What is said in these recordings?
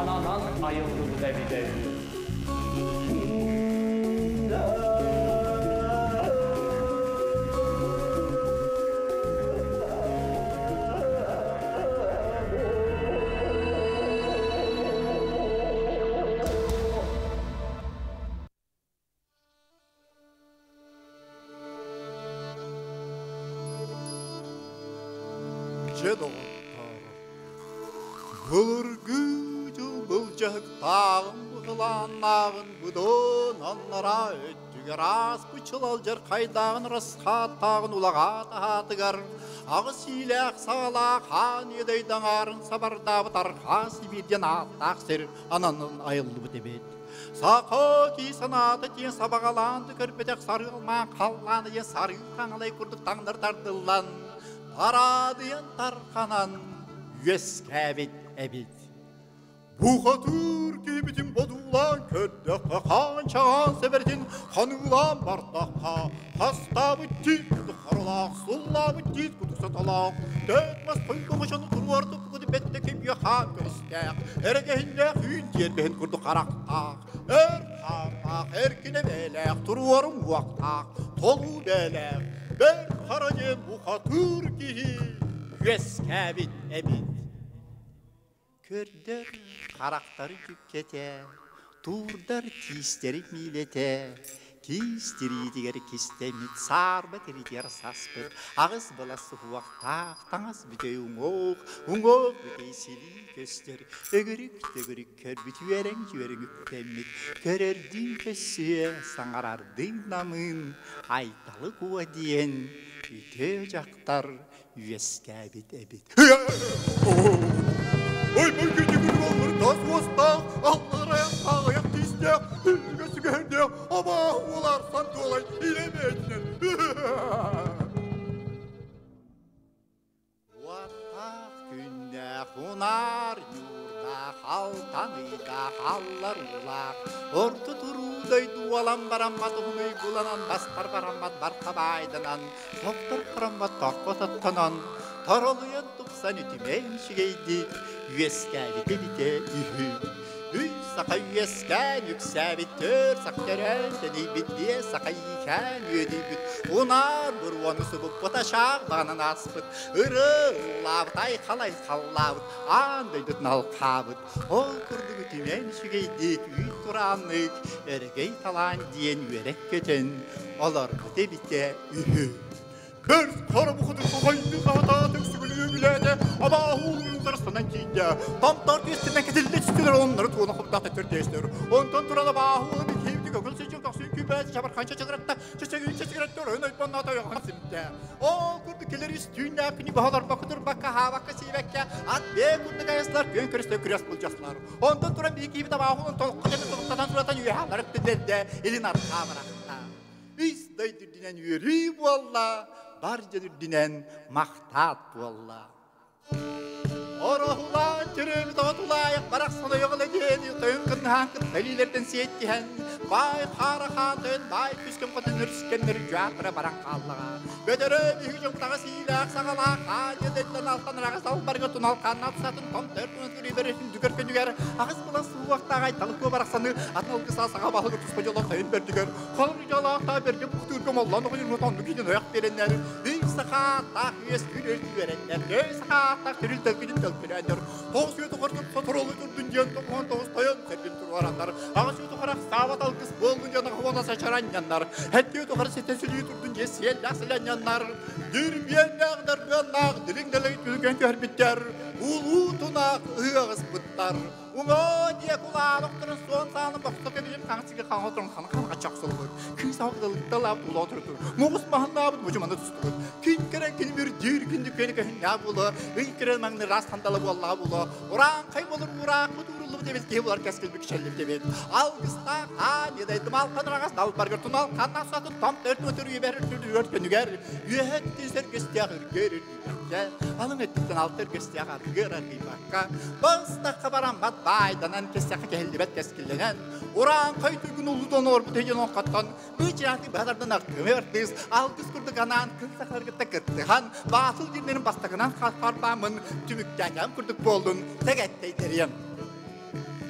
Ananan ayıldı bu devide. Bulurgıcı bulcak tağın бұғыланағын бұдын аннара өттігер ас бұчылалжыр қайдағын рысқа тағын ұлаға тағатығар ағы силәқ сағала қан едейдің арын сабарда бұтар қасы бірден аттақ сер ананын айылды бұтебет сақы ки санаты тен сабағаланды көрпетек сары алман қалланы ен сары таңылай күрдік таңдар тардылан тарадыен тарқанан Yüzkevit ebit. Bu hatır ki bütün bodulan köddekte kan çağan severtin hanılan bardakka hasta bittik kudukharlak sulla bittik kudusatalak dökmez pıykımışın turvardı kudu bettekim yakan göstek ergehinde hün diyerbehin kudukharaktak hartak erkine belek turvarım vaktak tolu belek ben haracın bu hatır ki Yüzkevit ebit. Kördür karaktarı yükkete, turdur kisteri milete, kisteri diğer kistemit, sarba teri diğer saspır, ağız balası huvaktaq, tanız bütey ungok bütey sili göster, ögürük kör bütüveren üktemmit, körerdin kösüye, sanarardın namın, aytalı kuva diyen, üte jaktar, Yüzkevit ebit. Oy bu küçük olur tas vostak Allah'a ayak tistek Gözü gönde ama olar sanki olay ilemeyeceksin Vatak günde hunar yurda haltanıyda hallar ulak Orta turuday dualan barammat Hunuy bulanan bastar barammat barkabaydanan Doktor karammat takvatattanan Taralıyan 92 menşigeydi Yüzkevit ebite ühü Saka yüzken yüksevitör Saktören deni bitti Saka yiken ödübüt Unar burvanı subuk Botaşak bağının aspıt Irılavut ay kalay kallavut Andaydut nalkavut Ol kurdu tümen şigeydik Üyt kuranlık Ergey talan diyen yörek köten Olar ebite ühü Kır kara bu kadar kokaydı Kağıta töksügülüğü bilede Ama oğlunun arasından kiyince Tam tartı üstünden kedilde çıktılar Onları tuğuna kapıda törtleştir Ondan turada bağlı bir keyifli gögül seçim Taksıyın kübesi çabar kança çıkıratta Çeçegin çeçegiratör Ön ayıpmanın ata yakın simte O kurdukiler üstüne Kini bahalar bakıdır Bakka havakka sivekke At be kurdu gayaslar Gön körüste küres bulacaklar Ondan turan bir keyifli bağlının Tolukku cemil toluktadan turatan Yühalar öptüderde Elin arka bıraktı Biz daydır dinen yürü bu Allah Barcadır dinen mahtat bu Allah Orahula çürümüz otulayık Baraksana yoğula gedi Töyünkün hankın dalilerden siyettihen Bay karahan dön Bay püskün kutun ürüşkenleri Cüakıra baran kallağa Gödörü bir hücum tağı silak sağala Hadi dedilen alttan rağız al barga tunal Kanat satın tom törtünün kürülerin Dügörken düger Ağız bulan suğakta Aytalık bu baraksanı Atnal kısa sağa balığı tutma yola Töyün ber düger Kalın ricalakta berge Buktürgüm Allah'ın okuyun Mutandı gidin ayak verenler Bir sakata yüz gülür verenler Bir sakata türül tölkünün tölkünenler Toğuz yüzü kırkıp satırolu durdun diyen Tokuğun toğuz tayan sergin turvaranlar Ağız yüzü kırak savat algıs Bolgun yana kuvana saçaran yanlar Hette yüzü kırk setesili durdun diye Siyellak silen yanlar Dürbiyen nağdır nağ Dilin delay tülgen körbitler Ulu tunak ığız bıttar Uğa diye kulağa doktorun son sağının baksak edeyim Kansıge kan oturun kanı kaçak solur Kün sağlıkta lab ula oturtur Moğuz mahın nabıd bucumanda tutur Kün kere kini bir dir kündü keni kehün ne bulu Ül kere mağını rast handalı bu Allah bulu Uran kaybolur uğrak Kudurullu demet kebular keskel bir kişellik demet Algısta kan yedeydim alkan rağız Dal bargır tunal kanna satın Tam dörtün ötürü yüberir türlü örtken yüger Yühettin sergestiyağır gerir Alın ettikten altır göstiyağır gerir bakka Basta kabaran bat baydanan kesyak kehelibet keskillenen Uran kaytırgın uludan orbu teyen okattan Bıçıratı badardan aktığımı örtüz Algız kurdu kanan kılsak hargıtta kırtıhan Batıl dinlerin bastağınan kalkarbamın Tümükten yam kurduk boldun Tegettey teriyem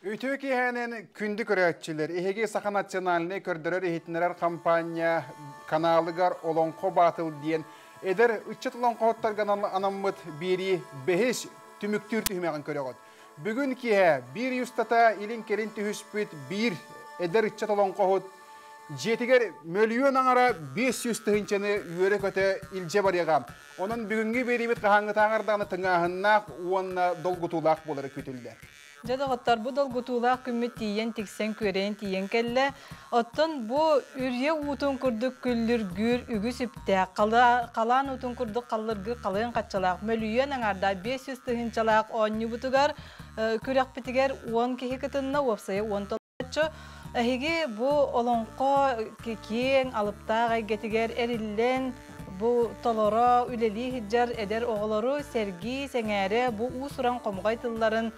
Ütüki henin kündük öğretçiler, ehege Saha Nasyonalini kördürür ehitneler kampanya kanalıgar olonko batıl diyen eder ıççıt olonko hottar anamıt biri behiş tümüktür tühmeğin köreğot. Bugün ki bir yüstata ilin kelin tühüspüt bir eder ıççıt olonko hot jetiger milyon ara 500 tühünçeni yörek öte ilce var yağam. Onun bugünkü beribit kahangı tağırdağını tıngahınnak uanna dolgutulak boları kütüller. Жадағаттар бұл долгутулақ күмі тиен тіксен көрен тиен кәлі. Оттын бұл үрге ұтын күрдік күлліргүр үгі сүпті. Қалан ұтын күрдік қалырғы қалайын қатшалақ. Мөлүйен аңарда 500 тұхынчалақ оңны бұтығар көрек бітігер 10 кеге кітінна опсайы 10 толатшы. Әйге бұл олонқо кең алыптағы әйгетігер әрілен bu tolora üleli hiccar eder oğulları sergi sengere bu usuran komugaytılların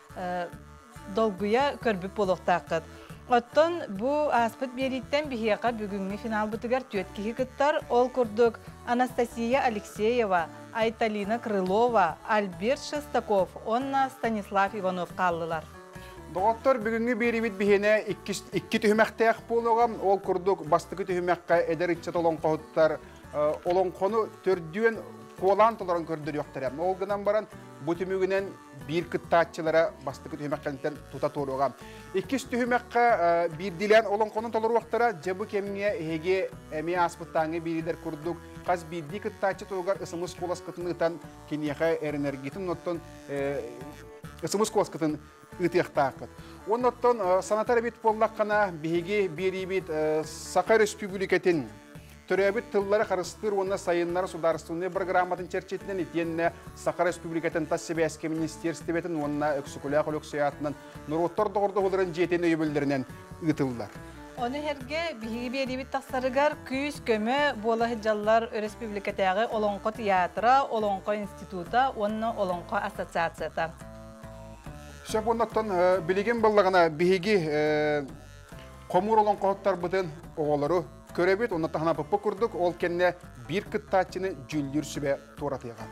dolguya körbüp boluqtaqıd. Otton bu aspıt beritten bihiyaka bugünni final butugar tüetkihi kıttar ol kurduk Anastasiya Alexeyeva, Aytalina Krylova, Albert Shestakov, onna Stanislav Ivanov kallılar. Doktor bugünkü beribit bihine iki tühmekteyek boluğam ol kurduk bastıkı tühmekka eder içet olan kohuttar olan konu tördüğün kolantıların kördür yoktur. Olgunan baran bu tümügünen bir kıttaatçılara bastıkı tühmekkanitten tuta toruğam. İkis tühmekka bir dilen olan konun tolur vaktara cebü kemmiye hege emi aspıttağını biriler kurduk. Kaz bir kıttaatçı toğar ısımız kolas kıtınlıktan kiniyaka energitin nottun ısımız kolas kıtın ıtıyaktaakıt. Onnottun sanatara bit bollakana bihege beribit Sakay Respublikatin Töröbüt tılları karıştır, ona sayınları sudarstığını programatın çerçetinden itiyenine Sakar Respublika'nın Tassibe Eski Ministerstivetin ona öksükülüğe kolüksiyatının Nurottor doğurda olduğun jetini öbülderinden ıtıldılar. Onu herge bihi beribit taksarıgar küyüs kömü bola hicallar Respublika'tағы Olonko Tiyatra, Olonko İnstituta, onna Olonko Asosiyatsiyata. Şef ondan bilgin ballağına bihigi komur Olonko hottar bıdın oğulları körebet, onu tahana pıpı kurduk, ol kendine bir kıttaçını cüldür sübe toratıyağın.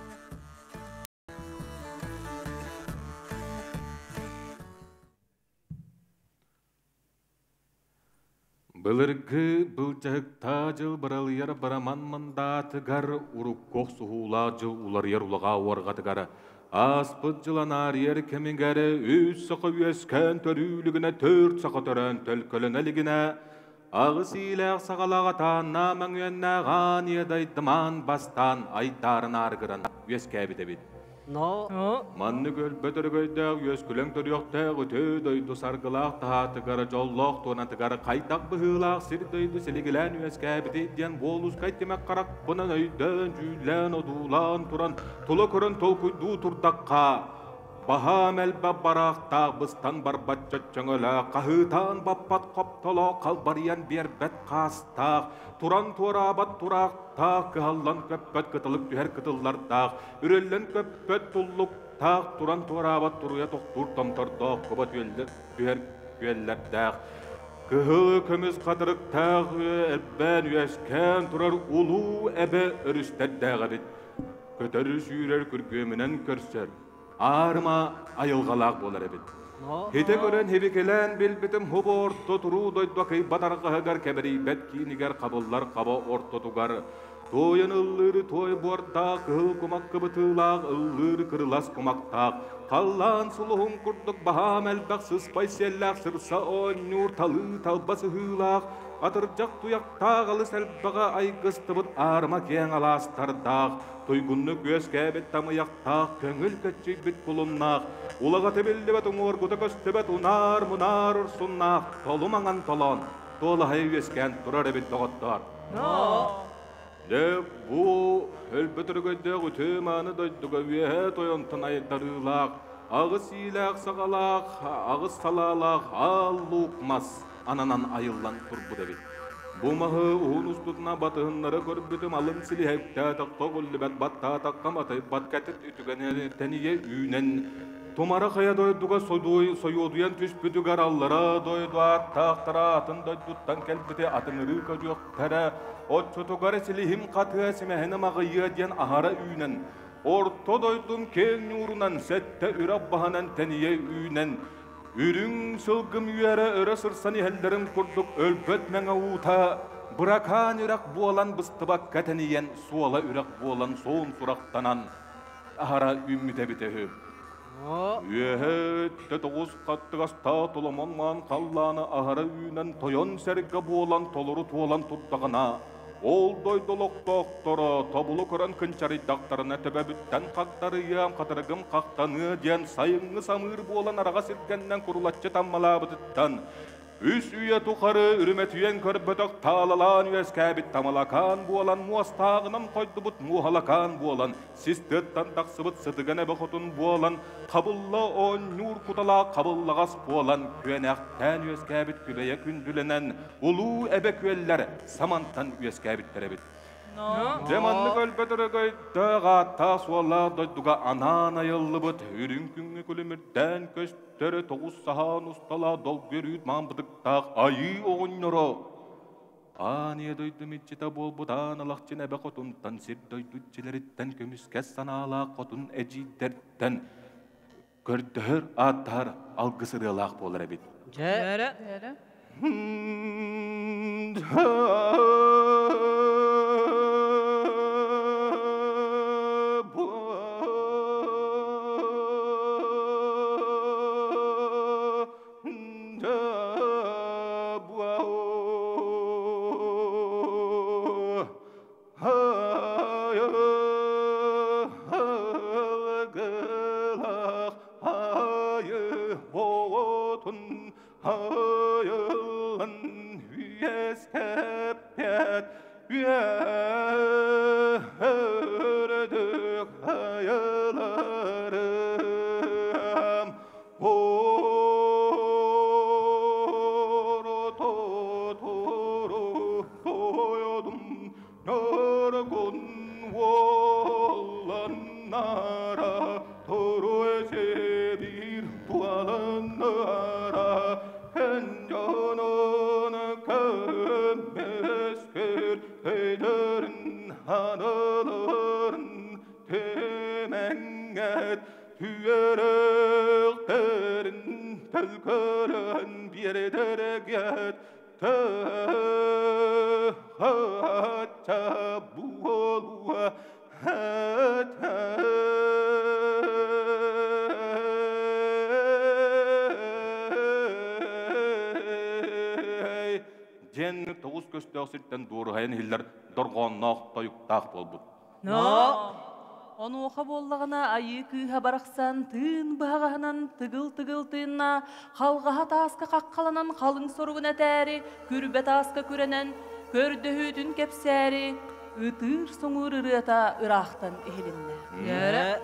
Былыргы былчahıkta jıl bıralıyar bıraman mındatıgar uruk koq suhula jıl ular yer ulağa orgatıgar. Aspıt jılanar yer kemingere üç sağı üesken törülügüne tört sağı törön tölkölöneligine Ağız ilaq sağalağatan namang yönnagan yedaydıman bastan aytarın argıran üeskebide bit. No. Manны göl bötörgöydäg üesküleng törüyoktäg ötödöydü sargılaq tahatıgara jolloq tonatıgara qaytaq bıhılaq sirdöydü siligilän üeskebide diyen bolus kaytdemek qarak bınan öydön jüylän odulan turan tula körön tolkuydu turdaqqa Baham elbe baraqtaq bıstan barbatça çöngölä qahıtan bappat qoptolo qalbariyan berbet qastaq turan torabat turaqtaq kıhallan köppet kıtılık tüher kıtıllardaq ürellen köppet tulluqtaq turan torabat turuya toqtur tomtordaq kobat tüher güellerdaq kıhıl kömüz qadırıqtaq ebben üesken turar ulu ebe örüsterdaq kötörü sүйrer kürgümünen körser Arma ayılgalaq bolar ebit. Hete gören hebekelen bilbitim hubu orta turu doydakay batarqahagar keberi betki niger qabıllar qaba orta tugar. Toyan ıllırı toy borda kıhıl kumak kıbıtılaq ıllırı kırılas kumaktaq. Qallan suluhun kurduk baham elbaqsız paysellaq sırsa on nur talı talbası hılaq. Atırcaq tuyaqtaq alı selbağa ay qıstıbıt arma keng alastardaq. Toygunluk üeskebet tamıyaqtaq köngül kötçi bit kulumnaq. Ulağa tebellibet umur guta köstebet unar munar ursunnaq. Tolumangan tolon, tolu hay üesken turar ebit doğattar. De bu elbetörgöydäg ötömanı doyduga üehe toyontun aydarılaq. Ağız ilaq sağalaq, ağız salalaq, allukmas. Ananan ayıllan turbu debit. Bu mahı uğun ustutuna batığınlara görbütüm alın sili hepta takta gullibet batta takkamatay batkatit ütügene teniye ünen. Tumara kaya doyduga soyuduyan tüspütügar allara doyduar taqtara atın doyduttan kelbite atınırı kacıyok tere. Otçutugar silihim katıya simehine mağıyya diyen ahara ünen. Orta doydum keng nurunan sette ürab bahanan teniye ünen. Үрүң сылгым үйәрі өрі сырсан иһеллерин курдук өлбөт мәңа ута. Быракан үрак буолан быстыбак кәтәниен суала үрак буолан соон сурақтанан. Ахара үмміте бітеһі. Үйәһетті тоғыз қаттығаста толомонман қалланы ахара үйнен тойон сәргі буолан толыру туолан тұттағына. Ол дойдолық доқтора тобулу көрін күнчары дақтарына төбәбіттен қақтары ям қатырығым қақтаны ден сайыңы самыр болан араға сіргеннен құрулатчы таммалабыдыттан. Үс үйе тұқары үрімет үйен көрбөтік талалан үйес кәбіт тамалакан болан муастағынан қойды бұт муғалакан болан систеттан тақсыбыт сыдыған әбі құтын болан қабылла он нұр құтала қабыллағас болан күйенәқ тән үйес кәбіт күбәйе күнділенен ұлу әбі күйеллер самантан үйес кәбіттері біт. Деманлык өлбөтөрөгөй дағатта суала дойдуга анан айылы бұт үрін күңі күлімірден көстері тоғыз сахан ұстала дол көрүйт мамбыдықтақ айы оғынныры. Ания дойду митчита бол бұдан алақчын әбі қотунтан сир дойду челеріттен көміскәс санала қотун әжидерден көрдір аттар алғысырылақ болыр әбет. Жәрі. Жен тоғыз көстөк сирттен дуурхайын хиллер доргоннок тоюктак болбут. Onu oxa bollағына айы кыыха барақсан тыын бағағынан тыгыл-тыгыл тыынна қалғаға тасқа қаққаланан қалың соруғын әтәрі күрбе тасқа күренен көрдөһүтүн кепсәрі ытыр соңыр ырыата ырақтан эхилинне.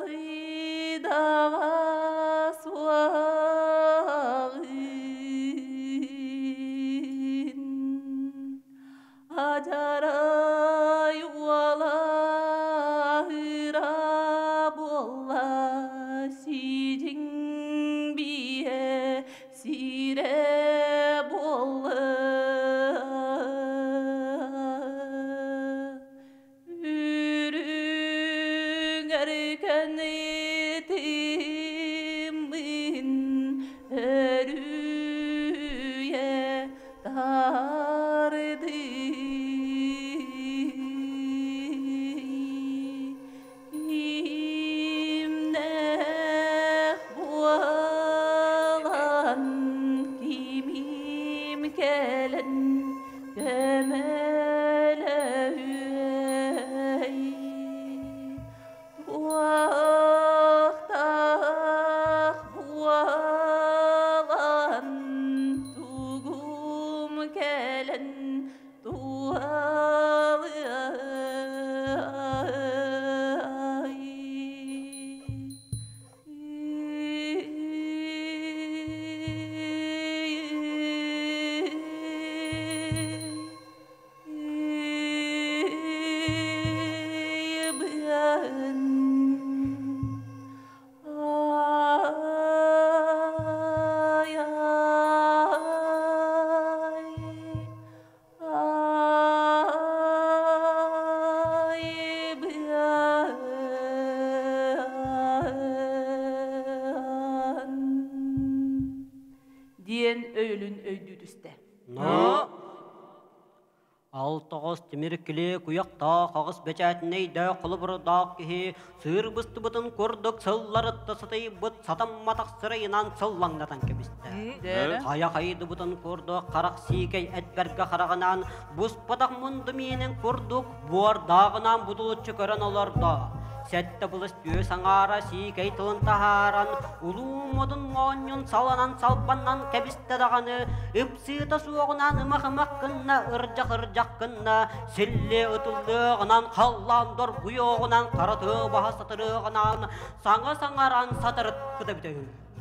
Тимиркли куякта хагыс бечәтнейдә кулыбырдак ки сыр бысты бутын курдык сылларытты сытай бут сатам матак сырайынан сыллаңнатан кебисте. Хая хайды бутын курдык карак сикей әтбәргә караганан бус патак мунды менен курдык буардагынан бутулучы көрән аларда. Сәтті бұлыс бөс аңара сикей тылын тахаран, улу модын моңын саланан салпаннан кәбісті дағаны, үпсыта суғынан ымақ-ымақ кынна, ыржақ-ыржақ кынна, селле ұтылдығынан, қалландыр бұйоғынан, қараты баға сатырығынан, саңа-саңаран сатырыт бұды-бұды.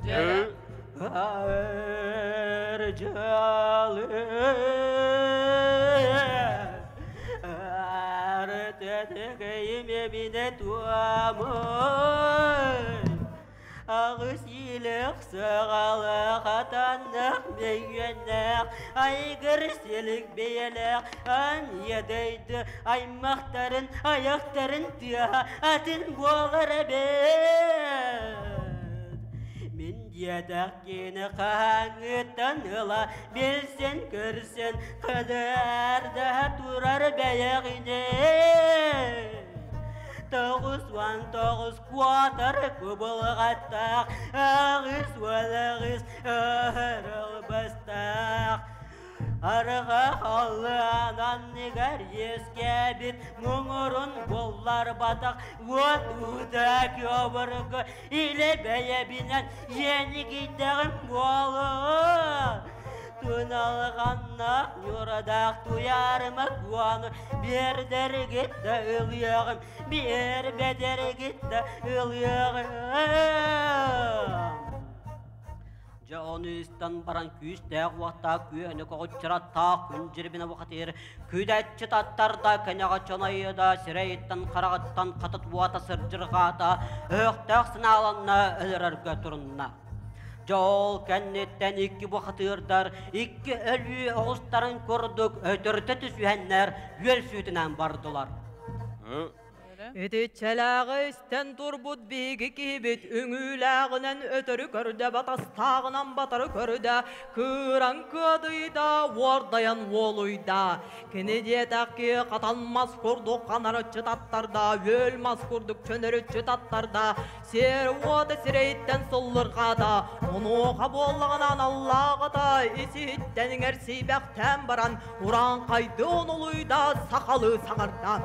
Тәтәкәйіме бине туамын Ағыз елік сығалы қатанық бейгеннәк Айғыр селік бейелік Ан едейді аймақтарын аяқтарын тия Атын болыр бәд Мен дедақ кені қаңыттан ұла Белсен көрсен қыдырда тұрар бәйіғіне тоғыз қуатыр көбілғаттақ Ағыз олағыз ұрыл бастақ Арыға қалы анан негар еске бет Мұңырын болар батақ От ұда көбіргі Иле бәйебінен ені кейтіғім болы Туналғанна юрадақ туярыма қуаны Бердер кетті үліғім Бер бәдер кетті үліғім Жауыныстан баран күстәғ уақта күйені қоғытчыратта күн жербені вақытер Күдәтчі таттарда кәнеға чонайыда Сірейттен қарағыттан қатыт уата сыржырғата Өқтәқ сыналанна өлірерге тұрынна Жол кәннеттен екі вақытырдар Екі өлі оғыстарын көрдік Өтірті түсуәннер өл сүйтінен бардылар Эти чалағы істен турбут биги кибит Үңіләғінен өтірі көрді Батастағынан батары көрді Күран көдейда Ордаян олуйда Кенеде тәқи қаталмас көрдік Қанары чытаттарда Өлмас көрдік чөнірі чытаттарда Сер оды сірейттен сұллырғада Онуға болығынан Аллағыда Исіттен әрсейбәқтен баран Уран қайды онылуйда Сақалы сағардан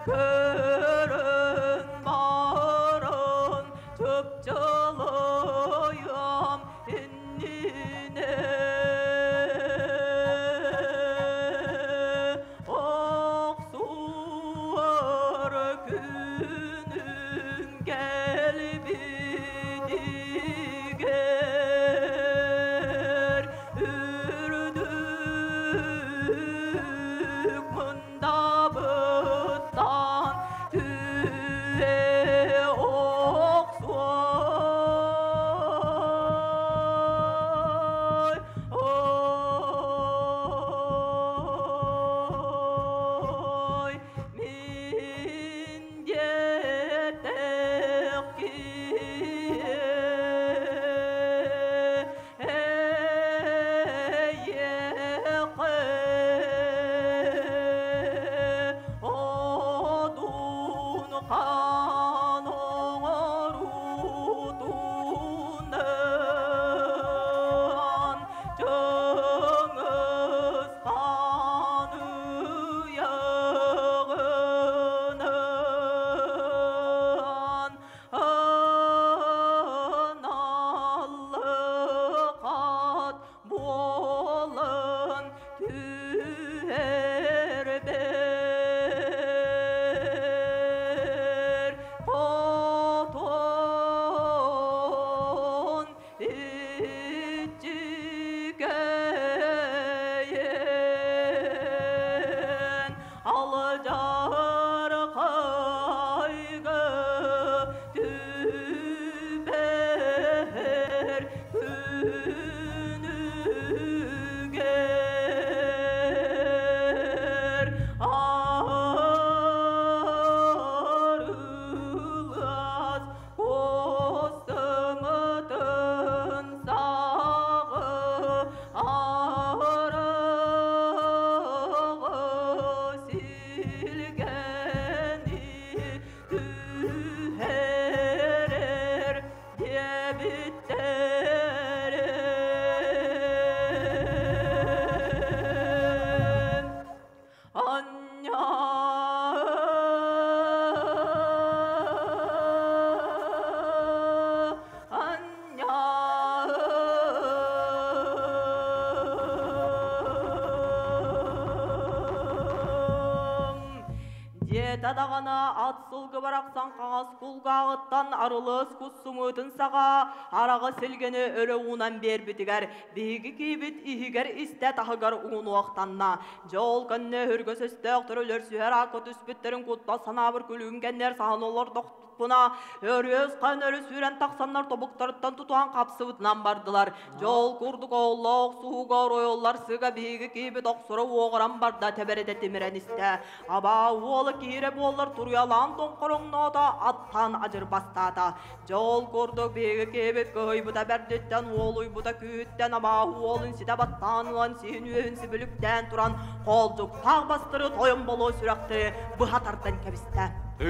körün barın çöpçılıyım innine oksuar günün gelbidiger ürdük mındabıttan tüye oksuar oy min yetek Тадағана ат сылғы барақсан қағас құлғағыттан арылыс құссумытын саға арағы сілгені өрі уынан бер бітігер бейгі кейбіт ихігер істе тағығар уын уақтанна жол көнне үргөс өстіқ түрілер сүйер ақы түспіттерін құтта санабыр күлігінгеннер саған олар доқтықпына өрөз қан өрі сүйрен тақсаннар тобықтарыттан тұтуан қапсыбытынан бардылар жол күрдік олық суға ройоллар сыға бейгі кейбіт оқсыры оғыран барда тәбәреді темірен істе аба олы кейре болар турялан тоңқырыңнода аттан ажыр бастата жол көрдік бегі кебет көй бұда бәрдеттен олуй бұда күйттен аба олын сиде баттанылан сен өйін сібіліктен тұран қолдық тақ бастыры тойын болу сүрәқті бұхатардан кәбісті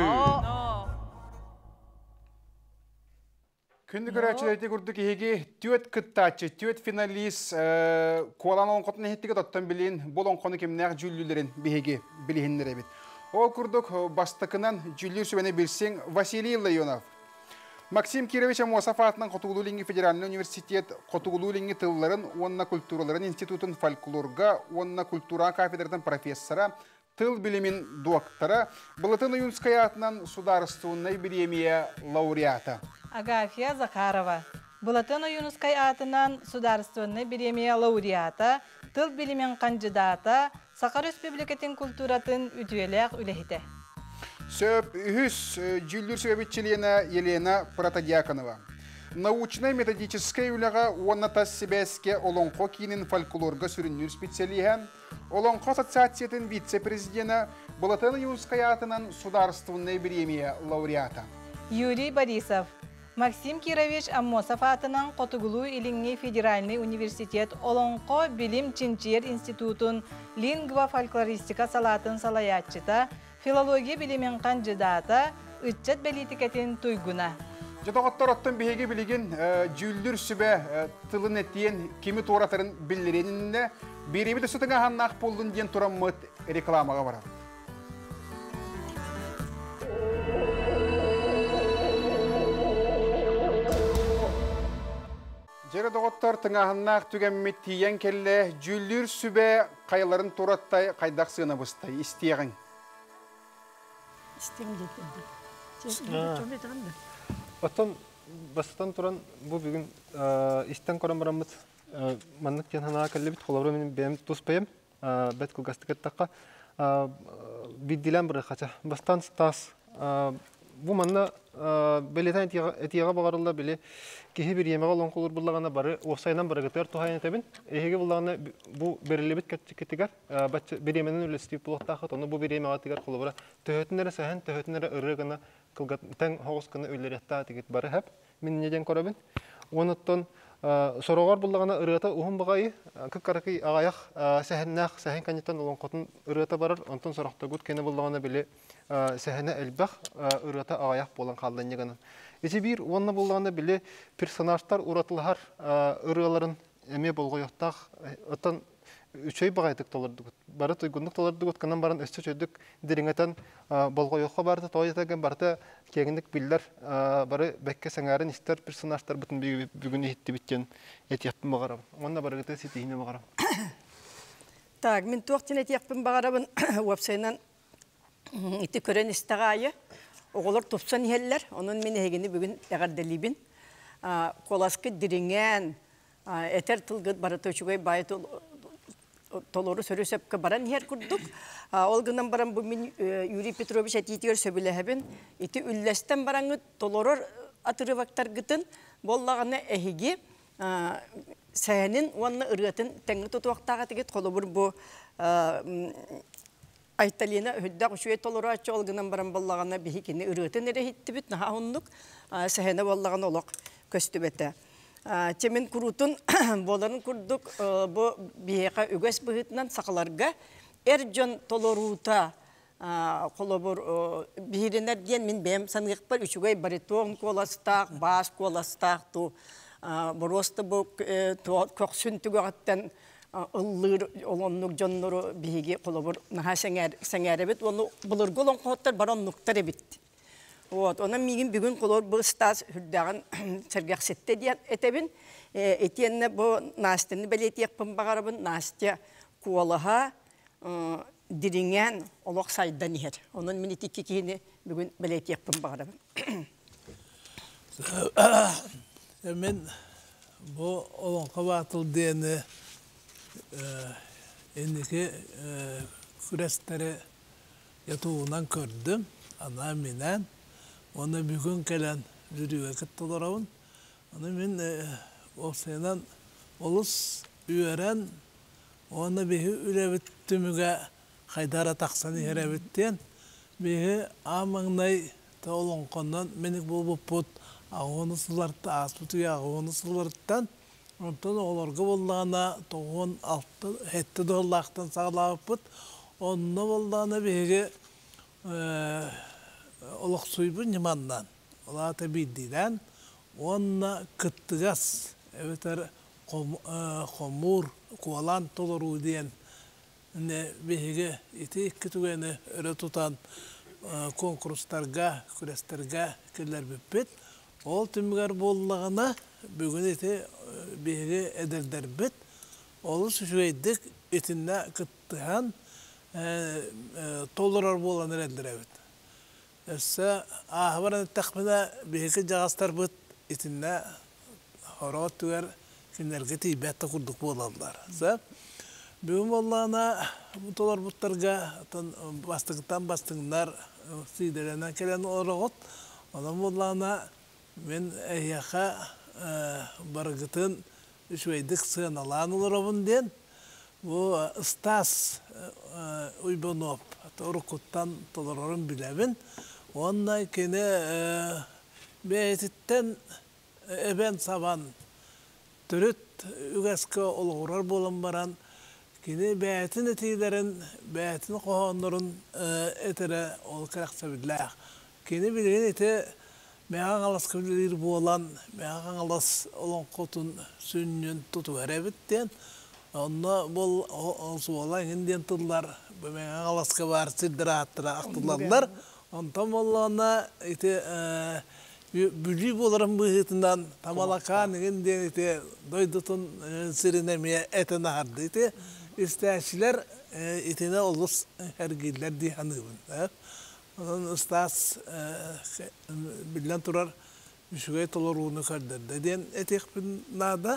Күнді көрәтшілерді күрдік еге түйет күттачы, түйет финалист куалан оңқотын ехеттігі доттан білейін, бұл оңқоны кемнәқ жүлілерін бейге білейіндер әбет. Ол күрдік бастықынан жүлілер сөбәне білсең Василий Лайонов. Максим Кирович Амосов атынан Котугулулинги Федеральный университет Котугулулинги тылларын, онна культураларын институтын фольклорга, онна культура кафедратын профессора, тыл билимин доктора, Балатын Уюнская атынан сударственной премия лауреата. Агафья Захарова. Балатын Уюнская атынан сударственной премия лауреата, тыл билимен кандидата, Сахар Республикатын культуратын үтүелек үлехите. Сөп үхіс жүлдір сөбетчілена Елена Протодиаконова. Научно-методическая үліға онна тассибәске Олонқо кейінін фольклорға сүріннір специалихан, Олонқо ассоциациятын вице-президена Балатын Уюнская атынан сударственной премия лауреата. Юрий Борисов. Максим Кирович Амосов атынан Котугулу Илинги Федеральный университет Олонқо Билим Чинчер институтын лингва-фольклористика салатын салаятчыта, филология билимен кандидата, үтчет белитикетін туйгуна. Жадағаттар аттан бейге білеген жүлдір сүбе тылын әттейін кемі торатарын білдеренінде беребі де сүтіңа ханнақ болдың ден тұран мұт рекламаға барады. Жері доғыттар тыңағыннақ түгенмет тиен келі жүлдір сүбе қайларын тураттай қайдақ сыны бұстай. Истеғің? Истем жетеді. Оттон бастан туран бу бүгүн истен коран барамыт маннык жанана келбит холобро менин бем туспайым бет кылгастык такка биддилен бир кача бастан стас бу манна белетен этияга багарылда биле кихи бир емеге лонкулур буллагана бары осайнан барыгытыр тухайын тебин эһеге буллагана бу берилебит кетигер бачы бир еменен үлестип булактахат оны бу бир емега тигер холобро төһөтүнөрө саһан төһөтүнөрө ырыгына кылгат тең хогус кына үллеретта тигит бары хеп мен неден корабын онуттон сорогор буллагана ырыта ухун багай кыккаракы агаяк саһаннах саһан канитан лонкотун ырыта барар онтон сорохтогут кене буллагана биле саһана элбах ырыта агаяк болан калдан ягана эти бир онна буллагана биле персонаждар уратылар ырыларын эме болгояктак отон үчөй багайтык толордук бары тойгундук толордук канан баран өстө чөйдүк дириңетен болгоёкко барды тойтаген барта кеңиндик биллер бары бекке саңарын истер персонаждар бүтүн бүгүн итти биттен этияттын багарам онна барыгыты ситине багарам Так, мен туактын этияппын багарабын вебсайнан ити көрөн истагайы оголор тупсан хеллер онун мен эгени бүгүн эгерделибин коласкы дириңен этер тылгыт бары төчүгөй бай толору сөрөсөпкө баран хер курдук. Ол гынан баран бу мен Юрий Петрович атитер сөбүлөһөбүн. Ити үллестен бараңы толорор атырыбактар гытын боллаганы эхиги сәнин онны ырытын теңи тутуактага тигет колобур бу айталина хөддак үшөй толору ачы ол гынан баран боллаганы бихикини ырытын эрехиттибит наха хуннук сәне боллаганы олок көстүбете. Темен курутун боларын курдук бу бияка үгөс быгытынан сакаларга эржон толорута колобур биринер диен мен бем сангык бар үчүгөй баритон коластак бас коластак ту боросты бу көксүнтүгө аттан ыллыр олоннук жоннору биги колобур наха сеңеребит ону булургулон коттар барон нуктар эбит. Вот, она мигин бүгүн колор бу стас хүрдаган сергексетте диен этебин этиенне бу Настяны белетиякпын багарабын Настя куалаха дириңен олок сайдан ихер. Онун мен итикки кийини бүгүн белетиякпын багарабын. Мен бу олонка батыл дени эндики күрестери ятуунан көрдүм. Ана менен оны бүгін келен жүрüge кыттыларабын. Оны мен осынан олыс үйерен оны бихи үлебіттіміге қайдара тақсаны еребіттен бихи амаңнай таолонқоннан менік бұл бұт ағуыны сыларты аспытыға ағуыны сыларттан онтан оларға болдағына 96 хетті доллақтан сағылағып бұт онына болдағына бихиге олық суйбы неманнан, олата биддиден, онна кыттыгас, эветер қомур, куалан толору дейін, бейге ити кітугені өрі тұтан конкурстарға, күрестерге келер біппет, ол түмігер боллағына бүгін ити бейге әдердер бет, олы сүшуейдік етінне кыттыған толорар болан әрелдер әбет. Эссе ахбаран тахмина беки жагастар бут итинне хорот түгер кинерге тийбетте курдук болалар. За бүгүн боллана бутолар буттарга бастыгынан сийдеренен келен орогот. Онан боллана мен эяха баргытын үчөйдик сыналан олорабын ден. Бу Стас Уйбонов Торукуттан толорорун билебин. Ондай кене бейтиттен эбен сабан түрүт үгәскө олғырар болан баран кене бәйтін етейлерін, бәйтін қоғанларын әтірі ол қырақса бідләқ. Кене білген еті мәған аласқы білер болан, мәған алас олон қотын сүннен тұту әрәбіттен, онна бұл олсы олан еңден тұдылар, мәған аласқы бар сирдіра аттыра ақтыларlar. Ondan Allah'ına Büyü olarak bu hitinden tamalakan ingen ite doydutun sirinemeye eten hardı ite isteşiler itine olus hergiller di hanımın. Onun ustas bilen turar şüve tolorunu kardır. Dediğin etek nada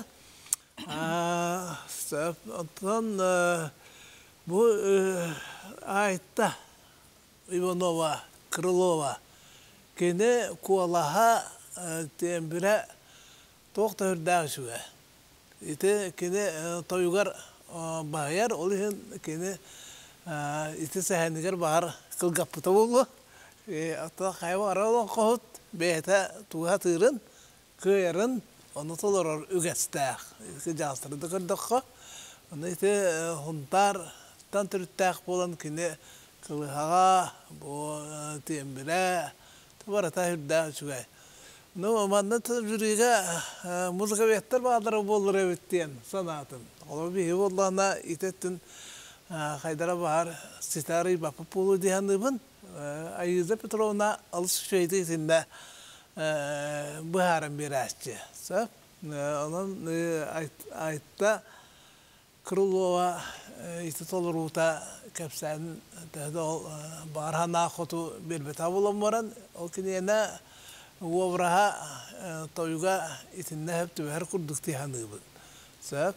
ondan bu ayette Ivanova, Krylova kene kualaha tembire toqta hırdağı şüve. İte kene toyugar bayar olihin kene ite seheniger bahar kılgapıta bolu. Ata kayva aralan kohut beyte tuha tırın kıyarın onu toloror ügestağ. İte jastırdı kırdıqqa. Onu ite huntar tan türüttağ bolan kene kılıhağa bu tembire barata hırdağı şüve. No, manna tecrüge müzik vetter bağları bolur evittiyen sanatın. Ola bir bollana itettin Haydara bahar sitari bapı pulu diyandıbın. Ayıza Petrovna alış şeydi içinde baharın bir aşçı. Onun ayıtta Krylova itet olur uta kapsanın barhana kutu bir beta bulanmaran. O kiniyene Uavraha toyuga itinne hep tüver kurduk tihanıbın. Sap.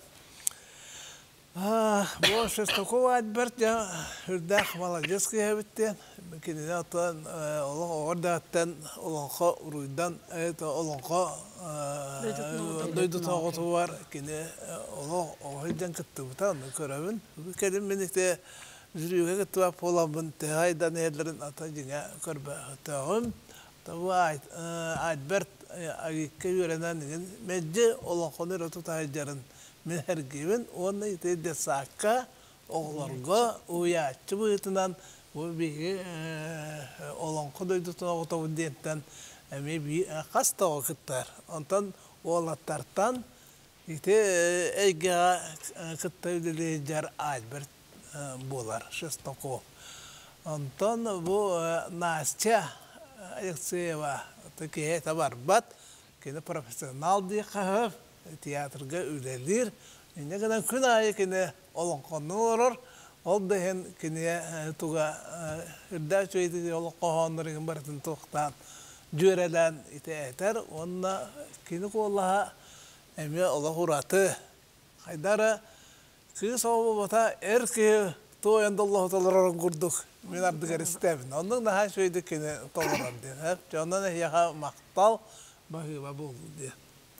Bu şestoko adbert ya hırdak malacağız ki hebitten. Mümkün atan oradaten olanqa uruydan evet olanqa doydu tağutu var kine olan o hidden kıttı butan körevin. Bu kedim ben işte jürüye kıttı polamın tehaydan yerlerin atacına körbe tağım. Tabu adbert ayıkka yörenen mecce olan konu rotu tahicarın men her giben onu ite de sakka oğlarga uyatçı bu itinden bu bir olan kodoydu tuna otavu diyetten emi bir kasta vakitler ondan oğlatlardan ite ege kıtta ödeleyicer adbert bolar şestoko ondan bu nasça Alexeyeva Türkiye tabarbat kene profesyonel diye kahve tiyatroga üyeler ne kadar gün ayı kene olan konu olur o da hen kene tuga hırda çöydü olan konuların barın toktan cüreden ite eter onunla kene kollaha emi Allah huratı haydara kız olmata erkeği toyanda Allah Teala'nın kurduk men ardıgar istemin ondan daha şöyle kene toleran diye hep canına yaha maktal bahıva buldu diye.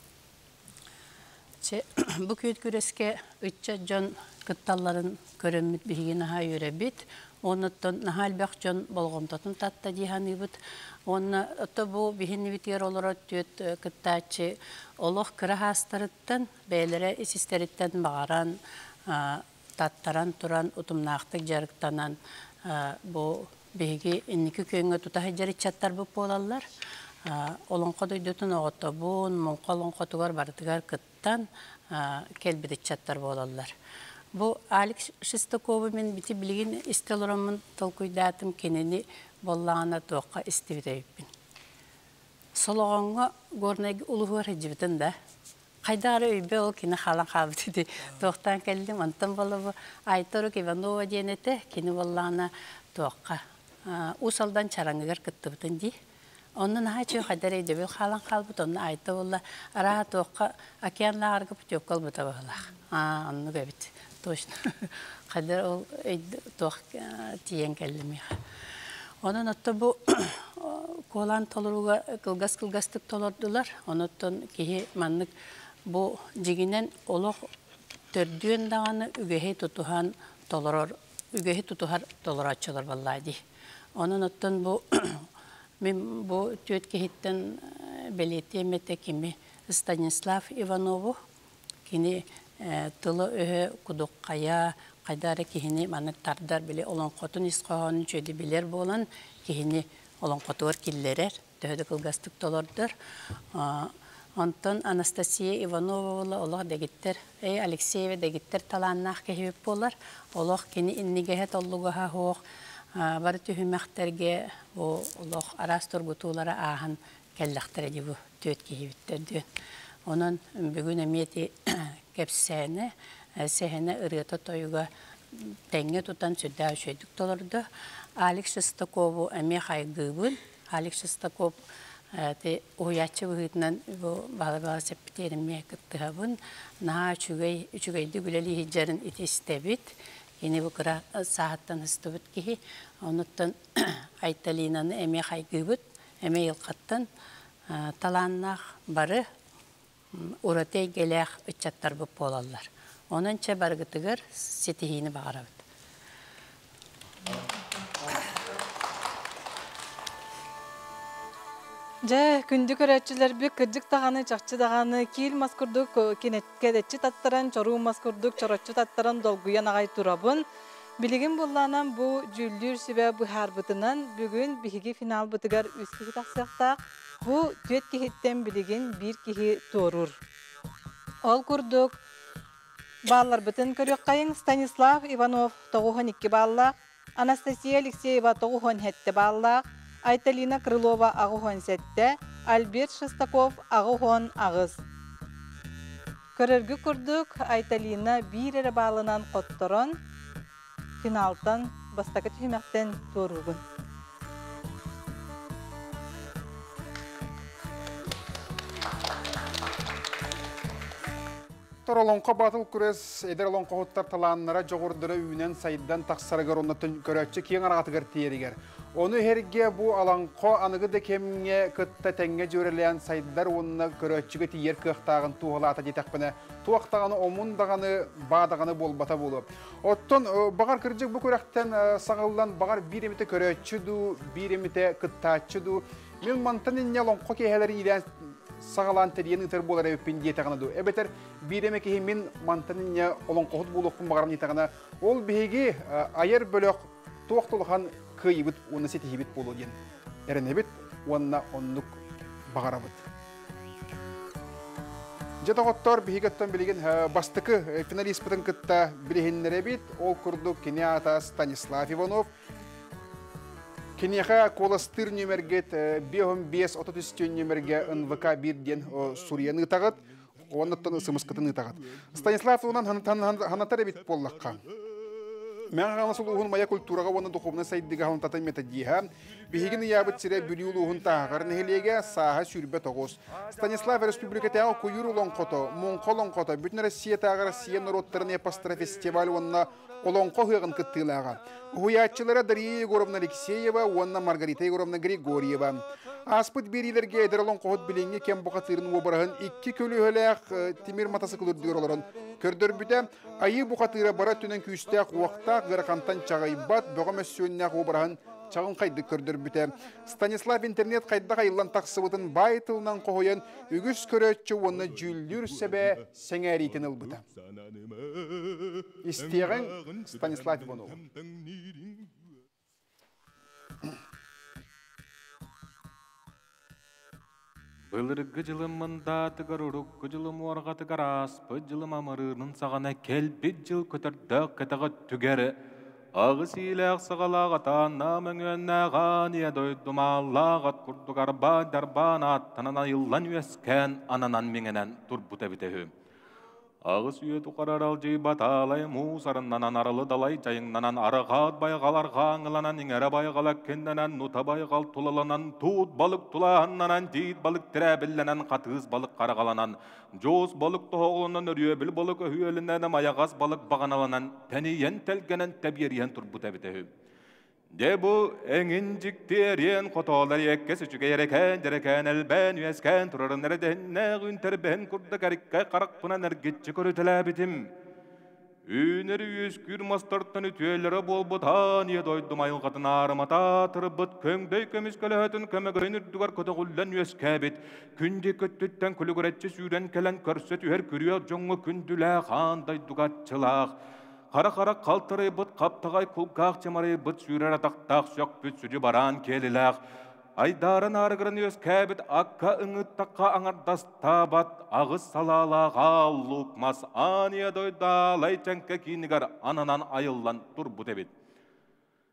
Bu küt küreske ütçe can kıttalların körümmüt birgine ha yürebit. Ondan nahal bak can bolgomtatın tatta dihanibit. Onna ata bu bihinni bitiyer olarak tüt kıttaçı Allah kıra hastarıttan beylere isisteritten bağıran tattaran turan utumnaqtık jarıktanan bu bihigi inniki köyüne tutahi jarıçattar bu polallar. Olonqa doydutun oğutta buun, monqa olonqa tugar barıtıgar kıttan kelbidetçattar bolallar. Bu Alex Shestakov'u men biti bilgin isteloramın tolkuydatım keneni bollağına toqqa istivdeyipin. Soloğanğa gornagi uluğur hecibidin da. Qaydara öйбе ол kini xalan xabıdı di. Toqtan keldim, antan bala bu Aytoruk Ivanova diyenete kini bollağına toqqa. Usaldan çarangıgar kıttıbıdın di. Onun haçı qaydara öйбе xalan xalbıdı, onu ayta bolla. Araha toqqa okeanlar gıpıt yok kalbıda bollaq. Onu göbit. Точно. Qaydara ol toq tiyen keldim ya. Onun hatta bu kolan toluruga kılgas-kılgastık tolordular. Ondan ki manlık bu jiginen oloq tördüyen dağını ügehe tutuhan toloror, ügehe tutuhar toloratçılar vallahi. Ondan bu men bu tüetke hitten beletiyemete kimi Stanislav Ivanovu kini tılı öhe kuduqqaya qaydara kihini manık tardar bile olan qotun isqoğanın çöydü biler bolan kihini olan qotuvar killerer töhödü kılgastık dolordur. Ondan Anastasia Ivanova ola degittir. Alexeyeva degittir talannaq kehip bolar. Ola kini innigehe tollugaha hoq. Barı tühümekterge o ola arastur gutulara ahan келләхтәре бу төт киһибиттерден. Онан бүгүн эмети кепсәне сәһәне ырыта тойга тәңге тутан сүдә шөйдүк толорды. Алекс Шестакову эме хайгыбын. Алекс Шестаков те оячы быгытнан бу бала септерим мекеттебин. На чугайды гүлели хиҗарын итестебит. Yine bu kadar saatten hıstubut ki onuttan Aytalina'nı eme haygıbıt, eme yılqattan talannak barı uratay gelek içattar bu polallar. Onun çabargıtıgır setihini bağırabıt. Ja, kündük öğretçiler bir kırcık dağını, çakçı dağını, kil maskurduk, kedetçi tattaran, çoruğu maskurduk, çorotçu tattaran dolguyan ağay turabın. Biligin bullanan bu cüldür sibe bu harbıtınan bugün bihigi final bıtıgar üst kihi taksıqtaq. Bu düet kihitten biligin bir kihi torur. Ol kurduk. Ballar bıtın körüq kayın Stanislav Ivanov 92 ballaq, Anastasia Alexeyeva 97 ballaq, Aytalina Krylova ağıhon sette, Albert Shestakov ağıhon ağız. Körörgü kurduk, Aytalina bir ere bağlanan qottoron, finaltan bastakı tühümekten torugun. Torolonqa batıl küres, eder olonqa hottar talanlara joğurdara üyünen saydan taksaragar onatın körötçü kiyen aratıgar tiyeriger. Onu herge bu alanqa anıgı da kemge kıtta tenge jöreleyen saydar onuna körötçüge tiyer kıhtağın tuğalata jetekpene. Tuğaktağını omundağını, bağdağını bolbata bolu. Otton bağar kırcık bu körekten sağılan bağar bir emite körötçüdü, bir emite kıttaççıdü. Men mantan inne olonqa keheleri ilen sağalan teriyeni ıtır bolar evpin diyetağını du. Ebeter bir emek min mantan inne olonqa hot buluqpun bağarın diyetağına. Ol bihegi ayar bölük tuğaktoluğan kıyıbıt, onu setihibit bolu diyen. Erenebit, onna onnuk bağarabıt. Jeta qottor bihigattan bilgin bastıkı finalist bıtın kıtta bilihinlere bit. Ol kurduk Keniata Stanislav Ivanov. Keniyaha kolastır nümerget 5-5-33 nümerge NVK 1 diyen Suriyanı tağıt. Onattan ısımız kıtını tağıt. Stanislav ondan hanatara bit bollakka. Men ganasıl uhun maya kulturaga onu dokubna saydiga hon tatan metadiha. Bihigin yabıt sire bülyulu uhun tağar nehelege saha sürbet ogos. Stanislav Respublika'ta kuyur olonqoto, Monkol olonqoto, bütün Rossiya tağar Rossiya narodlarına pastra festival onna olonqo hıgın kıttılaga. Huyatçılara Dariya Yegorovna Alexeyeva, onna Margarita Yegorovna Grigorieva. Aspıt birilerge eder olonqohut bilingi kem buqatırın obarahın iki kölü hölek timir matası kılır diyorların. Kördür büte ayı buqatıra bara tünen küstaq waqta gıraqantan çağaybat böğümössünnaq obarahın çağın kaydı kördür büte. Stanislav internet kayda kayılan taksıbıtın baytılından qohoyan ügüs körötçü onu jüldür sebe seneritin ılbıta. İsteyen Stanislav Ivanov. Былыргы жылымында тыгар урук, жылым орға тыгар аспы, жылым амырының сағана келбет жыл көтірдік кітігі түгері. Ағыс иләқ сығалаға таңна мәңгеннәған едойдым Аллағат күрдік арбан дарбан аттанан айылан өскен ананан меңенен турбута бітеуім. Ağız üyeti qararal jeybat alay musarından aralı dalay jayыңнан arağat bayğalarga аңыланан иңere bayğalak kendenen nuta bayğal tulalanan tut balık tulahannanan jeyit balık tirabillanan qatığız balık qaragalanan joz balık toğulunan örüyebil balık öhüyelinden mayağaz balık bağanalanan teniyen telgenen tabiyeriyen turbuta bitehü. De bu enginciktiren qotolar yekkes üçüge yereken jereken elben üyesken turarın neredenne günter ben kurda karikka qaraqpına nergetçi körütele bitim. Üneri yüzgür mastarttan ütüyelere bol butan ye doydum ayıl qatın arımata tırıbıt köngdey kömüskölöhötün kömegöynür dugar kötügüllen üyeskebit. Күнде көттіттен күлігіретчі сүйрен келен көрсет үйер күрия жоңы күнділі қандай дугатчылақ. Қара-қара қалтыры бұт қаптағай күлгақ чемары бұт сүйрер атақтақ сөк бүт сүрі баран келіләқ. Айдарын арғырын өз кәбіт аққа үңіттаққа аңырдаста бат ағыз салалаға лұқмас ания дойда лайчанка кейінігер ананан айыллан тұр бұт әбет.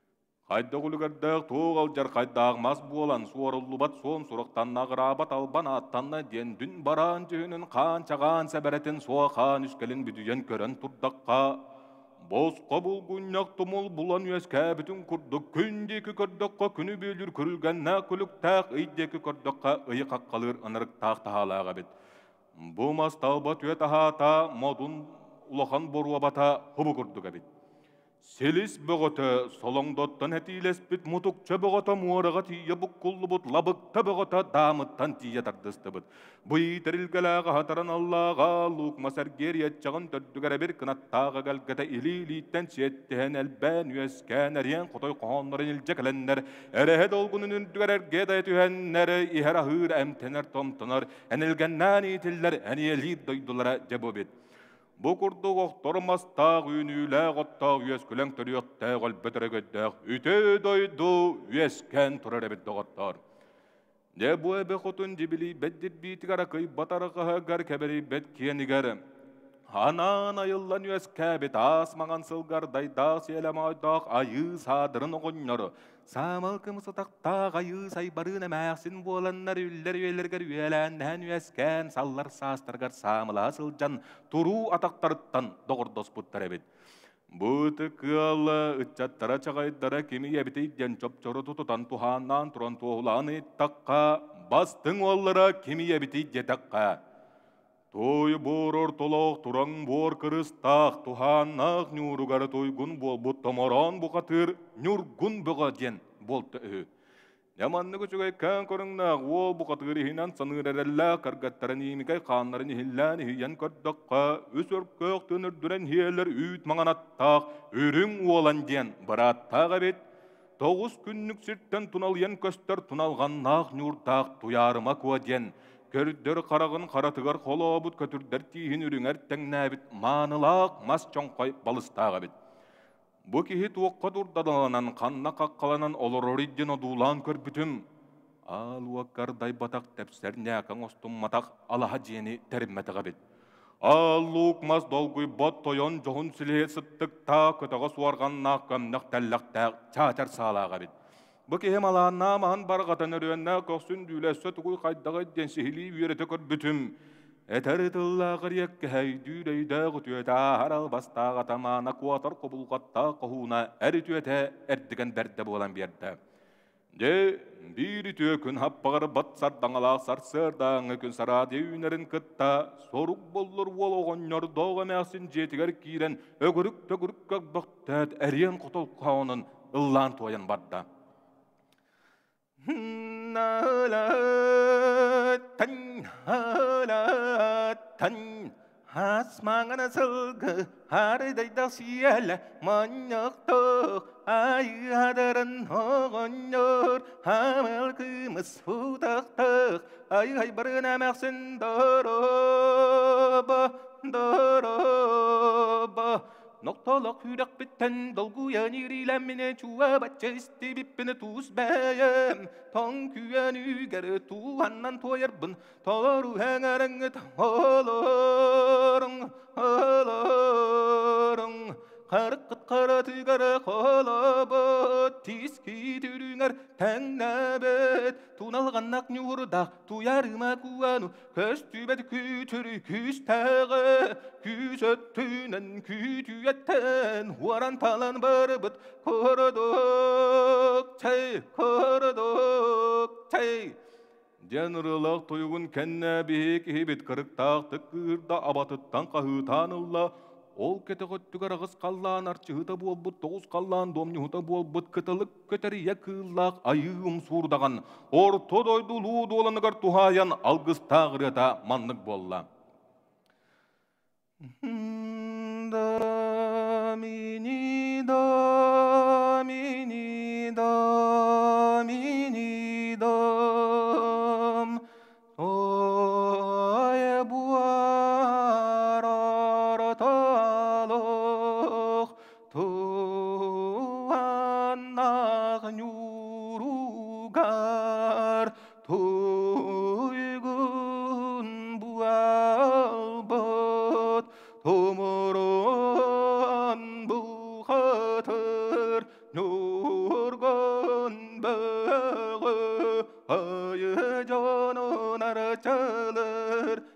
Хайда гулгардақ тоғал жар хайдағмас болан суарылубат сон сұрақтанна ғырабат албан аттанна ден дүн баран жүйінің қанчаған сәбәретін суа қан үскелін бүдүйен көрін тұрдаққа. Босқа бұл күннақ тұмыл бұлан өске бүтін күрдік күндекі көрдіққа күні бөлір күрілгенна күлік тақ үйдекі көрдіққа ұйы қаққалыр ынырық тақ тағалаға бет. Бұл масталба түйет ағата модун улахан боруа бата хұбы күрдіға бет. Селис бұғыты солоңдоттан әтилес біт мұтықча бұғыта муараға тия бұққылы бұт лабықта бұғыта дамыттан тия тардысты бұт. Бұй тәрілгіліға хатаран Аллаға луқма сәргер етчағын төрдігәрі бір кынаттаға кәлгіті илилиттен сеттен әлбән үйескен әрен құтой қоғанларын илжекіленнер. Әрі долғынын үрдігәрерге дәйтүхеннері ихер ахыр әмтенер томтынар. Әнілгеннән етілер әнелер дойдылара жабы бет. Бұ күрдік оқтырмастақ үйінілі ғоттақ үйескілің түріқтәқ әлбетірігіддәқ үте дойду үйескен тұрар әбетті ғоттар. Де бұ әбі құтын дебілі бәддет бейтігара күй батарықыға ғар кәбірі бәт киенігәрі. Анан айыллан үйеске бет асмаған сылғардай дақ селемайдақ айы садырын оғыннары. Самыл кымысы тақтақ айы сайбарын әмәқсін боланнар үллер үйлергер үйеләндән үйескен саллар састырғар самыла сылжан тұру атақтарыттан доғырдос бұттар әбет. Бұты кылы үтчаттара чағайдара кемі ебітейден чоп-чоры тұтутан туханнан тұран туғыланы таққа бастың оллара кемі ебітейде таққа. Той борор толоқ туран бор кырыстақ туханнақ нүругары тойгун бол бұт томоран бұқатыр нүргун бұға ден болты үі. Яманны көчігай кән көріңнақ ол бұқатыр ихинан саныр әрәлі қарғаттарын емігай қанларын ихиллән ихиян көрдіққа өс өркөк төнірдірен хиелер үйт маңанаттақ үрің олан ден бараттаға бет. 9 күннік сірттен туналыен көстер туналғаннақ нүрдақ туярыма көа ден. Көрдір қарағын қаратығар қолы бұд көтірдер тейін үріңер тәңнәбіт манылақ мас чоңқай балыстаға бит. Бұ кехі туаққа дұрдадаланан қанна қаққаланан олороридден одулан көрбітім. Ал уаққардай батақ тәпсәрне әкің остым матақ алаға жені тәрімметіға бит. Ал ұқ мас долгуй бот тойон жоғын сіле сыттықта көтіға суарғанна көмнақ тәллақтақ чатар салаға бит. Бұ кехем аланна маған барғатан өренна көксін дүйләсі тұғый қайдағы денсихили үйереті көрбітім. Әтәрі тыллағыр екке әйдүйрейді ғытүйеті арал бастаға тамана қуатар қобылғатта қоғуна әрі түйеті әрдіген бәрді болан берді. Де бір түйе күн хаппағыр бат сардаңалақ сарсырдаңы күн сара деуінерін күтта соруқ болыр ол оғыннар доға мәқсін жетігер кейрен өгірік төгірік көк бұқтәт әрен құтыл қауынын ұллан тойын бадда. Tan asmangana sılgı harıdayda siyele manyaktı ayı hadaran hoğunyor hamel kımız hudaktık ayı haybarın emersin doroba Noktalak hürek bitten dolguya nirilemine çuva batça istibipine tuz beyem Tan küyen ügeri tuhannan toyarbın Taru hengerenge taların Qarıqıt qaratıqara qalabot Tiski türünger tәңнәбет Туналғаннақ нүрдақ туярыма куану Көз түбәді күтірі күз тәғі Күз өттінен күтүйеттен Уаран талан барыбыт Қорыдық чай Жанырылақ тойғын кәннәбек ебет қырықтақ тықырда абатыттан қағытанылла Ол кеті ғыттығар ағыз қаллан арчығыта болбыт, тоғыз қаллан домнығыта болбыт, кітілік көтәрі екіллақ айым сурдаған. Орто дойду луды оланығар тухаян алғыстағырыта маннық болла.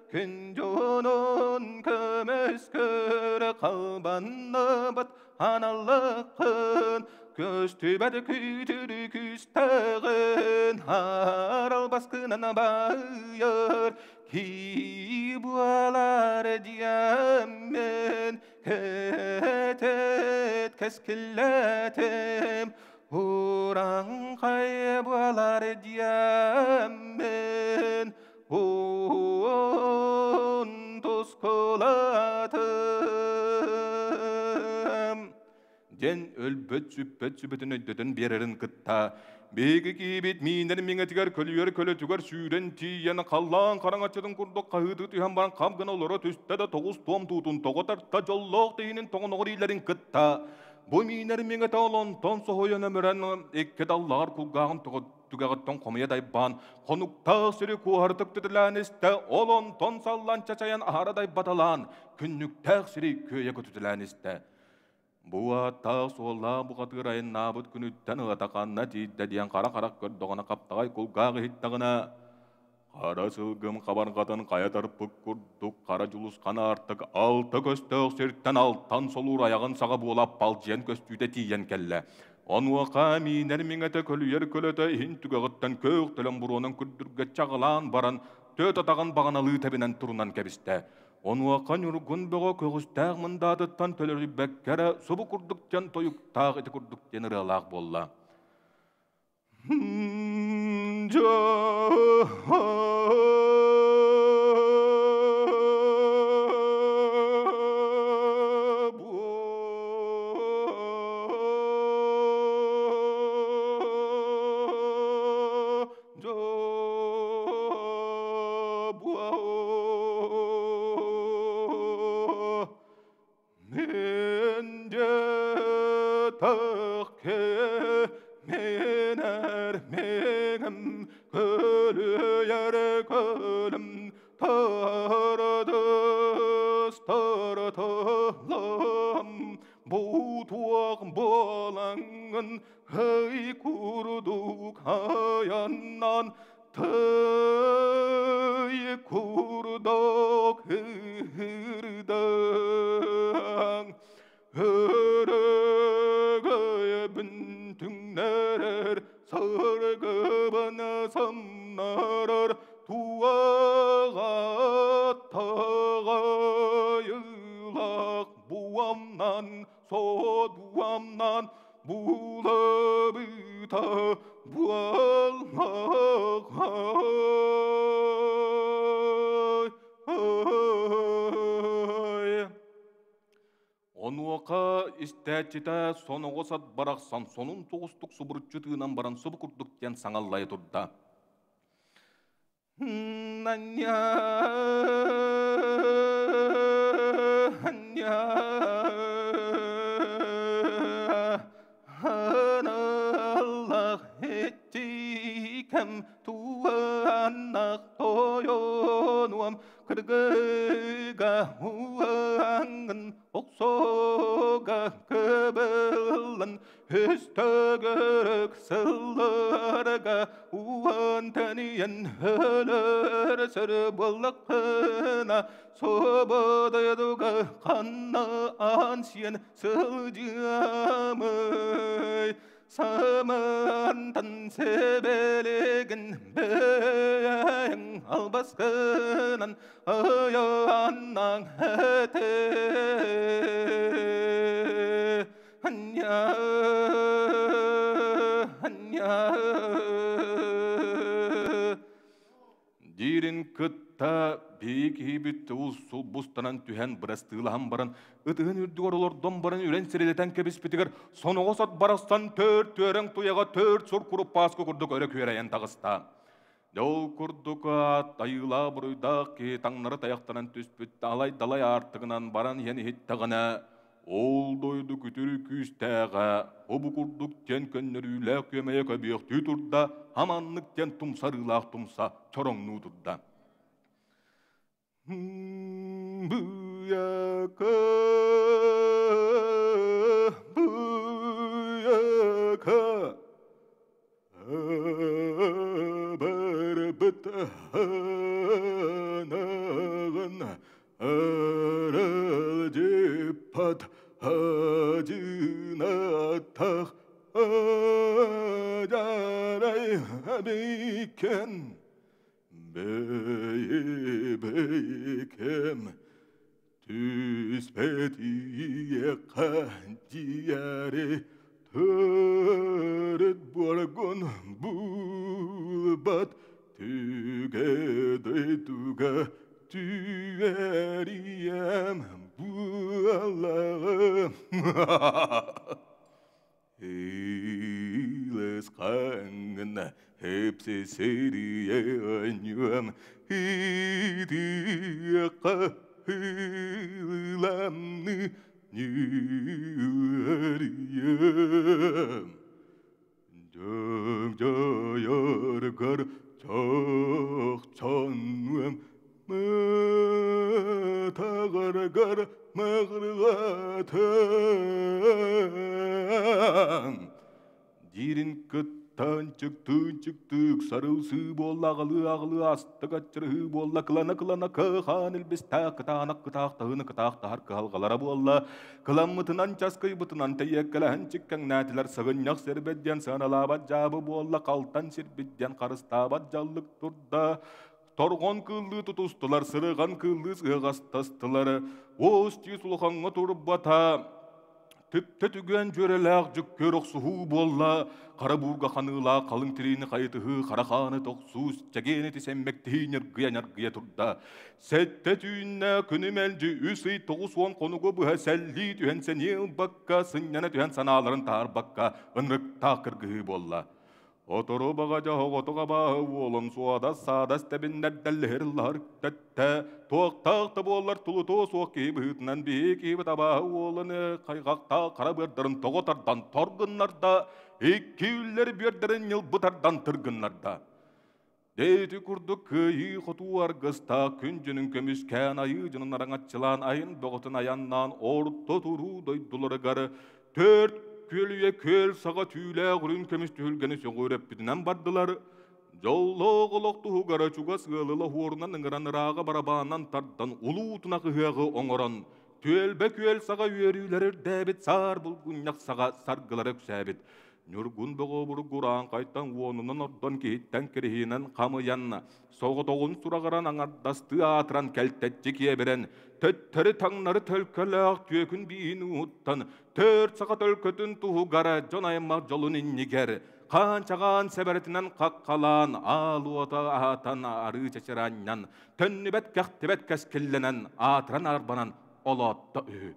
күн жонун көмөскөрө калбанны бат аналыкын көз түбәді күйтірі күстағын арал басқынан байыр ки буалар дияммен кетет кескілетім Уран қай буалар дияммен он тускулатым Ден өлбөт сүппетін өйдетін берерін кытта. Бегі кейбет мейіндер меңетігер көлігер көлі түгер сүйрен тиен қаллан қараңатчыдың күрдік қағыды түйен баран қамғын олары төсті да тоғыз туам тұтын тоғытарта жоллық дейінін тоғын оғыр ейлерін кытта. Бұл мейіндер меңеті олын тон соғойын өмірін еккет аллағар күлғағын түгағыттың қомиядай бан. Қонуқтақ сүрі куартық түтіләністі олын тон саллан чачаян арадай баталан. Күнніктәқ сүрі көйе күтіләністі. Буа тау сола буғатыр айын набыт күніттен ұғатақанна дейді дейін қара-қарақ көрдіғана қаптағай күлғағы хиттағына. Қара сылғым қабарғатын қаятарпық күрдік қара жұлысқаны артық алты көстіғ серттен алттан солур аяғын саға болап балжен көстүйді тиен келі. Онуақа минер меңеті көлүйер көліті хин түгіғыттан көк тілін бұруының күрдірге чағылан баран төт атағын бағаналы тәбінен тұрынан кәбісті. Онуақан үргін бұғы көғістәғ мұндадыттан төлері бәккәрі сұбы күрдіктен тойықтақ еті күрдіктен ұралақ болла. Истәтчіті соны қосат барақсан, сонын тоғыстық сұбырытчы тығынан баран сұбы күрдіктен саңаллай тұрда. Аналлах етті кәм туаннақ тойонуам кіргіға уаңын оқсоға көбілін өстігірік сылларға уан тәниен өлір сүр болықына собыдыдығы қанна ансиен сылжамый самантан себелегін бәйін албасқынан аяннан әті Дирин кытта бейки бүтті ұл бұстанан түхен бірастығылан баран, ұтығын үрдік орылордан баран үрен серелетен кебіс бітігер, соны қосат барастан төрт өрен тұяға төрт сұр құрып басқы күрдік өрі күйерайын тағыста. Дол күрдік атайыла бұрыйдақ ке таңнары таяқтанан түспітті алай далай артығынан баран ені хеттіғына, ол дойды күтірі күстәға, обы күрдік тен көннер үйләк көмейе көбейіқті тұрда, аманлық тен тұмсарылақ тұмса чорыңны тұрда. Бұяқа, бұяқа, бар бұтана beyken beykem tüspetiye kanciyare törüt borgun bulbat tüge tüveriyem bu Allah'ım eyles kangına hepsi seriye anyum hidiye kahılamını nüveriyem Jayar gar çok canım matagar gar mağırgatım Dirin kıttan çıktık sarılsı bolla ağlı astı kaçırı bolla kılana kıhan ilbis takıtanak kıtağ halgalara bolla kılamıtınan çaskı bıtınan teyekkelen çıkken natiler sığınyak serbedyen sanalabat jabı bolla kaltan sirbidyen karıstabat jallık turda Torgon kıllı tutustular, sırıgan kıllı sığastastılar. Oğuzçı sulğanğa turup bata. Tüpte tügen jörelak jük körok suhu bolla. Karaburga hanıla kalın tirini kayıtığı karakanı toksuz. Çegeni tisemmektihi nırgıya turda. Sette tüyünne künümelci üsü toğuz on konugu bu heselli tühen sen yıl bakka. Sınyana tühen sanaların tar bakka. Önrük takırgı bolla. Otoro bagaja hogotoga bağı olum suada sadas tebinler dellerler tette toqtaq tabollar tuluto soqi bıhıtnan biki tabağı olunu qaygaqta qarabırdarın togotardan torgunlarda ikküller birderin yıl butardan tırgınlarda Deyti kurduk kıyı xotuar gısta küncünün kömüşken ayı cının arangatçılan ayın boğutun ayannan orta turu doyduları garı tört Kölüye köl sağa tüyle gürün kemiş tühülgeni söğürep bitinden bardılar. Jolloğulok tuhu gara çuga sığılıla huorundan ıngıran rağa barabanan tardan ulu utuna kıhığı oңoron. Tüelbe köl sağa üyerüler debit sar bulgunyak sağa sargılar öksebit. Nürgun boğu buru guran kaytan uonunan ordan kehitten kerihinen kamı yanna. Soğu doğun surağıran anardastı atıran keltetçi kiyeberen. Tötteri tanları tölkelek tüekün biini uttan. Tört sağa tölkötün tuhu gara jonayma jolun inniger. Kançagan seberetinden kakkalan aluota atan arı çeçeranyan. Tönnübet kahtibet keskillenen atıran arbanan olatta ühü.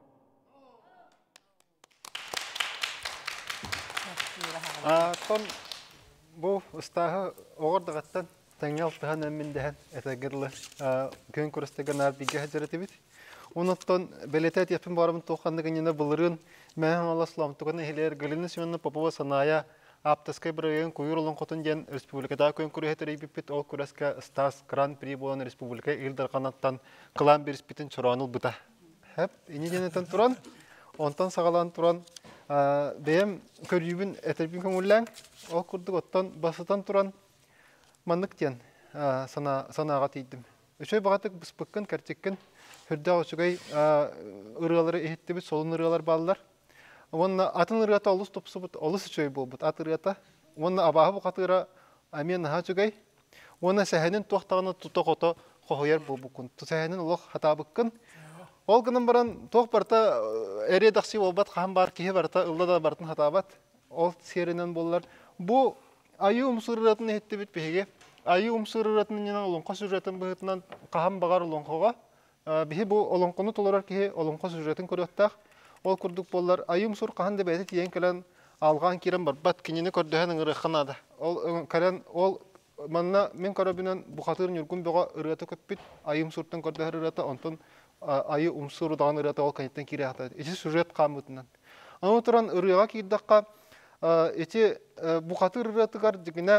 Ton bu ustahı oğurdağıttan tanıyal tıhan emmindehen etegirli kön kurustega narbiga hajaratibit. Onutton beletet yapın barımın toğandıgın yine bulurun mehan Allah slamtıgın ehiler gülünü sönü Popova sanaya aptaskay bırayın kuyur olan kotun jen Respublikada kön kuru heteri bipit ol kuraska Stas Grand Prix bolan Respublika ildir kanattan kılan bir spitin çoranıl buta. Hep ini jenetan turan, ondan sağalan turan benim körübün eterbin kömürlen o kurduk ottan basıtan turan manlık diyen sanağa teydim. Üçüy bağatık bıspıkkın, kerçekkin, hürda uçugay ırgaları ehitti bit, solun ırgalar bağlılar. Onunla atın ırgata olus topsu bit, olus üçüy bol bit, at ırgata. Onunla abahı bu katıra amiyan naha çugay. Onunla sehenin tuhtağını tutak oto kohoyar bol bukun. Sehenin uluq hata bıkkın. Ol günün baran toq barta ere daqsi olbat qaham bar kihe barta ılda da bartın hatabat. Ol serinen bollar. Bu ayı umsurratını etti bit behege. Ayı umsurratının yana olonqa sürretin bıhıtından qaham bağar olonqağa. Bihi bu olonqunu tolarar kihe olonqa sürretin körüyottaq. Ol kurduk bollar ayı umsur qahan da beti tiyen kalan alğan kiren bar. Bat kinini kördühen ırıqanada. Ol kalan ol manna men karabinen bu qatırın yurgun bağa ırıqata köppit. Ayı umsurttan kördüher ırıqata ondan ayı umsuru dağın ırıqata ol kanitten kiri hata. Eci sürret qamıtından. Ama oturan ırıqa kirdaqqa eci bu qatır ırıqatıqar jigine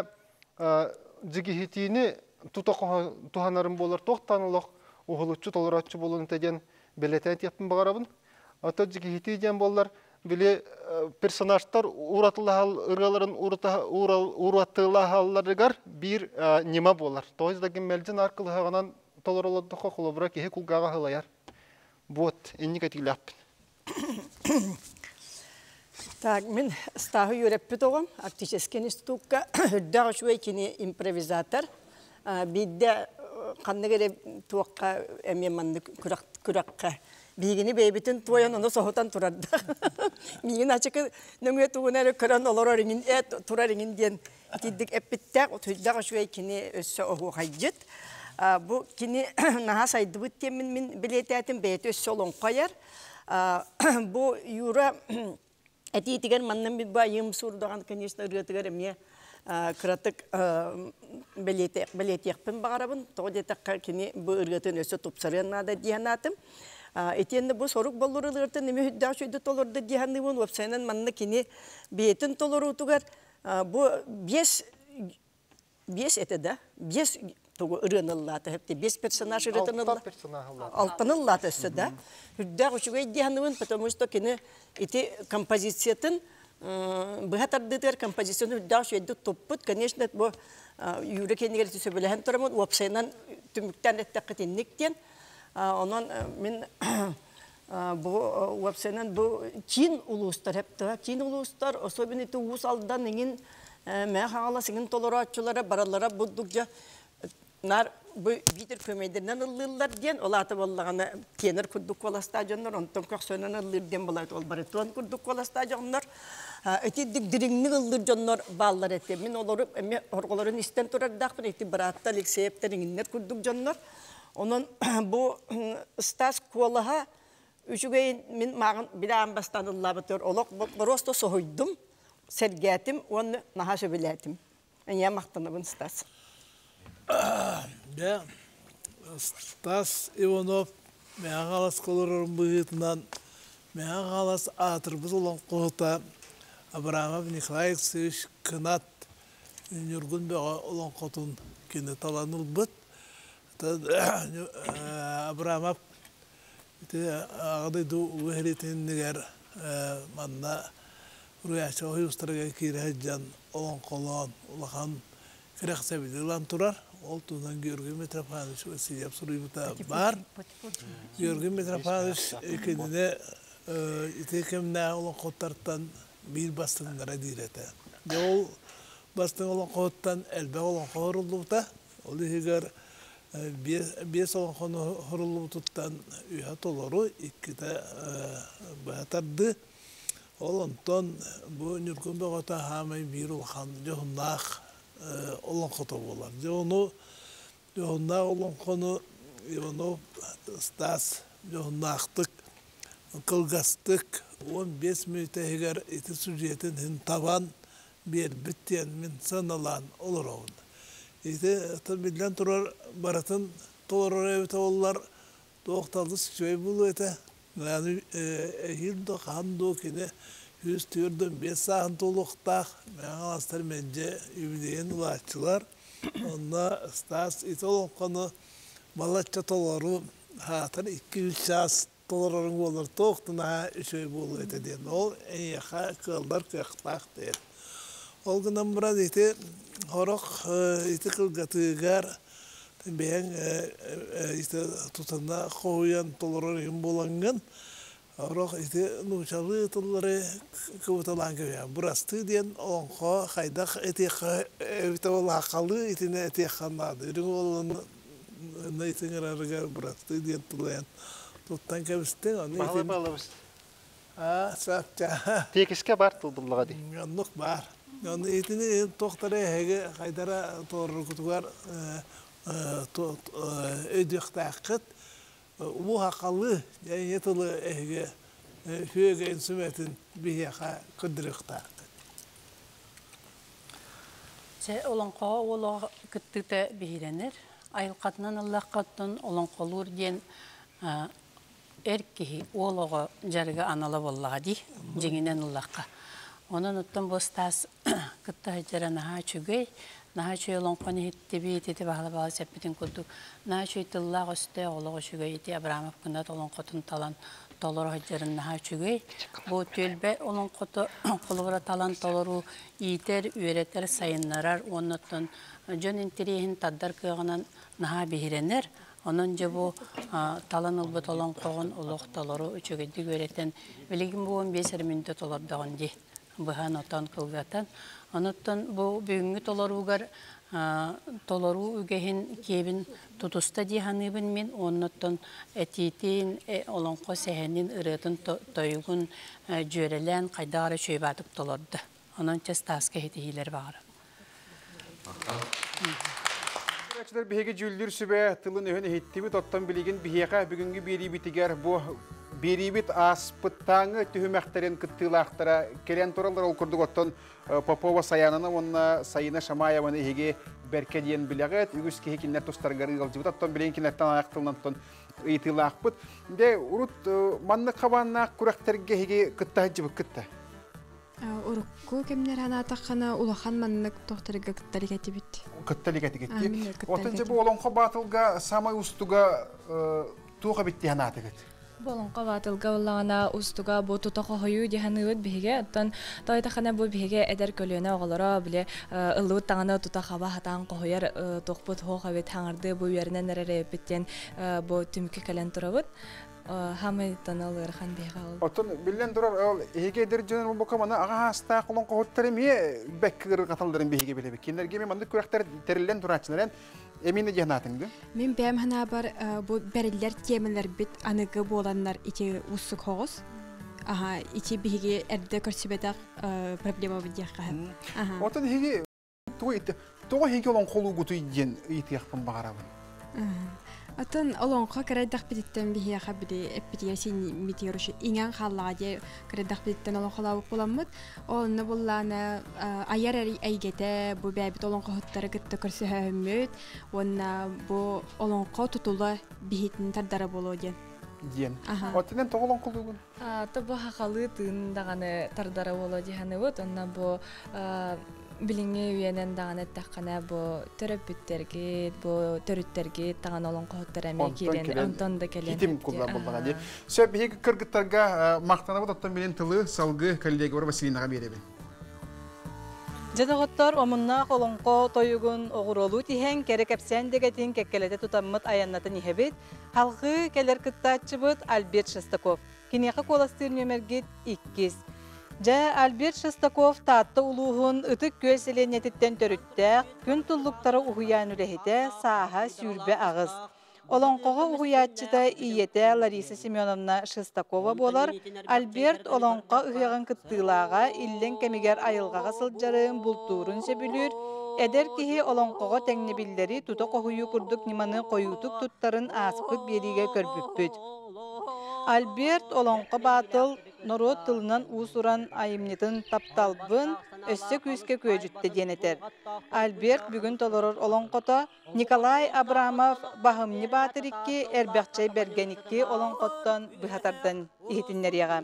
jigihitini tuhanarım bolar toqtanılıq uğulutçu tolaratçı bolun tegen beletet yapın bağarabın. Ata jigihiti jen bollar bile personajlar uğratılahal ırgaların uğratılahallarigar bir nima bolar. Toğuzdaki melcin arqılı hağanan tolaroladıqa kulubra kehe kulgağa hılayar. Bot, enni katilapın. Так, мен стахы юреппі тоғым, Арктический институтка үрдіға шуай кені импровизатор. Бидде қанны кере туаққа әмеманды күраққа. Бейгіні бейбітін туайын оны соғытан тұрарды. Мейгін ачықы нөңе туғынары көрін олар тұрар еңін ден тейдік әппіттәк, үрдіға шуай кені өссі оғы қайджет. Бұл кені наға сайды бұттен мен білеті әтін бәйті өссі олың қайар. Бұл юра әтейтіген маннан бит ба ем сурдаған, конечно, үргетігер әме кыратык білетекпін бағарабын. Тоғдетаққа кені бұл үргетін өсі тұпсарынада диянатым. Етенді бұл сорук болырылырды, неме хүддақ шүйді толырды диянығын, өпсайынан манны кені бетін толыр ұтығар. Бұл бес әтеді, бес ырыныллаты, хепте 5 персонаж ырыныллаты. Алтыныллаты өссі, Хүрдәқ үшігі дейінуын, потому что кені эти композициятын, бұғатардығыр композицияны хүрдәқ үшігі топпыт, конечно, бұл юрі кенігер түсі біліген тұрамын, уапсайынан түміктен әттәқі тенніктен. Онан мен бұл уапсайынан бұл кейін ұлыстар, хепті, кейін ұлыстар, особенно еті ұғыс алдан еңін мәң қағала сіңін толыру атшылары, баралара бұддық жа, нар bu bitir kömeyden ıllılar diyen olata bollağına tenor kurduk kola stadionlar ondan kaksonan ıllılar diyen bolat ol bariton kurduk kola stadionlar ötedik diringni ıllılar jonlar ballar ette min olorub emme orgoların isten turardak bir eti baratta likseyepteringinler kurduk jonlar onun bu stas kolaha üçügeyin min mağın bilan bastanılla batır olok prosto sohuydum sergetim onu naha söbeletim ya maqtanabın stas. Ja, Stas Иванов, мен қалас қолырырым бұғытынан, мен қалас атырбыз olan қоғыта Абрамов Николаевич Кынат Нюргун бәға olan қотын кені таланыл бұд. Абрамов ағадайды ұғыретінігер манна рұяшы ойыстырға кейрі жан olan қолан, олақан кірек сәбеділан тұрар. Ол тудан Георгий Митрофанович өсейіп сұрыйбыта бар. Георгий Митрофанович екеніне итекеміне олон қоттарттан бір бастыңдара дейреті. Ол бастың олон қоттан әлбе олон қорылуыта. Ол егер бес олон қоны қорылуыттан үйа толыру еккеті бағатарды. Ол онтан бұл нүркін бағыта хамай бір ұлған жоғыннақ olan koto bolar. Johunna olan konu Ivanov Stas johunnaaqtık, kılgastık 15 minüte heger eti süjetin hin taban bir bitten min sanalan olur oğun. Eti tabilen turar baratın tolar evte ollar doğuktalı sıçvay bulu ete. Yani ehildo kandu kine yüz tüyürdüm 5 saat oluqtaq. Ben alastar mence ümideyen ulaşçılar. Onda Stas iti olan konu balatça tolaru hatır 2-3 saat tolararın olur. Toğutunaüşöy bulu ete diyen. Ol en yaka kıllar kıqtaq diyen. Ol günden burada iti horok iti kılgatığıgar ben iti tutanda koğuyan tolararın bulangan. Orang itu nucalı tolları kıvıtalan gibi. Burası diyen onko kaydak eti evde olakalı etine eti kanadı. Ürün olan ne için ararıgar burası diyen tolayan. Tuttan kebisten onu. Bağlı bağlamış. Sapça. Tekiske var tuldullağa di. Yanlık var. Yani etini tohtara hege kaydara torru kutugar ödük takıt. Bu hakalı yani yetılı ehge hüyege insümetin bir yaka kıdırıqta. Olan qoğa ola küttükte bihirenir. Ayılqatından Allah qattın olan qolur diyen erkehi olağa jarga anala bollağa di jenginen Allahqa. Onun uttan bostas kıtta hajara naha çügey. Naha çöy olan qonu hitti biyeti bağlı sepetin kudduk. Naha çöy tıllag üstte olağa çügey eti Abramov Kınat olan qotun talan tolor hajarın naha çügey. Bu tölbe olan qotu qolubara talan toloru iter, üreter sayınlarar. Onun uttan jön interihin taddar kığınan naha bihirenir. Onun bu talan ılbıt olan qoğun uluq talaru üçügüdü göreten bilgin bu 15 minut olardan di. Bahan otan kılgatan. Onuttan bu büyüngü talarugar tolaru ügehin kebin tutusta dihanıbın min onuttan etitin olanqo sehenin ırıtın toygun jörelen qaydarı şöbatıp talardı. Onun çestaska hetihiler var. Arkadaşlar bihege jüldür sübe tılın öhün ehittibi tottan biligin bihege bugünkü biri bitiger bu biribit aspıttağı tühümekteren kıttılaqtara kelen toralar okurduk otton Popova sayanana onna sayına Şamayevana ehege berke diyen bileget ügüs ki hekinler tostargarı yılcıbıt otton bilen kinlerden ayaqtılından ton ıйтылaqpıt de urut manna kabanna kurakterge hege kıttahıcıbı kıtta Urukku kemler hana taqana ulahan mannak tohtarga kıttalikati bit. Kıttalikati gitti. Otunca bu olonqa batılga samay ustuga tuğa bitti hana atıgıt. Болонқа батылга уллағана устуга бу тутақы хойу диханыбыт биһиге оттан тайтахана бу биһиге эдер көлөне оголоро биле ыллыбыт таңана тутақаба хатаан қохойар тоқпут хохабет хаңарды бу үйерінен эререпиттен бу түмкі кәлен турабыт хамы таналыр хан биһиге ол. Оттан билен турар ол эге эдер жөнөн бу камана ага хаста колон қохоттары ме беккир каталдырын биһиге билебек. Киндерге ме мандык күрәктер терилен турачылар Эмине жаhnatыңды? Мен бәм хана бар бу бәрилләр темалар бит аныгы боланнар ите уссук хогыз. Аха, ите биге эрдә көрсөбәдәк проблема бидәк. Аха. Отын хиги туй хиги олон колу гуту иден итяхпын багарабын. Атын олонқа кредах биттен бихия хабди эппития син митируш иңан халладе кредах биттен олонқалабы боламмыт. Онны буллана аяр айгете бу бәбит олонқа хоттары гытты көрсөһөммөт. Онна бу олонқа тутула бихитин тардара болоден. Ден. Отынен тоголон кылдыгын. Таба хакалы тын даганы тардара болоди ханыбыт. Онна бу билинге үйенен даганы таққана бу терапевттерге, бу төрүттерге таган олон коттор эме келен, онтон да келен. Китим кулдар болган ди. Сөп биги кыргыттарга мактанабы тоттон менен тылы салгы коллега бар Василинага беребин. Жадаготтор омунна колонко тоюгун огуролу тиһен керек эпсен дегетин кеккелете тутаммыт аяннатын ихебит, халкы келер кыттаачыбыт Альберт Шестаков. Кинеха коластыр нөмергит 2. Жа Альберт Шестаков таатты улуғын ытык көселенетіттен төріттәк, күн тұллықтары ұғыян үлехіте сааға сүрбе ағыз. Олонқоға ұғыятчыда иеті Лариса Семеновна Шестакова болар, Альберт олонқа ұғыған кыттылаға иллен кемигер айылғаға сылджарын бұлтурын сөбілір, әдер кеге олонқоға тәңнебілдері тұта қоғыю күрдік неманы қойутық тұттарын аспыт беріге көрбіппіт. Альберт олонқа батыл Норот тылынан усуран айымнетін тапталбын, өссі күйіске көжітті денетер. Альберт бүгін толырыр олонқота Николай Абрамов бағымны батырикке әрбәқчай бергеникке олонқоттан бұхатардан ихетінлер яға.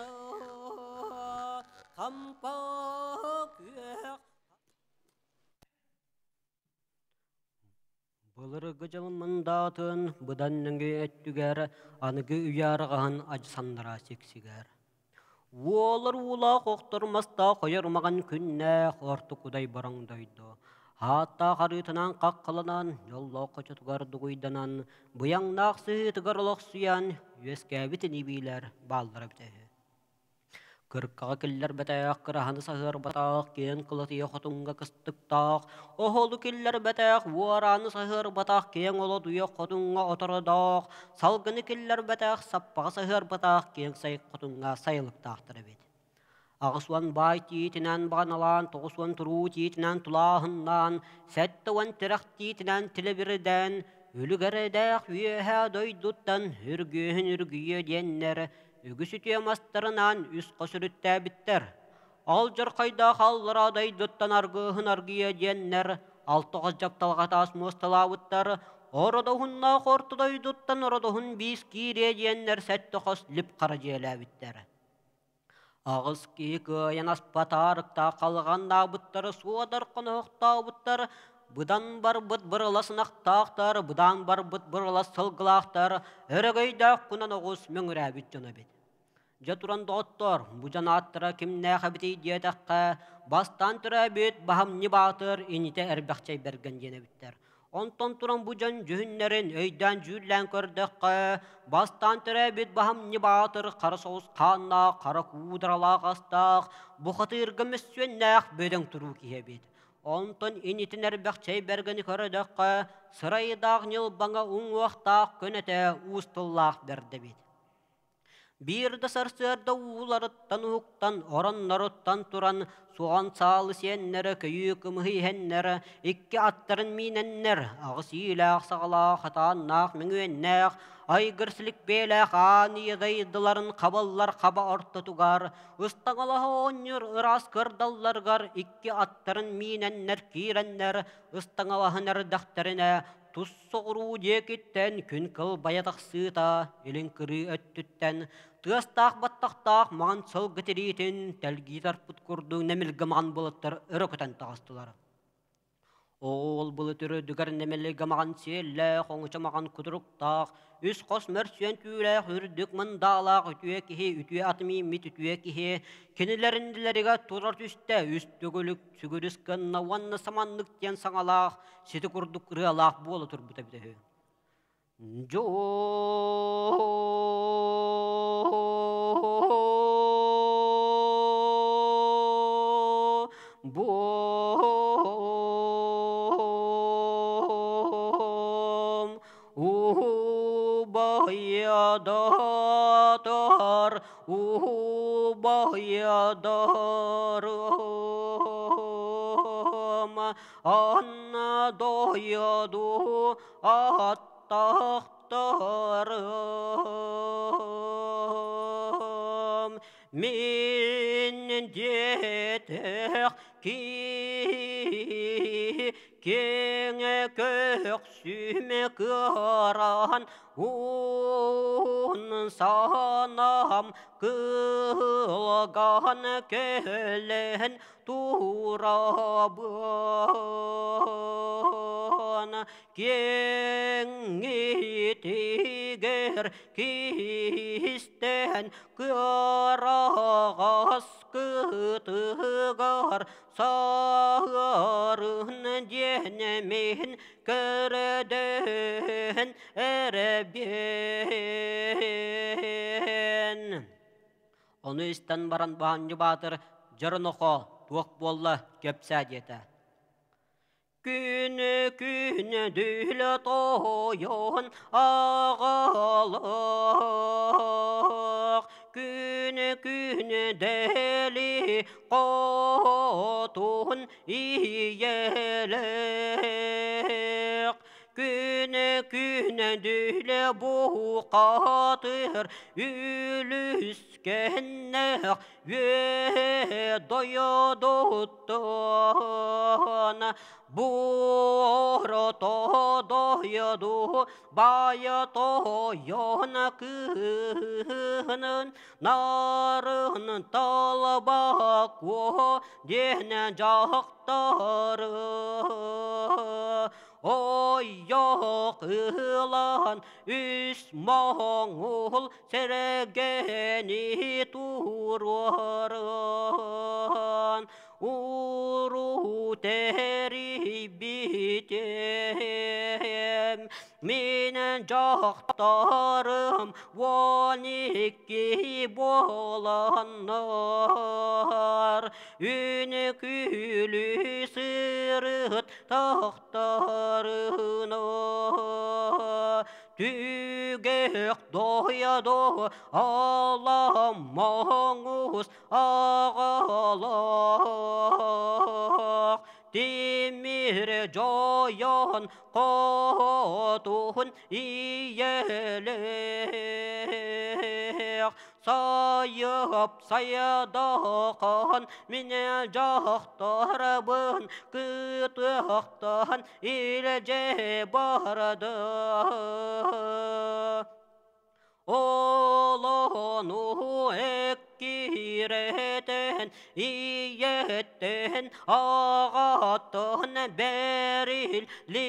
Бұлырығы жылмындатын бұданныңғы әттігер анығы үйарығын ажсандыра сексігер. Олар ула қоқтырмаста қойырмаған күнне қорты құдай бараңдайды. Хатта қарытынан қаққылынан, жолла қочытығарды қойданан, бұяңнақсы тұғырлық сұян, өскәбітін ебейлер балдырып дәйі. Кыркаға келлер бәтәяқ қырағаны сағыр батақ, кен қылытыя қотынға қыстықтақ, оғолы келлер бәтәяқ, уараны сағыр батақ, кен олы дуя қотынға отырыдақ, салғыны келлер бәтәяқ, саппаға сағыр батақ, кен сайық қотынға сайылықтақтыры бет. Ағысуан бай тиетінен бағаналан, тоғысуан тұру тиетінен тұлағыннан, сәттіуан тірақ тиетінен тілі бірден, өлігірдәқ үйеға дойдуттан, үргүйе деннері, Үгісі түйемастарынан үс қосырытті біттер. Ал жыр қайда қаллырадай дүттан арғығын арғыя деннер, алтығыз жапталға тас мұсталауыттар, орыдығынна қортыдай дүттан орыдығын бейс кейре деннер сәтті қос ліп қара желі біттер. Ағыз кейкі аян аспатарықта қалғанда бұттары суадар қынықта бұттар, Бұдан бар бұд бұрыласын ақтақтар, бұдан бар бұд бұрылас сылғылақтар, әрігейдақ күнан оғыз мөңір әбіт жона бет. Жатуранды оттор, бұжан аттыра кімне қабіті идиетаққа, бастан түрі әбет, бағым не батыр, еніте әрбәқчай берген дені біттер. Onton turan bu can cühünlerin öyden cüllän kördäkkä, bastan tere bit baham nibatır, qara soğuz qanna, qara kudrala qastaq, bu xatırgı müssünnäq böden turu kihebit. Onton initin erbäkçey bergeni kördäkkä, sıraydaq nil bana un waqtaq könete ustillaq berdebit. Bir de sarsırda uğlarıttan huktan, oranlarıttan turan, soğan sağlı siyenlere, köyük mıhiyenlere, iki atların minenler, ağısıyla sağla hatannak müngüyennek, aygırsılık belek aniyadaydıların kaballar kaba orta tugar, ıstağılaha onur ıras kırdallargar, iki atların minenler kirenler, ıstağılahın erdakterine, tuz soğuru diyekitten, kün kıl bayataq sığta, elin kırı öttütten, tığastaq battaqtaq mağan sol gıtiritin, telgi tarput kurdu nemilgi mağan bulutlar ırıkıtan tağıstılar. Oğul buluturu dügar nemilgi mağan selle, qoңıça mağan kuduruktaq, üs qos mörsüyen tüyle hürdük mındağlaq, ütüye kihi, ütüye atmi mit ütüye kihi, kenilerindilerige turar tüste, üstügülük sügürüskün navanna samanlık diyen saŋalaq, seti kurduk rıalaq bulutur bu tabi. Jo bom bayadatar bayadarum anna doyadu tahtarım min detek ki kenge köksüme kıran un sanam kılgan kelen turabın kenge tiger kisten kırağız kıtıgar sağırın cenemin köreden ereben. Onu isten baran bahancı batır, jarın oku, tuğuk bolla köpsä diyete. Günü günü düyle toyun ağalık, günü günü deli qotun iyelek, günü günü düyle bu qatır ülüskennek ve doyaduttan. Boroto doyadu bayato yona kının narın talbako dene jaktarı oy yok ılan üsmoğul seregeni tururun uru teri bitem minen jaktarım voniki bolanlar ünükülü sırıt tahtarına tügek doyadu alamangus ağalak demir joyan qotun iyelek sayıp sayadaqan mine jaktarabın kıtıqtan ilece barada olonu ekkireten iyetten ağattan beril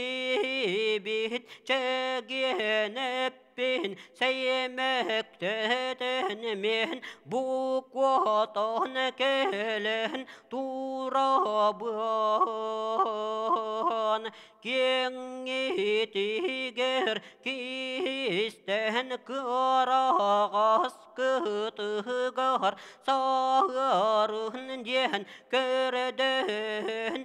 libit çegenep bin sevmekteden men bu kuatan kelen turabın ken итигер кистен кырағас кытығар сағырын ден көрден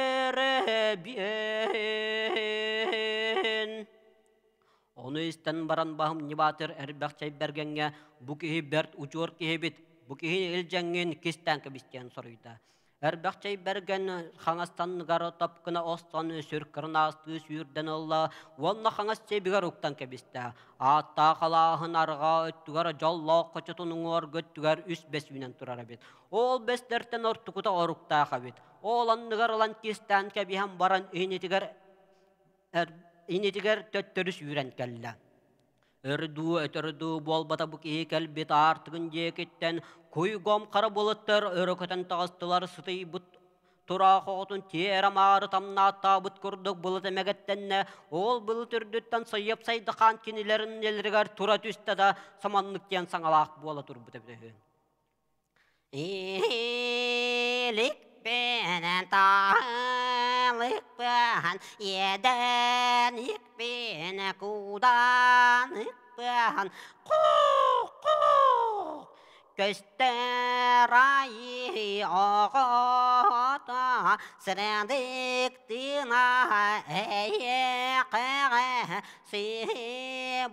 әребен. Onu isten baran bahım nibatır erbaqçay bergenge bu kihi bert uçur kihi bit bu kihi iljengen kisten kebisten soruyda. Erbaqçay bergen xangastan gara tapkına ostan sürkırna astı sürden Allah vonna xangasçay bigar uktan kebiste. Atta qalahın arga öttügar jalla qoçutunun orgöttügar üs besünen turar bit. Ol beslerten ortukuta orukta xabit. Olanıgar lan kisten kebihem baran initigar İnetiger töttörüs yüren kelle. Ördü bol bata bu kihikel bit artıgın ceketten kuygom kara buluttır örököten tağıstılar sıtıyı but tura xoğutun tiyerem ağrı tamnatta but kurduk bulut emegettenne ol bulut ürdütten sayıp saydı kan kinilerin elrigar tura tüste da samanlık diyen sanalak bola tur bu tebdehün. İlik benen tağlık ben yedenik beni kudanik ben kuk gösterayı ağata sırandık dina eyekere si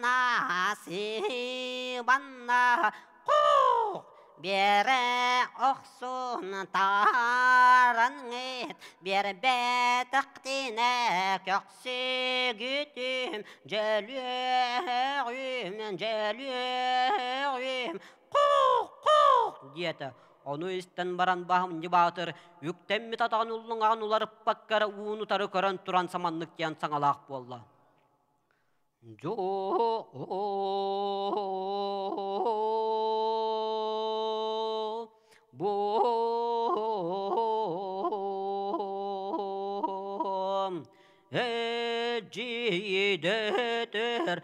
banna kuk Bere oksun taran et, bere betektine köksü gütüm, celüğüm, kuk diyete. Onu isten baran bahım nibatır, yüktemmi tatağın ullun ağın ularıp bakkara uğunu tarı kören turan samanlık diyen sanalak bolla. Bom ecideter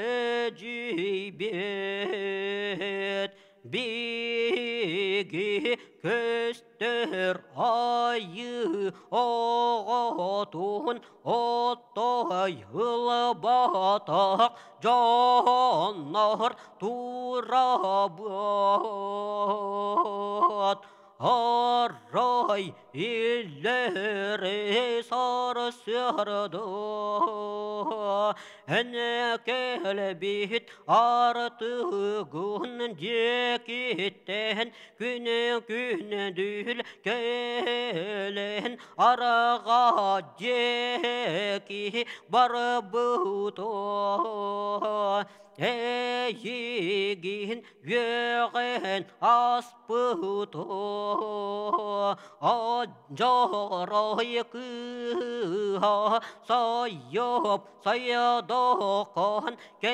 ecibet bigi köster ayı oğutun otayıl batak canlar turabat Array illeri sarsardı Ene kelebit artığın cekitten güne dül gelen arağa ceki barbuto Eyigin yüğen aspıto Acarayı kıha sayıp sayıdokan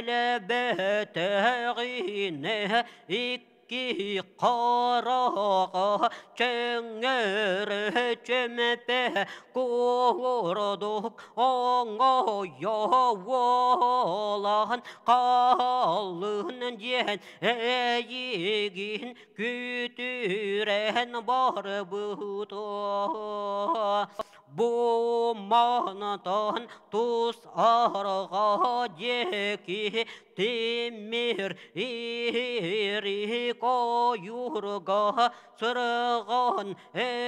Kelebeteğine ki karağa çengere çemepe kurduk ona yavalan kalın diyen eyigin kütüren barbuto bu manadan tuz arga ceki timir iri koyurga sırgan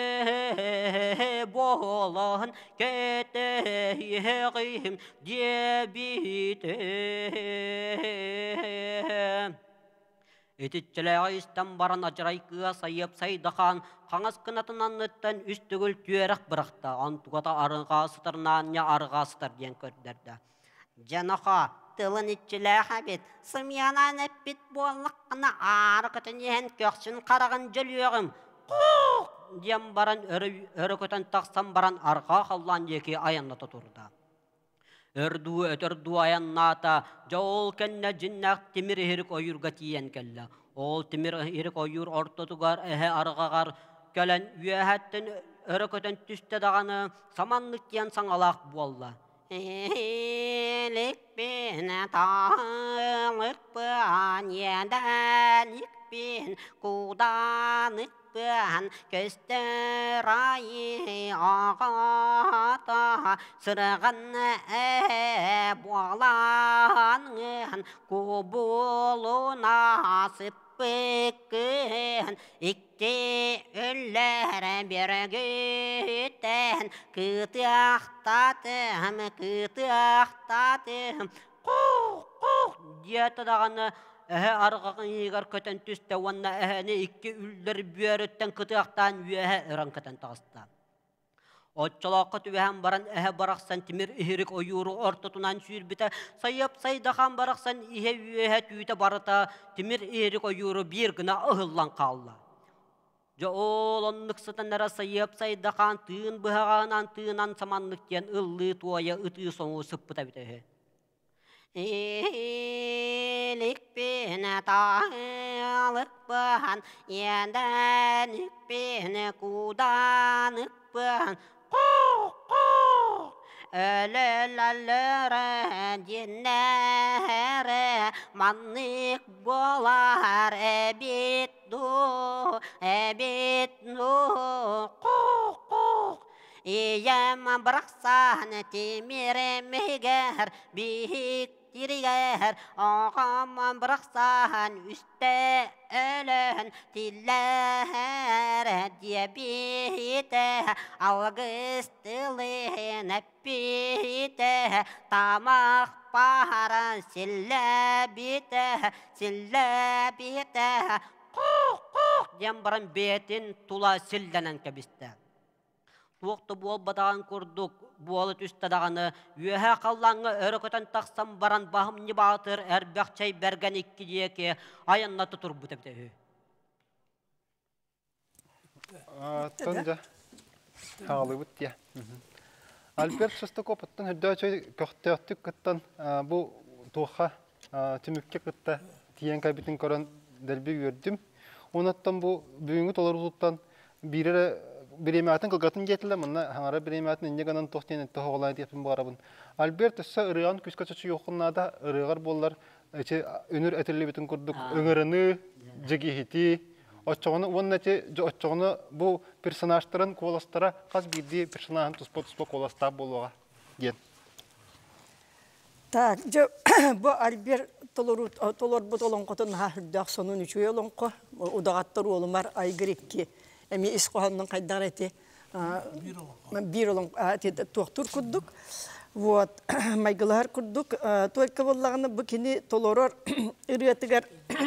bolan keteyim diyebite Etitçileği istem baran acıraykıya sayıp saydıkan Қаңыз кынатынан өттен үстігіл түйерек біріқті. Антуғата арыға сытырнан не арыға сытыр ден көрдерді. Жанаға, тылын итчілі қабет, сымянан әппет болыққына ары күтінен көксін қарағын жүліғім. Қуқ! Дем баран өрі көтін тақсан баран арға қалан еке аянлата тұрды. Өрді аянната, жауыл кәнне жиннақ темір ерік ойырға тиен кәлі. Ол темір ерік ойыр ортотуғар әхе арғағар Kelen üyehetten örököten tüste dağını samanlık diyen sanalak bolla. Elik bine tağlık bın yedelik bin kudanık bın gösterayı ağata сырған боланын кубулуна сыппыкын икки өлләр бергүттен кытыақтатым қуқ диеті дағаны арғағын егер көтен түсті онна әне икки үлдер бүйеріттен кытыақтан үйе ұран көтен тағысты. Отчалаққа түвәһән баран барақсан тимир ихирик ойуру ортотунан сүйірбіті сайып сайдахан барақсан үйе түйті барыта тимир ихирик ойуру бір гына ұғылан қалла. Жа ол онлық сытанара сайып сайдахан тыын бұғағанан тыынан саманлықтен ұллы туая ұты соңу сыппыта біті. Илікпені тағылық бұған, енден үкпені куданық бұған. Ölülülürü dinleri manlık bolar ebit du İyem bıraksan timirimiger bihik diriger ağam bıraksan üstte ölün diller diye bite algıstılığın hep bite tamak paharan sille bite diyen baran betin tula sillenen kebiste. Tuğuktu bol badağın kurduk, bolu tüstadağını, üyehe kallаңы өрөköten taqsam baran bahım ni bağıtır, erbaqçay bergen ikki diye ki, ayanna tutur bu tebdeği. Tönce, Hollywood ya. Albert Shostakopov'tan hüddöçöy köhtöktük kıttan bu tuğha tümükke kıtta tiyen kabitin koran delbi gördüm. Onattan bu büyüğü tolaruttan Birematın kılgatın getiler mına hanara birematın ince ganan tohtiyen tohogolay diyepin bu arabın. Albert ıssa ırıgan küskaçıcı yokunlarda ırıgar bollar önür etirli bütün kurduk öngörünü jigihiti oçoğunu oçoğunu bu personajların kolastara kaz bildiği personajın tuspo kolasta bolluğa gen. Так, bu Albert tolor bu tolonqotun ha hürdaq sonun üçüye olonqo udağattar olumar aygırikki. Emi iskohanın kaydareti bir olun tuğtur kurduk. Вот, майгылар курдук, только боллаганы бу кини толорор ырыатыгар.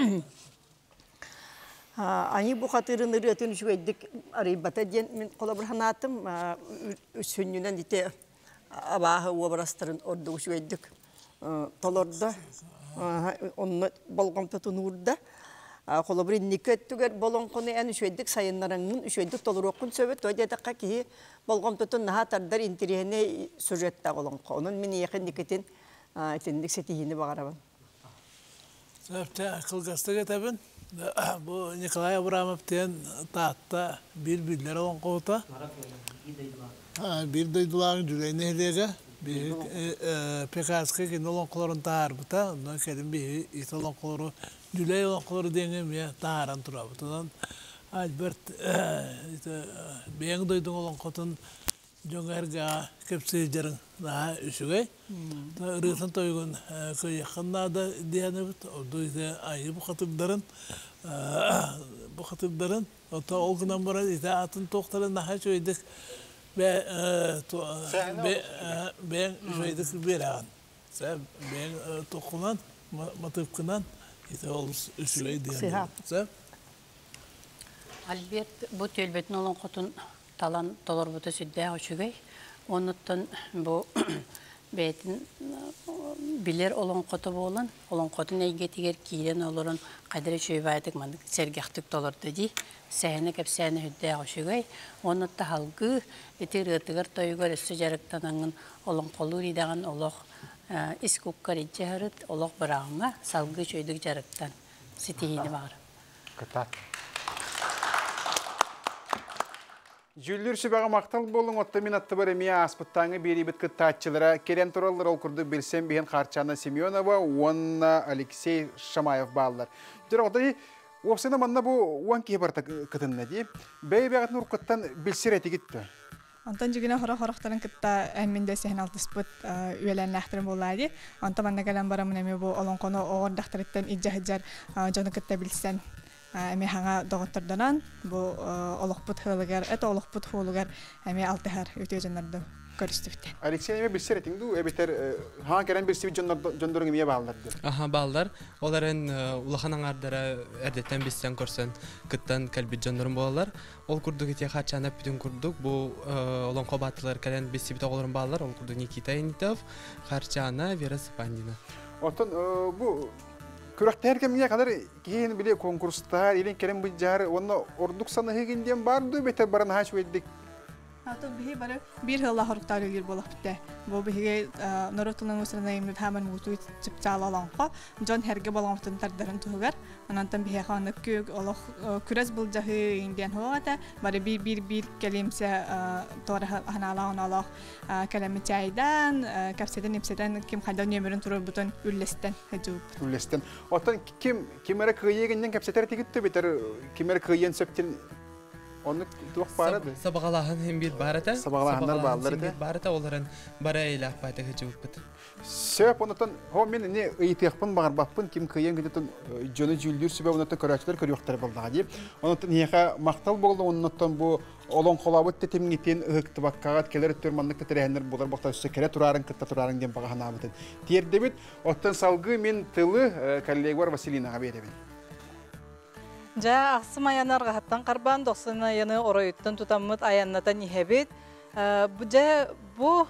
Ани бу хатырын ырыатын шуйдик арибата ден мен колаборханатым үсүннүнөн дите абаһы обрастарын орду шуйдик. Толорда онны болгомто тунурда колобрин никеттүгер болонкону эн шуйдик сайыннарыңын шуйдик толорокун сөбөт ойдатакка ки болгомтотун нахатардар интериене сюжетта голонко. Онун мен якын никетин тендик сетихини багарабын. Сәпте кылгастыга табын. Bu Nikolay Abramov'ten tahta bir olan kota. Bir duyduların yüreğine hediyece bir PKS'ke ki olan kolorun tahar buta. Ondan kedim bir it olan koloru yüreği olan koloru dengem ya taharan tura buta. Albert beğen duydun olan kotun Jongerga kepseyeceğin daha üşüge. Rıhtan toygun yakınlarda diyene bit. Duydu ayı bu katıpların. Ota olgunan bara itaatın tohtarın daha şöydik. Ben şöydik bir an. Sen ben tokunan matıpkınan ita olmuş üşüge diyene. Albert bu tölbetin olan kotun talan dolor butu südde hoşugay. Onuttan bu betin bilir olan kotu bolan, olan kotu neyge tiger kiren olurun kadere şöybaydık mandık sergahtık dolor dedi. Sehne kep sehne hüdde hoşugay. Onutta halgı eti rıtıgar toygar sıcarıktanın olan kolur idağın olaq iskukkar içeharıt olaq bırağına salgı şöydük jarıktan sitihini var. Kıtat. Жүлдер sübäge maqtal bolun otta minatты бар эмия аспыттаңы берибит кыттаатчылара керен тураллар олкурду билсем биген Харчана Семенова, онна Алексей Шамаев баллар. Жөрөгөй оксена манна бу 10 ки барта кытынна ди. Бейбегат нуркыттан билсирети гитти. Антон жигине хорохтарын кытта эмминде сехен алтыспыт үеләннәхтер буллады. Антон манна калан барамын эме бу олонконо огордахтырыттан иҗҗаһҗар жаны кытта билсен. Эме хаңа доготтордан бу олохпут хылыгар, это олохпут хулугар эме алтыхар үтөжөннөрдө көрүстүптен. Алексей эме билсер этиңду эбетер ха керен билсип жондорун эмие баалдарды. Аха балдар оларын улаханаңардара эрдеттен биссен көрсөн кыттан калбит жондорун болалар. Ол курдук ите хачанап бүтүн курдук бу олонко батылар керен биссип тоголорун баалар. Ол курдук Никита Инитов, Харчана, Вера Сапанина. Отон бу күрәктәр кемгә кадәр кийин биле конкурстар, илен керен бу жар, оны ордук саны хигинден барды бетер баран хач веддик. Ато бихи бары бир хылла хоруктар үлгер болуп битте. Бу бихиге норотулун усрана эмне хаман муту чыпчалаланга жон херге баламтын тардарын тугар. Анантан бихи ханы көк олох күрәс бул жахы инден хоата. Бары бир келимсе тора ханалаан алах калами чайдан, капседен ипседен ким хада нөмөрүн туру бутун үллестен хажуп. Үллестен. Отон кимере кыйегенден капсетер тигитте бетер кимере кыйен сөптен onu tuğ barады. Sabağalahan hem bir barata. Sabağalahanlar bağları da. Barata onların barayla payda hıcıvıp bit. Sebep ondan ho men ne ıytıqpın bağırbaqpın kim kıyın gidetin jonu jüldür sebep ondan körәчләр körüqtar buldu diye. Ondan niha maqtal boldu ondan bu олон қолабыт темгетен ықты баққағат келер түрманлықта тәрәһендер болар бақта сөкере турарын кытта турарын дем бағана бутын. Тиердебит оттан салгы мен тылы коллегар Василинаға беребин. Жа ақсым аянарға хаттан қарбан, доқсын аяны оройыттан тұтамыд аяннатан ехебет. Бұ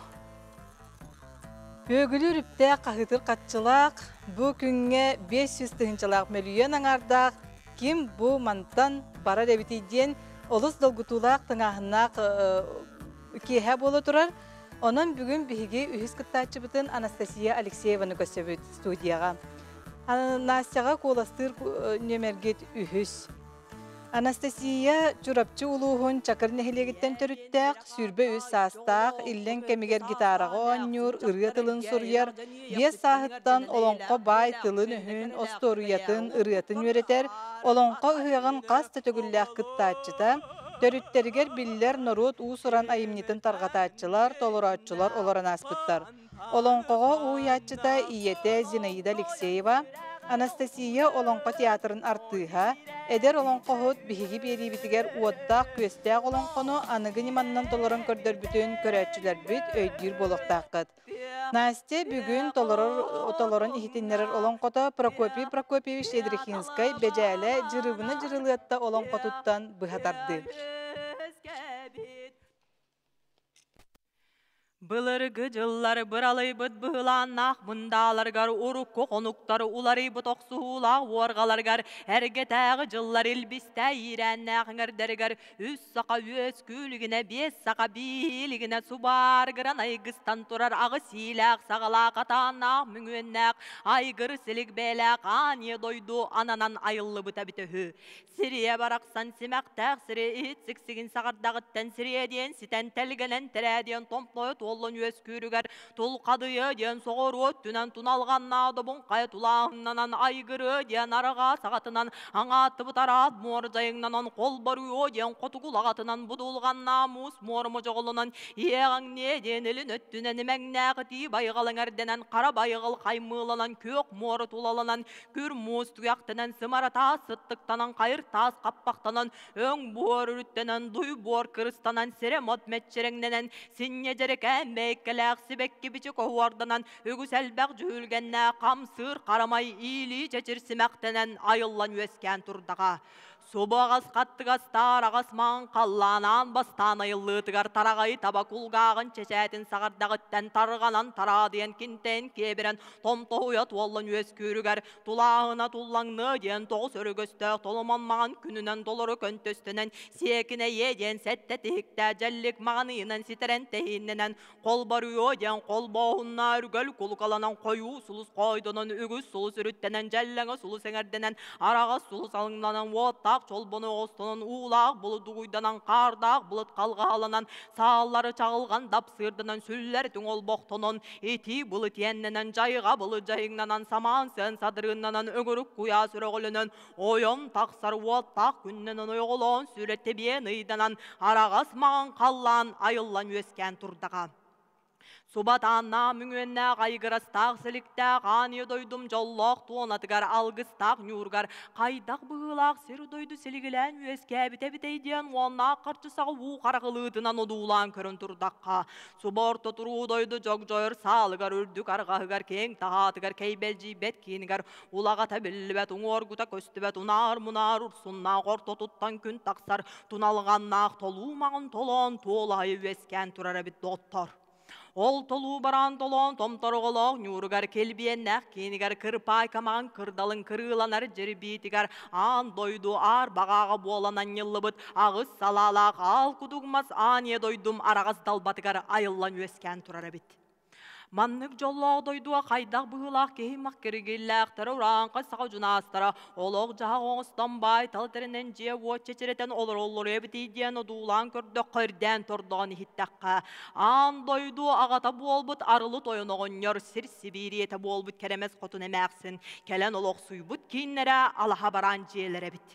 бөгілі үріпті қағытыр қатчылақ, бұ күнге 500 тығынчылақ мөлүйен аңардақ, кім бұ мантан бара дебетейден олыс долгутулақ тыңағынақ кейхе болу тұрар. Onun бүгін бігі үйіз кіттачы бұтын Анастасия Алексееваны көсөбіт студияға. Настяға қоластыр нөмергет үйіз. Анастасия чурапчы улуғын чакыр нәхілегіттен түріттәк, сүрбе өз састақ, иллен кемігер гитараға оннюр, ұрия тылын сұрияр, бес сағыттан олонқа бай тылын үхін, осторуятын, ұриятын өретер, олонқа ұхыяған қасты төгілләк кіттачыта, төрүттергер биллер норут уусуран айымнитин таргатаатчылар, толураатчылар олоран аспыттар. Олонқоға уятчыта иете Зинаида Алексеева, Анастасия олонқо театрын артыға, эдер олонқоғыт бихиги берибитигер уаттақ көстәк олонқону анығыны маннан толорын көрдөр бүтін көрәтчілер бүт өйдір болықтаққыт. Настя бүгін толорын ихитиннерер олонқота Прокопий Прокопьевич Едрихинскай бәжәлі жырыбыны жырылыятта олонқотуттан бұхатарды. Былыргы жыллар бұралай бұд бұланақ мұндаларғар ұрық қонуқтары улары бұтоқсуылақ орғаларғар әрге тәғі жыллар елбісті ирәннәғіңірдергар үз сақа өз күлігіне бес сақа билігіне субарғыран айғыстан тұрар ағы силәқ сағалақ атанақ мүңеннәқ айғыр сілік бәләқ ане дойду ананан айылы бұта бітігі сірие барақсан семәқтәқ сірие итсіксігін сағардағыттен сіриеден ситен тәлгенен тірәден томплойт олын өз күрігер тұлқадыйы ден соғыр өттінен тұналғаннады бұнқай тұлағыннан айғыры ден араға сағатынан аңаты бұтарат мор жайыңнан қол баруы ден қотығылағатынан бұдылған намус мормы жоғылынан еғаң не ден елін өттінен мәңнәғыти байғалың әрденен қара байғыл қаймылынан көк моры тұлалынан күр мұз тұяқтынан сымарата сыттықтанан қайыр тас қаппақтанан өң бор үріттенен дуй бор кырыстанан серемот мәтчереңненен синне жерек әмбәйкеләқ сібекке бічі қоуарданан үгіс әлбәқ жүлгенне қамсыр қарамай илі чәчірсімәқтенен айыллан өскен тұрдаға. Собағыз қаттығастар ағасман қалланан бастан айыллытығар тарағай табакулғағын чәчәтін сағардағыттен тарғанан тарадыен кентен кеберен томтоуят олын өз көрігер тұлағына тұллаңны ден тоғыз өрігісті толыманмаған күнінен долыры көнтөстінен секіне еден сәтті текті жәлік мағанынан ситерен тейіннен қол баруы ден қол боғынна үргіл құлқаланан қою сұлыс қойдынан үгіз сұлыс үріттенен жәліңі сұлыс әңерденен араға сұлыс алыңданан уотта Оттақ чолбоны остонын улақ бұлыды ұйданан қардақ бұлыт қалғаланан саалары чағылған дапсырдынан сүллер түңол боқтонын ети бұлыт енненен жайға бұлы жайыңнанан саман сен садырыннанан өңірік құя сүріғілінен ойым тақсар оттақ күнненен ойғылон сүретте бен ыйданан арағас маған қаллан айыллан өскен тұрдаға. Субатанна мүңеннә қайғырастақ сіліктәқ аны дойдым жоллақ туонатығар алғыстақ нүргар қайдақ бұғылақ сері дойды сілігілән өске біте-бітейден онна қарчысағы ұу қарғылыдынан одулан көрін тұрдаққа. Суборты тұру дойды жог жойыр салығар үрдік арғағығар кең тағатығар кейбелжі бет кейінігар улағата білбәт ұңоргута көстібәт ұнар мұнар ұрсынна қорто тұттан күн тақсар тұналғаннақ толу мағын толон толайы өскен тұрары бит доттар. Ол толу баран толон томторголог нүргар келбиеннәк кенигар кырпай каман кырдалын кырыланар жербитигар ан дойду ар багага боланан йыллыбыт агыс салалак ал кудугмас ане дойдум арагас далбатыгар айыллан өскен турары бит. Маннык жоллог дойдуа қайдақ бұғылақ кеймақ кіргелләқтірі ұранқа сақы жунастыра. Олог жаға оңыстанбай тал-тірінен же от чечеретен олыр ебітейден одулан көрді қырден тұрдығын хиттаққа. Ан дойду ағата болбыт арылы тойын оғынер сір Сибириеті болбыт керемес қотын әмәқсін. Келен олог суйбыт кейінлері алаға баран жиелері бит.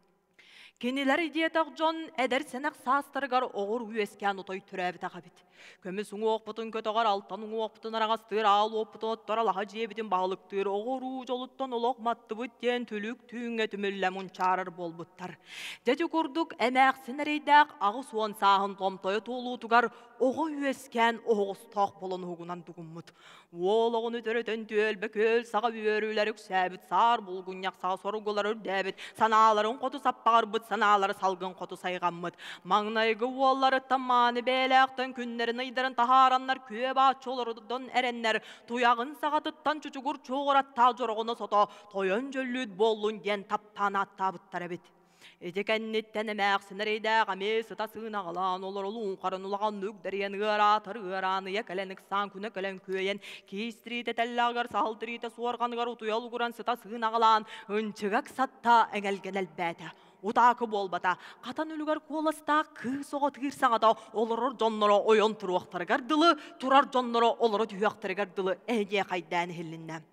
Кенелер идиятақ жон әдір сенақ састырғар оғыр үйескен ұтой түрәбі таға бит. Көміс ұңы оқпытын көтіғар алтан ұңы оқпытын арағастыр, ал оппытын оттар алаға жебіден бағылықтыр, оғыру жолыттан олық матты бұттен түлік түйінге түмілләм ұнчарыр бол бұттар. Дәді көрдік әмәқсін әрейдәқ ағы суан сағын томтойы толу тұғар оғы үйескен оғыз тоқ болын ұғынан тұғыммыд. Ол оғын өтіретін төлбі көл саға өрілер үксәбіт, сар бұлғыняқ саға сорғылар өрдәбіт, саналарын қоты саппағыр бұт, саналары салғын қоты сайғаммыд. Маңнайғы олары таманы бәләқтен күннерін айдарын тахараннар көп атшолырдың әреннер, туяғын сағатыттан чүчігір чоғыратта жорғыны сота, тойын жөллүд болын ден таптан аттабыттары бит. Этекеннеттен әмәқсінерейдәқ әмесі тасына қалан олар олуын қарын ұлаған нүгдерен ғыратыр ғыраны екәленік сан күні кәлен көйен кейстрейті тәллағыр салтырейті суарғанығар ұтуял ғыран сытасына қалан ұнчығақ сатта әңелген әлбәті. Утақы болбата, қатан өлігер қоласта күй соға тығырсаңада олырыр жоннары ойын тұруақтарығар дылы, тұрар жоннары олыры түйақтарығар дылы әне қайдан хеліннен.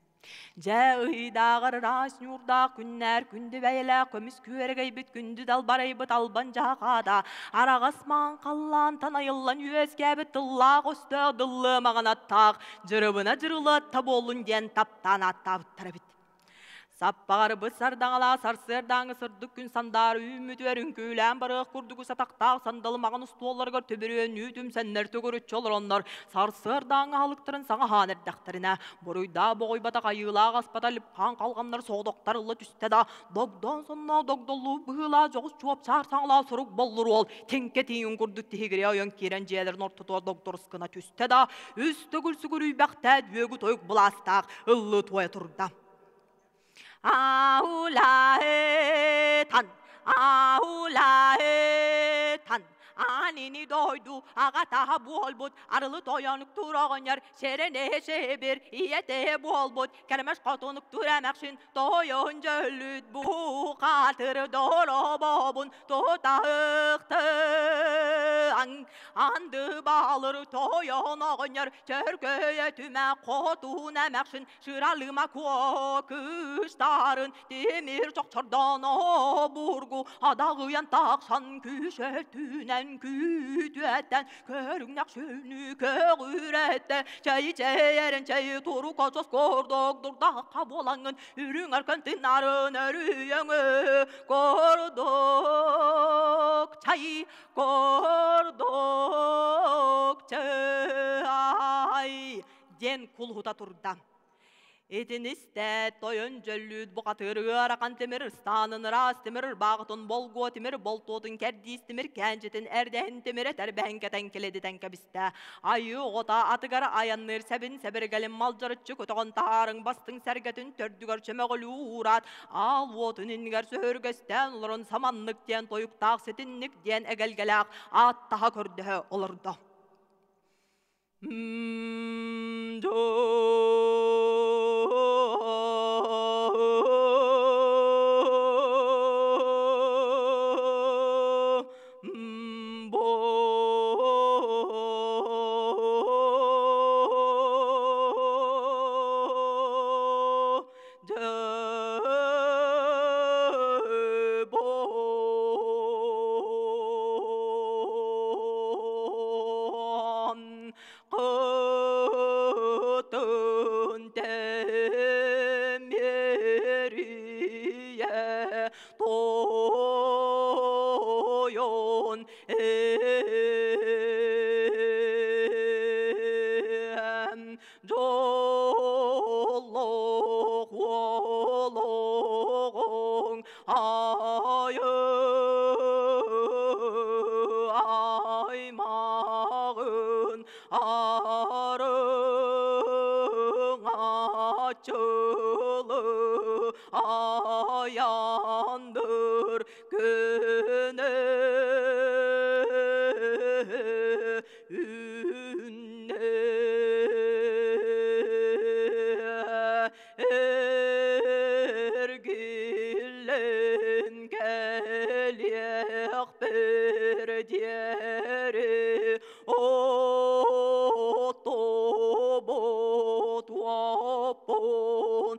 Жә ұйдағыр рас нүрда күннәр күнді бәйлі көміс көрігей біт күнді далбарай бұт албан жағада. Арағасман қаллан танайылан үйеске біт тыллақ өсті дылы маған аттақ. Жырыбына жырылы таболын ден таптан аттабыттары бит. Саппағар бұсардаңала сарсырдаңы сырдық күн сандар үміт өрін көйлән барық күрдігі сатақтақ сандалы маған ұстуоларғар төбірен үтім сәннер төгірі чолыронлар сарсырдаңы халықтарын саңа ханердақтарына бұруйда бұғой батақ айылақ аспата ліпқан қалғандар соғдоқтар ұлы түстеда догдон сонна догдолу бұғыла жоғыз чуап сарсаңла сұрық болыр ол теңке тейін күрдік тегіре ойын керен жиелерін ортытуа докторскына түстеда үсті күлсігір үйбәқті дөгі тойық бұластақ ұлы туа тұрда. Аулаетан, аулаетан, анини дойду, ағата болбут, арылы тоянық тұрағынер, серене шебір, иете болбут, кәрмәш қатынық түремәкшін, тойын жөліт бұ қатыр доро бобын, тұтағықтың, анды балыр тойын ағынер, чөркөе түмә қотын әмәкшін, шыралыма көкіштарын, демір жоқчардан обургу, адағыян тақсан күшер түнән kütüetten körüngnak şönü köğürette çayı çeyerin çayı turu koços kordok durda kabolangın ürün arkan tınarın örüyönü kordok çayı kordok çay den kulhuta turdan Etiniστε toyun jölüd buqatırı arakan temir stanın ras temir bağıtın bolgu temir boltodun kerdis temir kencetin erden temir eter benketen keledi tenkebiste ayı ota atıgar ayanır sebin sebirgelim malcarıtçı kötüğün tarın bastın sergetin tördügar çömeğülü uğrat al otun ingar sörgesten olurun samanlık diyen toyuk tağsetinlik diyen egelgelak at taha kördüğü olurdu. Kıtın temeriye toyun Jolloq oloğun ayı aymağın arın açılı ayandır güne ergilen geliyak bir diğeri otobot vapon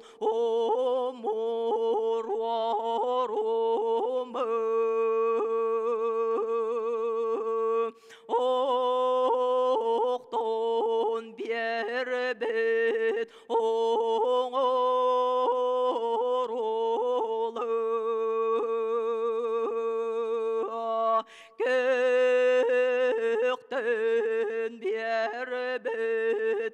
omur varımı Oğton berbet oğurulu Gökten berbet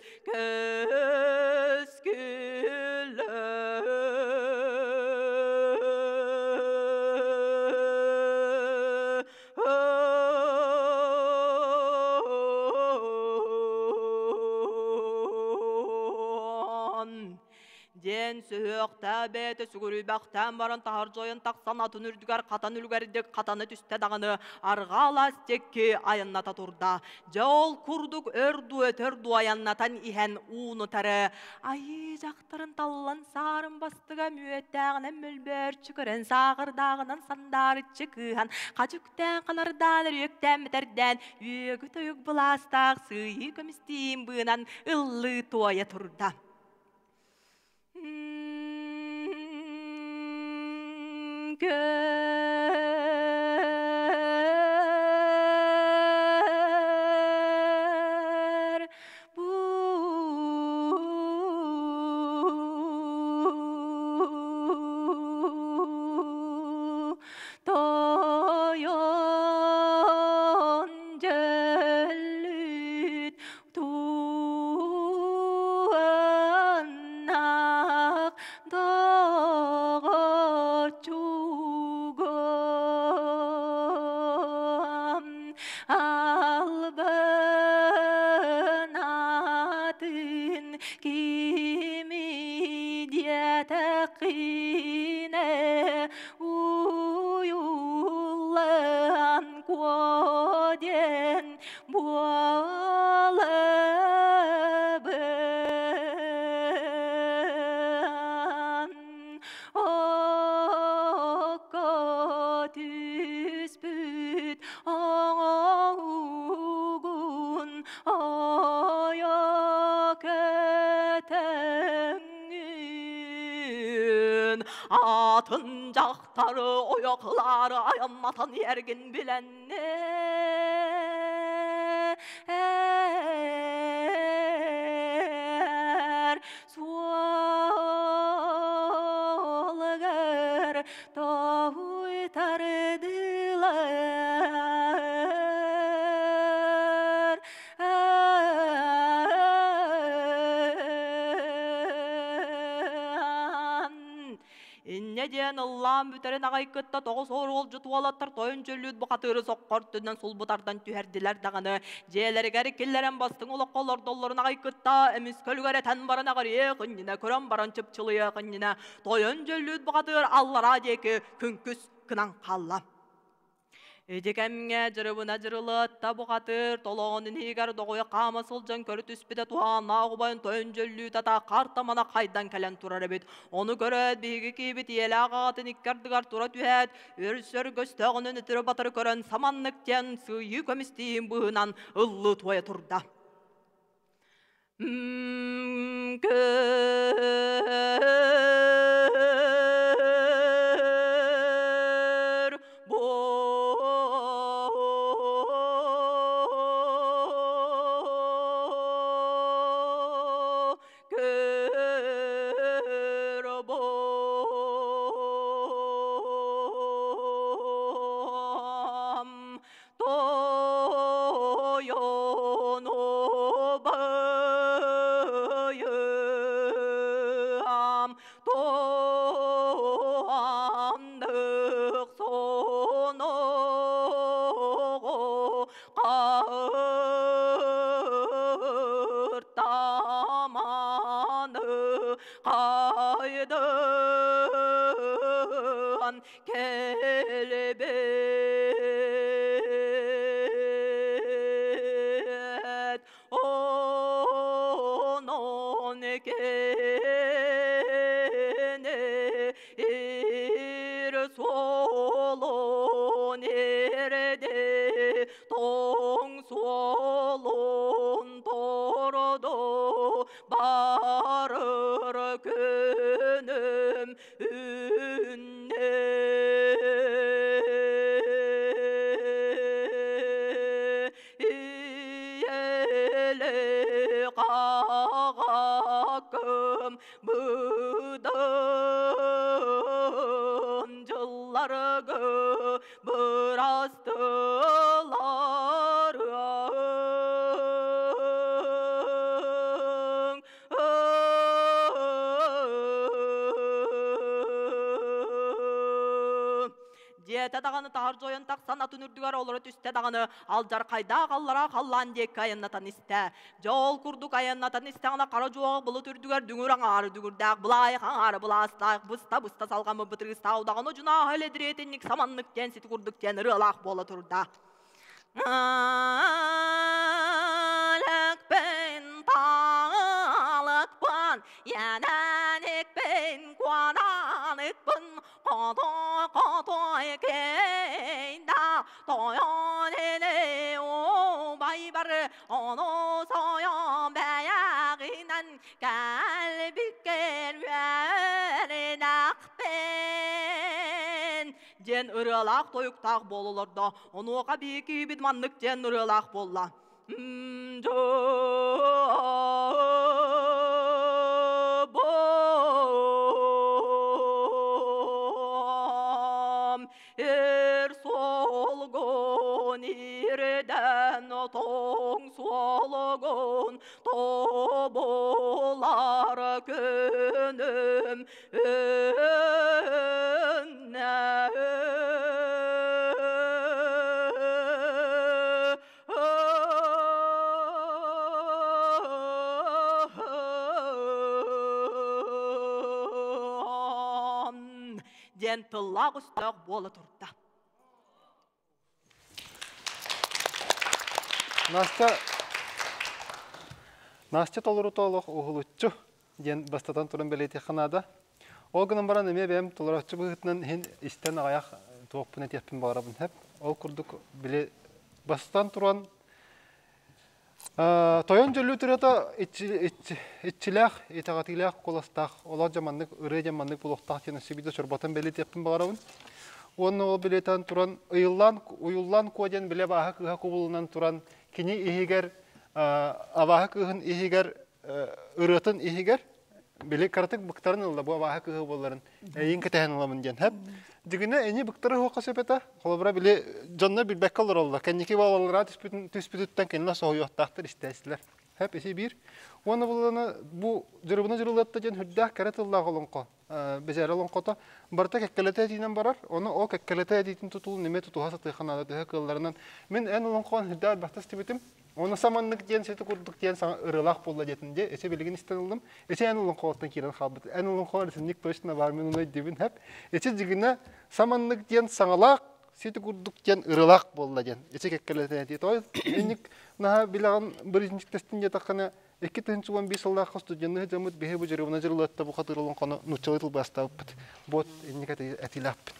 Den söğüktä beti sügürübäktäн baran tahar joyun taksan atın ürdügar katan ülgerdek katanı tüste dağını argalas tekki ayannata turda. Jol kurduk ördü ötördü ayannatan ihan unu tarı. Ayı jaktırın tallan sarın bastıga müettağınan mülbör çıkırın sağırdağınan sandarı çıkıhan. Kaçıktan kalardan rüyekten biterden üyegü töyük bulastaq sıyı kömistiyim bınan ıllı tuaya turda. Gör bu toyon jellüt tuanak dağa çugam albanatın kimi diye tekine uyulan koden bualabın Okka tüspüt ağugun ayak etengün Atın jaktarı oyakları ayanmatan yergin bilenler Sualgar tavuy tardılar İnnedен Allah'ın büterin ağaykıtta toğuz orul jutualattır toyun jölüt bu katırı soqqor tünden sulbutardan tüherdiler dağını jelerger killeren bastın ulak kollar dolların ağaykıtta emis kölgere ten baran ağarıya kınnine kören baran çıpçılıya kınnine toyun jölüt bu katır allara deki künküs kınan kalla Edekemge jırыбына jırılıtta bu katır toloğunun higar doğuya qamasıl jan körü tüspide tuğan nağubayın toyun jölü tata kartamana kaydan kelen turar ebit. Onu göröd bihigi kibit yele ağatın ikkardıgar tura tühet. Örsör göstağının ütürü batırı körön samanlıkten sıyı kömistiyim bığınan ıllı tuaya turda. ekene solon erede tong solon torodo barır könüm ünne iyele qağakım bıdın cıllargı Jete dağını tahar joyan taksan atın ürdügar olur üstte dağını alcar kayda kallara kallan dek ayanatan iste. Jol kurduk ayanatan iste ana kara joğa bulut ürdügar düngür ağır dügürdağ bulay ağır bulastak busta salgan mı bıtırgı stav dağını ucuna öyle diretenlik samanlık gen siti kurduk gen rılak bola turda. Alak ben talık ban yananek ben kuananek ben Koto ekenda toyon ele o baybar onu soyon beyaginan kalbiker nakpen jen ırılak toyuktaq bolulurdu onu oqa biki bitmanlık jen ırılak bolla solgun irden tong solgun tobolar könüm önne den tılak üstök bola turda. Настя толорутолох угулуччу ден бастатан туран белети ханада. Ол гынан баран эме бем толороччу быгытнан хин истен аяк тоокпун этеппин барабын хеп. Ол курдук биле бастан туран тойон жөлү турата иччилах итагатилах коластах ола жаманнык ыры жаманнык булуктак жана сибиде чорбатан белети этеппин барабын. Оны ол билетен туран уюллан коден биле баха кыха кубулунан туран кини ихигер абаха кыхын ихигер ырытын ихигер биле картык быктарын ылда бу абаха кыхы болларын эйин кетен ыламын ден хеп дигине эни быктары хока сепета холбра биле жонна билбеккалар олда кенники балалара түспүтүттен кенна союяктактыр истесилер хеп эси бир оны буланы бу жырыбына жырылатта жен хүддах каратылла голонко безерелон кото барта кеккелете динен барар оны о кеккелете дитин тутул неме тутуха сатыханада дэх кылларынан мен эн улонкон хүддах бактас тибетим оны саманнык ден сети курдук ден саңа ырылак болла детинде эсе билигин истенилдим эсе эн улонкоттан кирен халбыт эн улонкон синник точно бар мен уной дибин хеп эсе жигине саманнык ден саңалак сети курдук ден ырылак болла ден эсе кеккелете ди той эник на билаган биринчи тестин жатакана 2015 жылда студентны жамыт бехе бу жырыбына жырылатта бу хатырылын кону нучалытыл бастаппыт бот эникат атилаппыт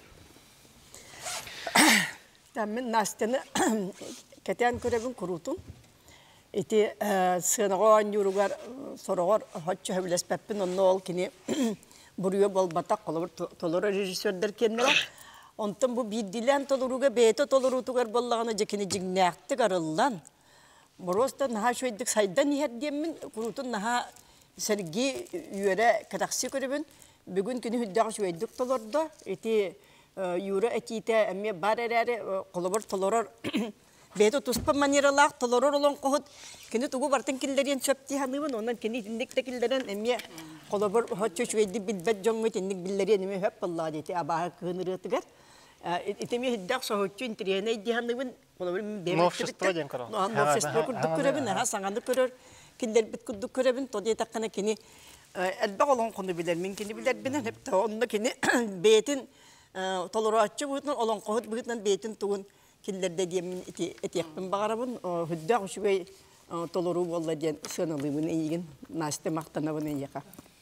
Мен Настяны кетен көребин курутун эти сынгон юругар сорогор хотчу хевлеспеппин онно ол кини буруу болбата колор толор режиссердер кеннер онтон бу биддилен толоруга бето толорутугар боллаганы жекини жигнактык арыллан Просто наха шойдык сайдан иһердемин курутун наха Сергей юре катаксы көрөбүн бүгүн күнү хүддак шойдык толордо эти юре этите эме барере колобор толорор бето туспа манералак толорор олон кохот кини тугу бартын киллерин чөпти ханыбын онан кини диндик текилдерен эме колобор хотчу шойды билбет жоңму тиндик биллерин эме хөп болла дети абаа кынырытыгар итеми хүддак сохотчу интерьене диханыбын Новшество ден кара. Новшество курдук көрөбүн, саңанды көрөр, киндер бит курдук көрөбүн, тоди таккана кини элбак олон кону билер, мен кини билер бинен хеп онда кини бетин толорачы бутун олон кохот бутун бетин тугун киндерде диемин этиякпын багарабын, хүддак ушугай толору болла ден сынылыбын ийген Настя мақтанабын ийека.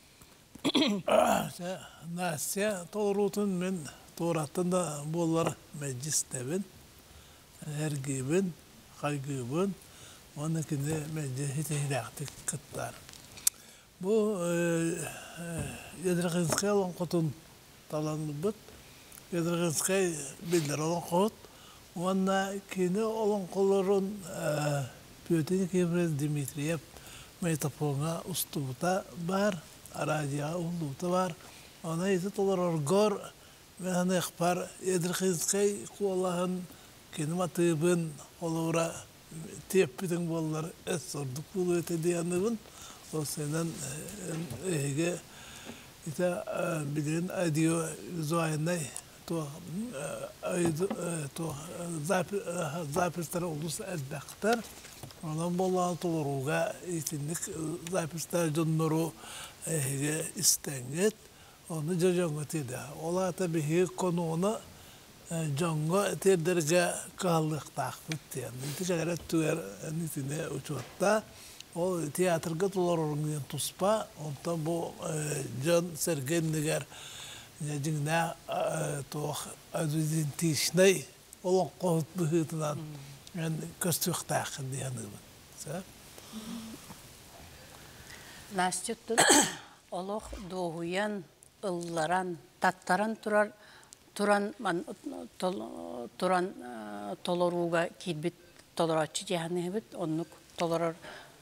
Настя толорутун мен торатында болар мәҗлис тебен, әргебен, хайгыбын, оны кине мәҗлис хитәхтик кыттар. Бу Ядрагынскай лонқотун таланыбыт, Ядрагынскай билдер лонқот, онна кине лонқолорун Пётин Кемрез Дмитриев Майтапонга устубута бар, Арадия улута бар. Она ити толорор гор, мен аны ихпар Ядрагынскай куалаһын кинематыбын олора теппитин боллар эсордук булу эте дияныбын. O senden ege ita bilin audio visualne to zapistler olursa elbaktar. Ondan bolan toluruga itinlik zapistler jonnoru ege istenget. Onu jonga tede. Ola tabii konuğunu jonga tederge kallık takpit yani. Ticare tuer nitine uçotta. O tiyatrga tolarorungan tuspa, ondan bu John Sergendiger jingna to azizin tishnay olan qot bihitinan yani köstüqtaq diyanıbın. Sa? Настюттун олох doğuyan ылларан таттаран туран толоруга кирбит толорачы жаһаныбыт оннук толорор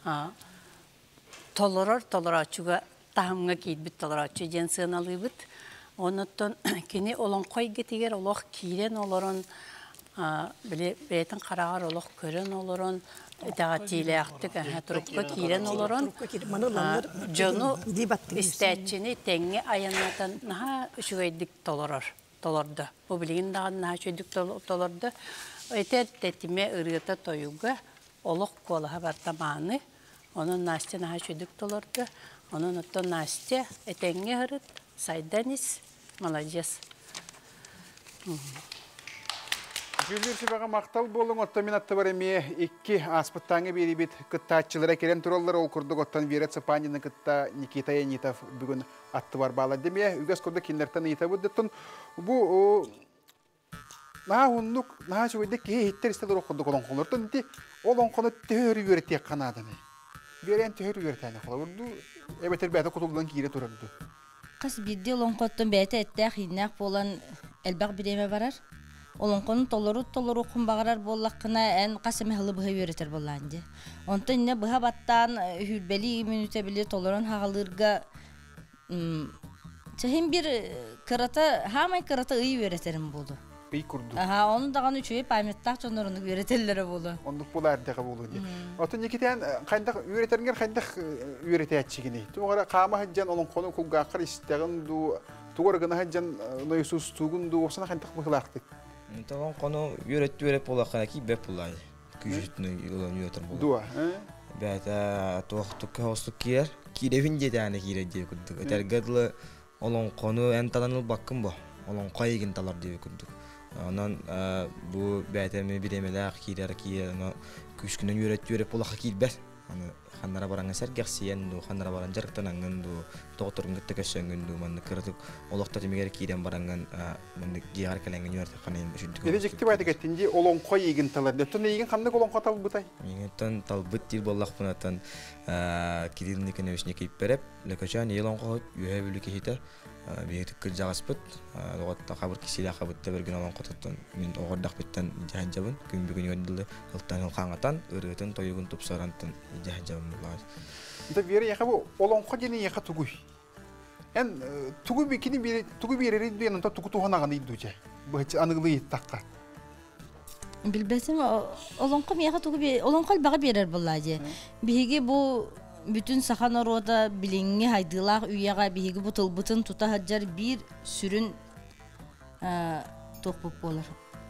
толорачуга тахымга кийбит толорачы жен сыналыбыт. Онуттан кини олонкой гетигер олох кирен олорон биле бетин карагар олох көрөн олорон тагатилеактык турукка кирен олорон жону истечини теңге аянатан наха үчүгөйдик толорду. Бу билигин даган наха чөйдик толорду. Этер тетиме ырыта тоюга олох колаха бартаманы. Onun Настя наха чөйдик толорду. Onun оттон Настя этеңге хырыт. Сайданис. Молодец. Жүлдер шыбаға мақтал болың, отта мен атты бар еме, екі аспыттаңы бері бет күттатчылыра келен тұралар ол күрдік оттан Верет Сапанинның күтта Никита Янитов бүгін атты бар бала деме, үгіз күрді кенлерттен ета бұддеттін. Бұл наға ұнлық, наға шөйдік кей хеттер істелер оқырдық олон қолырдың, ол онқоны төхірі өретек қанадыны. Верен төхірі өретәні қолы ұрды, әбетер бәті құтылдан кейре тұрырды. Қыз бірде олонқоттың бәті әттәқ иннақ болан әлбақ біреме барар. Олонқонun толору құмбағарар боллаққына ән қасымы хылы бұға өретер болланды. Онты инне бұға баттан хүрбәлі минуте білі толорун хағалырға чахин бір қырата, хамай қырата ұй өретерім болды. Үй күрді. Оның даған үшуе паметтақ жонорынық өретелері болды. Ондық бұл әрдіға болды. Отын екетен қайындақ өретеріңер қайындақ өрете әтшігіне. Тұғыра қама хыджан олонқону күлгақыр істеғін туғырғына хыджан нойсус туғын осына қайындақ бұғылақтық. Tamam konu yöret polakana ki be polay. Küçütünü yılan yönetim bolu. Dua. Beta tohtuk hostuk kiyer. Kirevince tane kire diye kurduk. Etergadlı olan konu en talanıl bakım bu. Olan kaygın talar diye kurduk. Ondan bu beta mi bilemeler kirer kiyer. Küçükünün yöret polaka kirber. Hani xanlara baran eser gerçeğen du xanlara baran jarktanangan du doktorun gittekesen du man kırdık olakta temiger kiren barangan man gigar kalengen yörte xanen düşündük. Gelecekti bayda gettince olon koy yigin talar. Dötün yigin xandık olon qatal butay. Yigin talbıt dil bollaq bunatan kidirni kenevişne kiyip berep lekacan yelon qoyup yuhebülü kehiter. Biyektik kırjağıspıt. Loğatta xabır kisiyle xabıtta bergen olan qotattan min oğardaq bitten jahanjabın. Gün bugün yöndildi hıltan hılqanatan ırıtın toyugun tupsarantan jahanjabın bular. Da bir yaka bu olon qoyeni yaka tuguy. En tuguy bikini bir tuguy bir yerin duyan ta tugu tuhanağını iduje. Bu hiç anıglı takka. Bilbesim olon qoy yaka tuguy olon qoy bağı berer bullaje. Bihigi bu bütün sahan orada bilingi haydılaq üyaga bihigi bu tılbıtın tuta haccar bir sürün topup olur.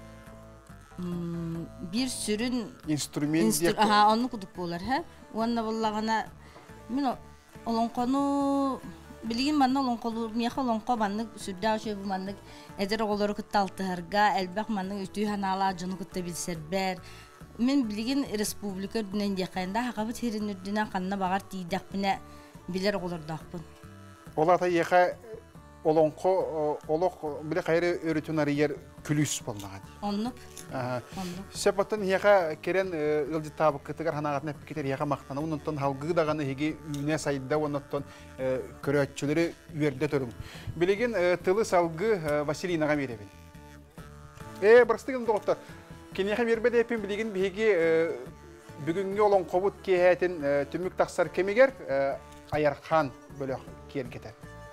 Bir sürün instrument diye. Aha onu kuduk olur ha. Onunla vallagana min olon konu bilgin manna olon kolu miya olon ko manna südda şu bu manna eder olur kıtaltı harga elbaq manna üstü hanala junu kıtta bilser ber Мен билген республика дүнен декайында хакабыт херинүрдүнен канна багар тийдакпыне билер олордакпын. Олата яха олонқо олоқ биле кайры өрүтүн арыер күлүс болмаган. Оннуп. Сепаттан яха керен ылжы табык кытыгар ханагатына кетер яха мактана онтон халгы даганы хеги үне сайда онтон көрөтчүлөрү үрдө төрүм. Билеген тылы салгы Василинага беребин. Бырстыгын доктор. Кенеха бербеде эпин билеген биги бүгүнгө олонқобут кехетин түмүк таксар кемигер Аярхан бөлөк киен кетер.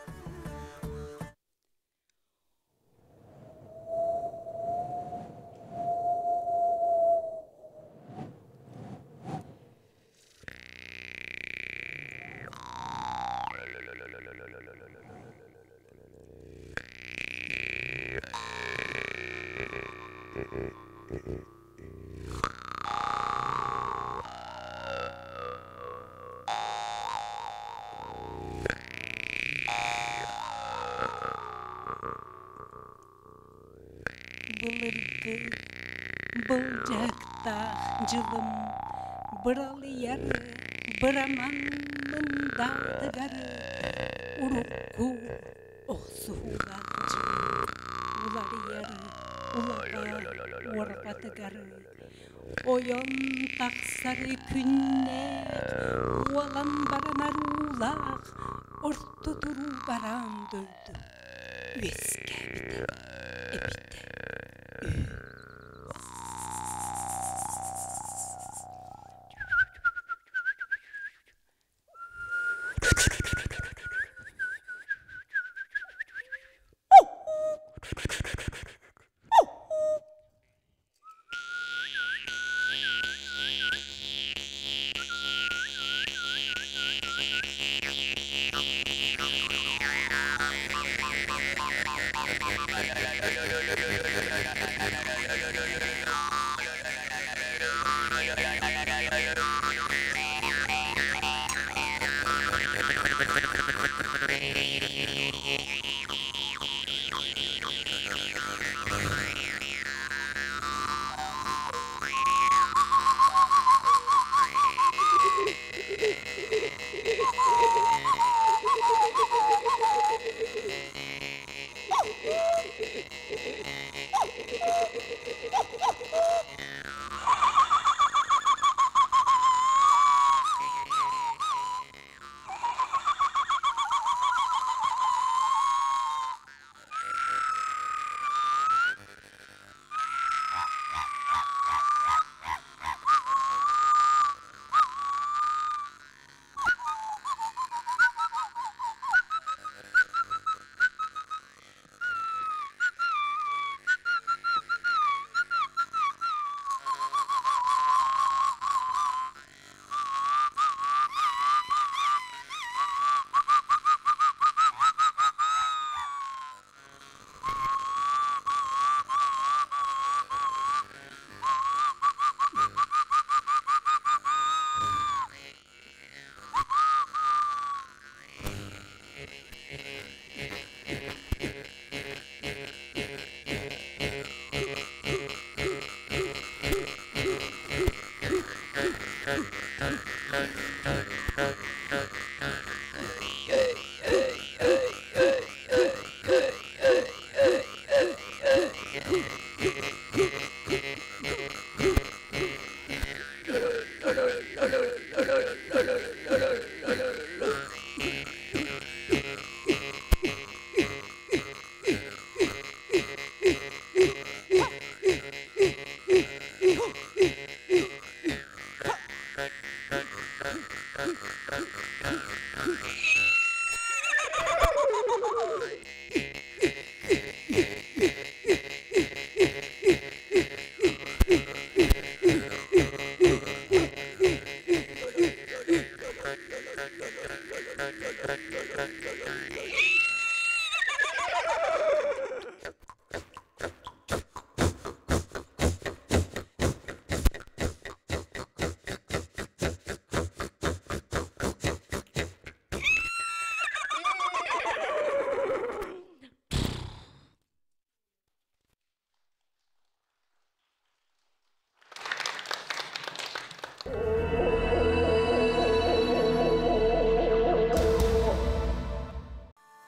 Bulcakta cılım Bıralı yarı Bıramamın dağdıgarı Urukku Osuhulacı Uları yarı Ulağa Varpatıgarı Oyon taksarı künnek Ualan baranar ulaq Orta duru baran döldü Üeske bite Ebite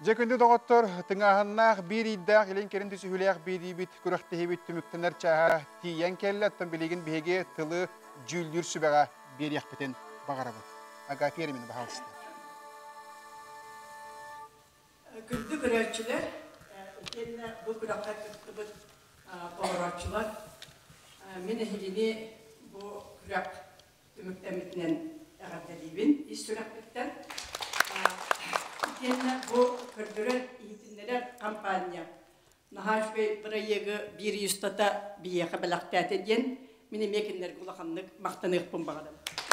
Жекүнді доғыттыр, тыңағыннақ бір иддақ елен керін түсі хүләқ бейді біт күріқті хебет түміктінер чаға тиен кәлі аттан білеген бейге тылы жүлдір сүбәға бір яқпетен бағара бұд. Агафері мені бағалысты. Күлді күрәтшілер, келіне бұл күраққа күтті бұд қолыратшылар. Мен әхеліне бұл күрәқ түміктәмітінен әғаддәлейбін, ес сүрәқ біттен. Келіне бұл көрдірер итінлер компания. Нахашбей бірайығы бір юстата бияқы білақтәті ден, мені мекендер құлақанлық мақтанық бұн бағадым.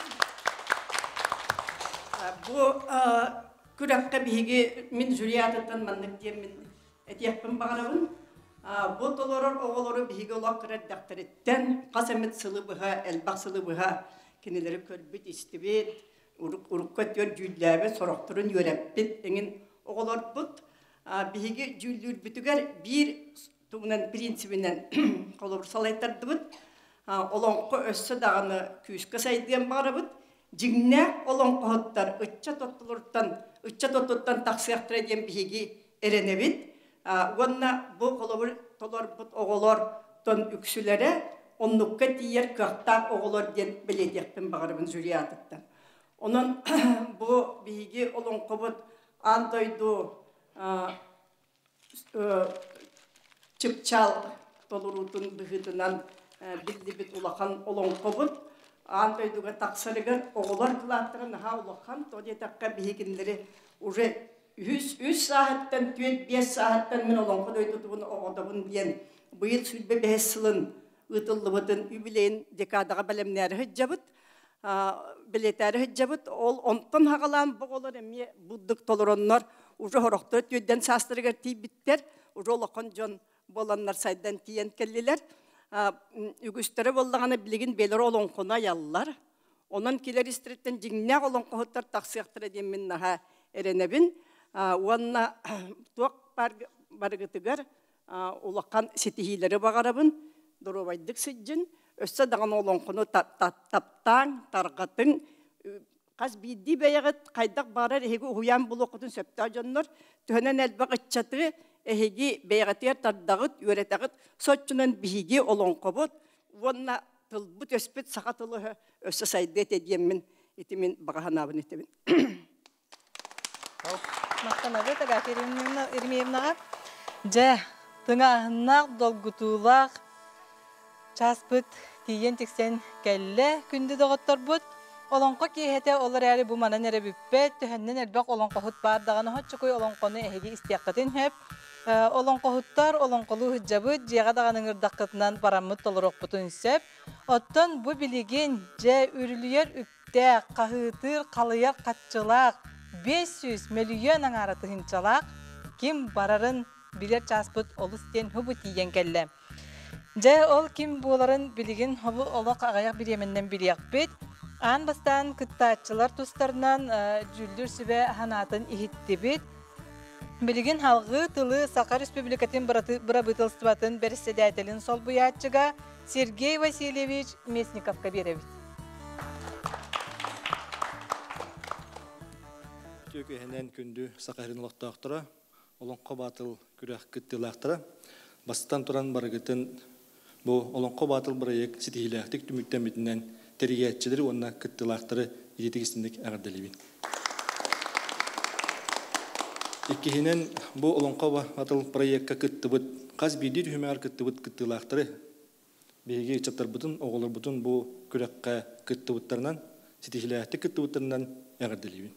Бұл күрәққа бейге мен жүріятыттан маңнық дем мен әтияқпын бағадымын. Бұл толорор оғылары бейге олақ күрәт дақтыреттен қасамет сылы бұға, әлбақ сылы бұға кенелері көрбіт, істібет, урукка төр жүлләбе сорақтырын өрәппет еңін оғылар бұд. Бейге жүллүр бүтігер бір туғынан принципінен қолыр салайттарды бұд. Олонқы өссі дағаны күйіскі сайдыған бары бұд. Жігне олонқы ғыттар үтча тоттырттан тақсияқтыр еден бейге әрені бұд. Онна бұл қолыр толар бұд оғылар тон үксілері онныққа тиер көқтақ оғылар ден білетекпен бағарымын жүрі атыттан. Onun bu bilgi olan kabut antoydu çıpçal dolurutun bihitinden bildi bit ulakan olan kabut antoyduga taksarıgar oğular kılattırın ha ulakan todi takka bihikinleri uje 100 saatten 5 saatten min olan kadoydu bunu oğudabın diyen bu yıl sülbe 5 yılın ıtıllıbıdın übileyin dekadaga belemleri hıccabıt biletleri hıccabıt ol ondan haqalan boğular emi budduk toluronlar ucu horoqtır tüyden sastırıgar tibitler ucu olaqan jon bolanlar saydan tiyen kelliler ügüsteri bollağını biligin beleri olan kona yallar onun kiler istretten jingne olan qohutlar taqsiyaqtır edemmin naha erenebin onna tuaq bargıtıgar olaqan setihileri bağarabın dorobaydık sijjin össe dağın olan konu taptan, tarqatın, qaz biddi beyagat qaydaq barar ehegi uyan buluqutun söpta jonlar, tühenen elbaq iççatı ehegi beyagatiyar tardağıt, öğretağıt, soçunan bihigi olan qobut, vonna tılbut öspet saqatılı össe saydet ediyemmin, itimin bağahanabın itimin. Maqtanadı da irmeyemnağa, ja, tыңahınaq dolgutulaq, Çaspıt tiyen tiksen kelle kündü doğuttor bud. Olonqa kihete olar eri bu manan ere büppet. Tühenden elbaq olonqa hut bardağını hot çıkoy olonqonu ehegi istiyaqatin hep. Olonqa huttar olonqalı hıccabıt. Ciyağa dağının ırdaqqıtından paramıt dolurok butun sep. Ottan bu biligin je ürülüyer üpte qahıtır qalıyak qatçılaq 500 milyon ağaratı hinçalaq. Kim bararın bilir çaspıt olus ten hubu tiyen kelle. Ja ol kim buların biligin hobu olaq ağayak bir yemenden biliyaq bit. An bastan kıttaççılar tustlarından jüldür sübe hanatın ihitti bit. Biligin halgı tılı Sakar Respublikatin Brabıtılstvatın bersedatelin sol buyatçıga Sergey Vasilyevich Mesnikovka berevit. Kökehenen kündü Sakar'ın olaqtaqtıra, olonqa batıl kürək kıttılaqtıra. Bastan turan baragıtın bu olonqa batıl barayık sitihilaqtik tümüktemitinden teriyatçıları onna kıttılaqtırı yetigisindik ağırdalibin. İkkihinen bu olonqa batıl barayıkka kıttıbıt, qaz bidir hümer kıttıbıt kıttılaqtırı beygi çaptar butun, oğulur butun bu kürekka kıttıbıtlarından, sitihilaqtik kıttıbıtlarından ağırdalibin.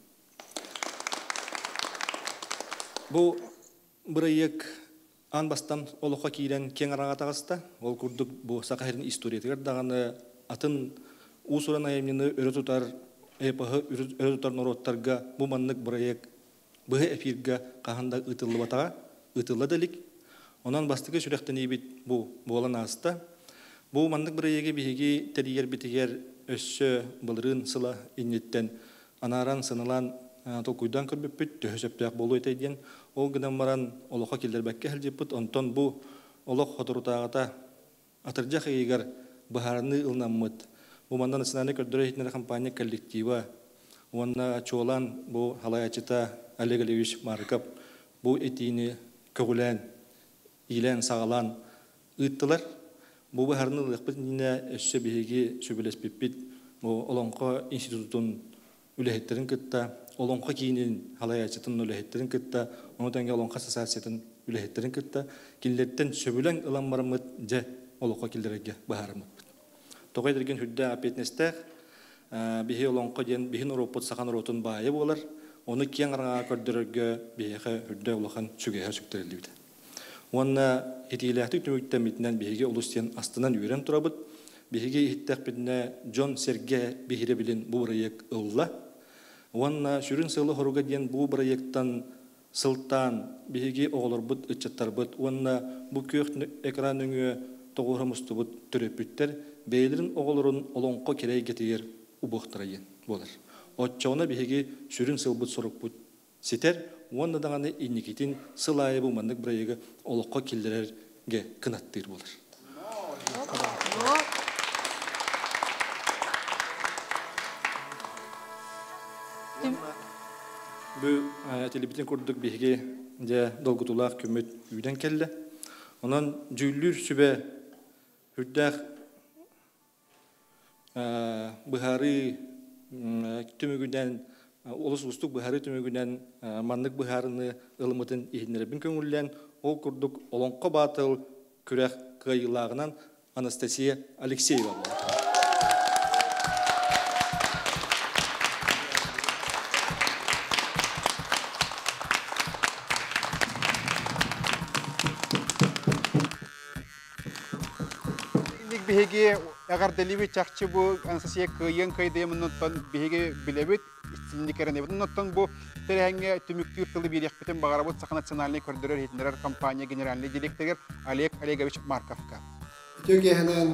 Bu barayık an bastan oluqa kiren keng arağatağısta, ol kurduk bu Sakahir'in istoriyetigar dağını atın usuran ayamını örü tutar, epahı örü tutar norottarga bu manlık barayık bıhı epirga kahanda ıtıllı batağa, ıtıllı delik. Ondan bastıkı sürekten iyi bu olan ağısta. Bu manlık barayıgı bihigi teriyer bitiger össü bılırın sıla innetten anaran sınılan tokuydan körbüpüt töhösöptüyak bolu eteydiyen o gıdan varan oloqa kilder bekke heljiput onton bu oloq hotorutağıta atırcaq eğigar baharını ılnamıt. Bu mandan ısınanı kördüre hitnere kampanya kollektiva. Ona çoğulan bu halayacıta Oleg Alevich Markov bu etini kögülän, ilän sağalan ıttılar. Bu baharını lıqbıt nine össe bihigi sübülespipit bu Olonko institutun ülehetlerin kıtta, Olonko kiyinin halayacıtın ülehetlerin kıtta, onu tenge Olonko asosiasiyatin ülehetlerin kıtta, killetten söbülen ılanmarımıt je Olonko killerege baharımıt. Toqay dergen hüdde apetnestek, bihi Olonko den bihin Europot sakan rotun bayı bolar, onu kiyen aranga kördürürge bihi hüdde Olonkan sügeher süktürüldü. Ona hediyelerdi tümükten bitinen bihige ulustiyan astından yürem turabıt. Bihige ihtiyak bitine John Serge bihire bilin bu proyek ılla. Ona sürün sığlı horuga diyen bu proyektan sıltan bihige oğulur bıt ıçattar bıt. Ona bu kök ekranını toğuramustu bıt türepütter. Beylerin oğulurun olonko kerey getirir ubuqtırayın bolar. Otçağına bihige sürün sıl bıt soruk bıt siter. Onda dağını innikitin sılayı bu mandık buraya olukka killererge kınattır bulur. Bu telebitin kurduk bihge de dolgutulaq kömüt üyden kelle. Ondan cüllür sübe hüddaq bıharı tümügünden Olus ustuk buhari tümügünden mandık buharını ılımıtın ihinlerebin köngüllen ol kurduk olonqa batıl kürek kıyılağından Anastasia Alexeyeva. Bihigi agar delivi çakçı bu Anastasia kıyın kıydığımın bihigi bilebit İstindiklerine bundan bu terhenge tümüktür tılı bir yakıtın bağırabot sakın nasyonalini kördürür hitneler kampanya generalli direktör Oleg Olegovich Markovka. Türkiye'nin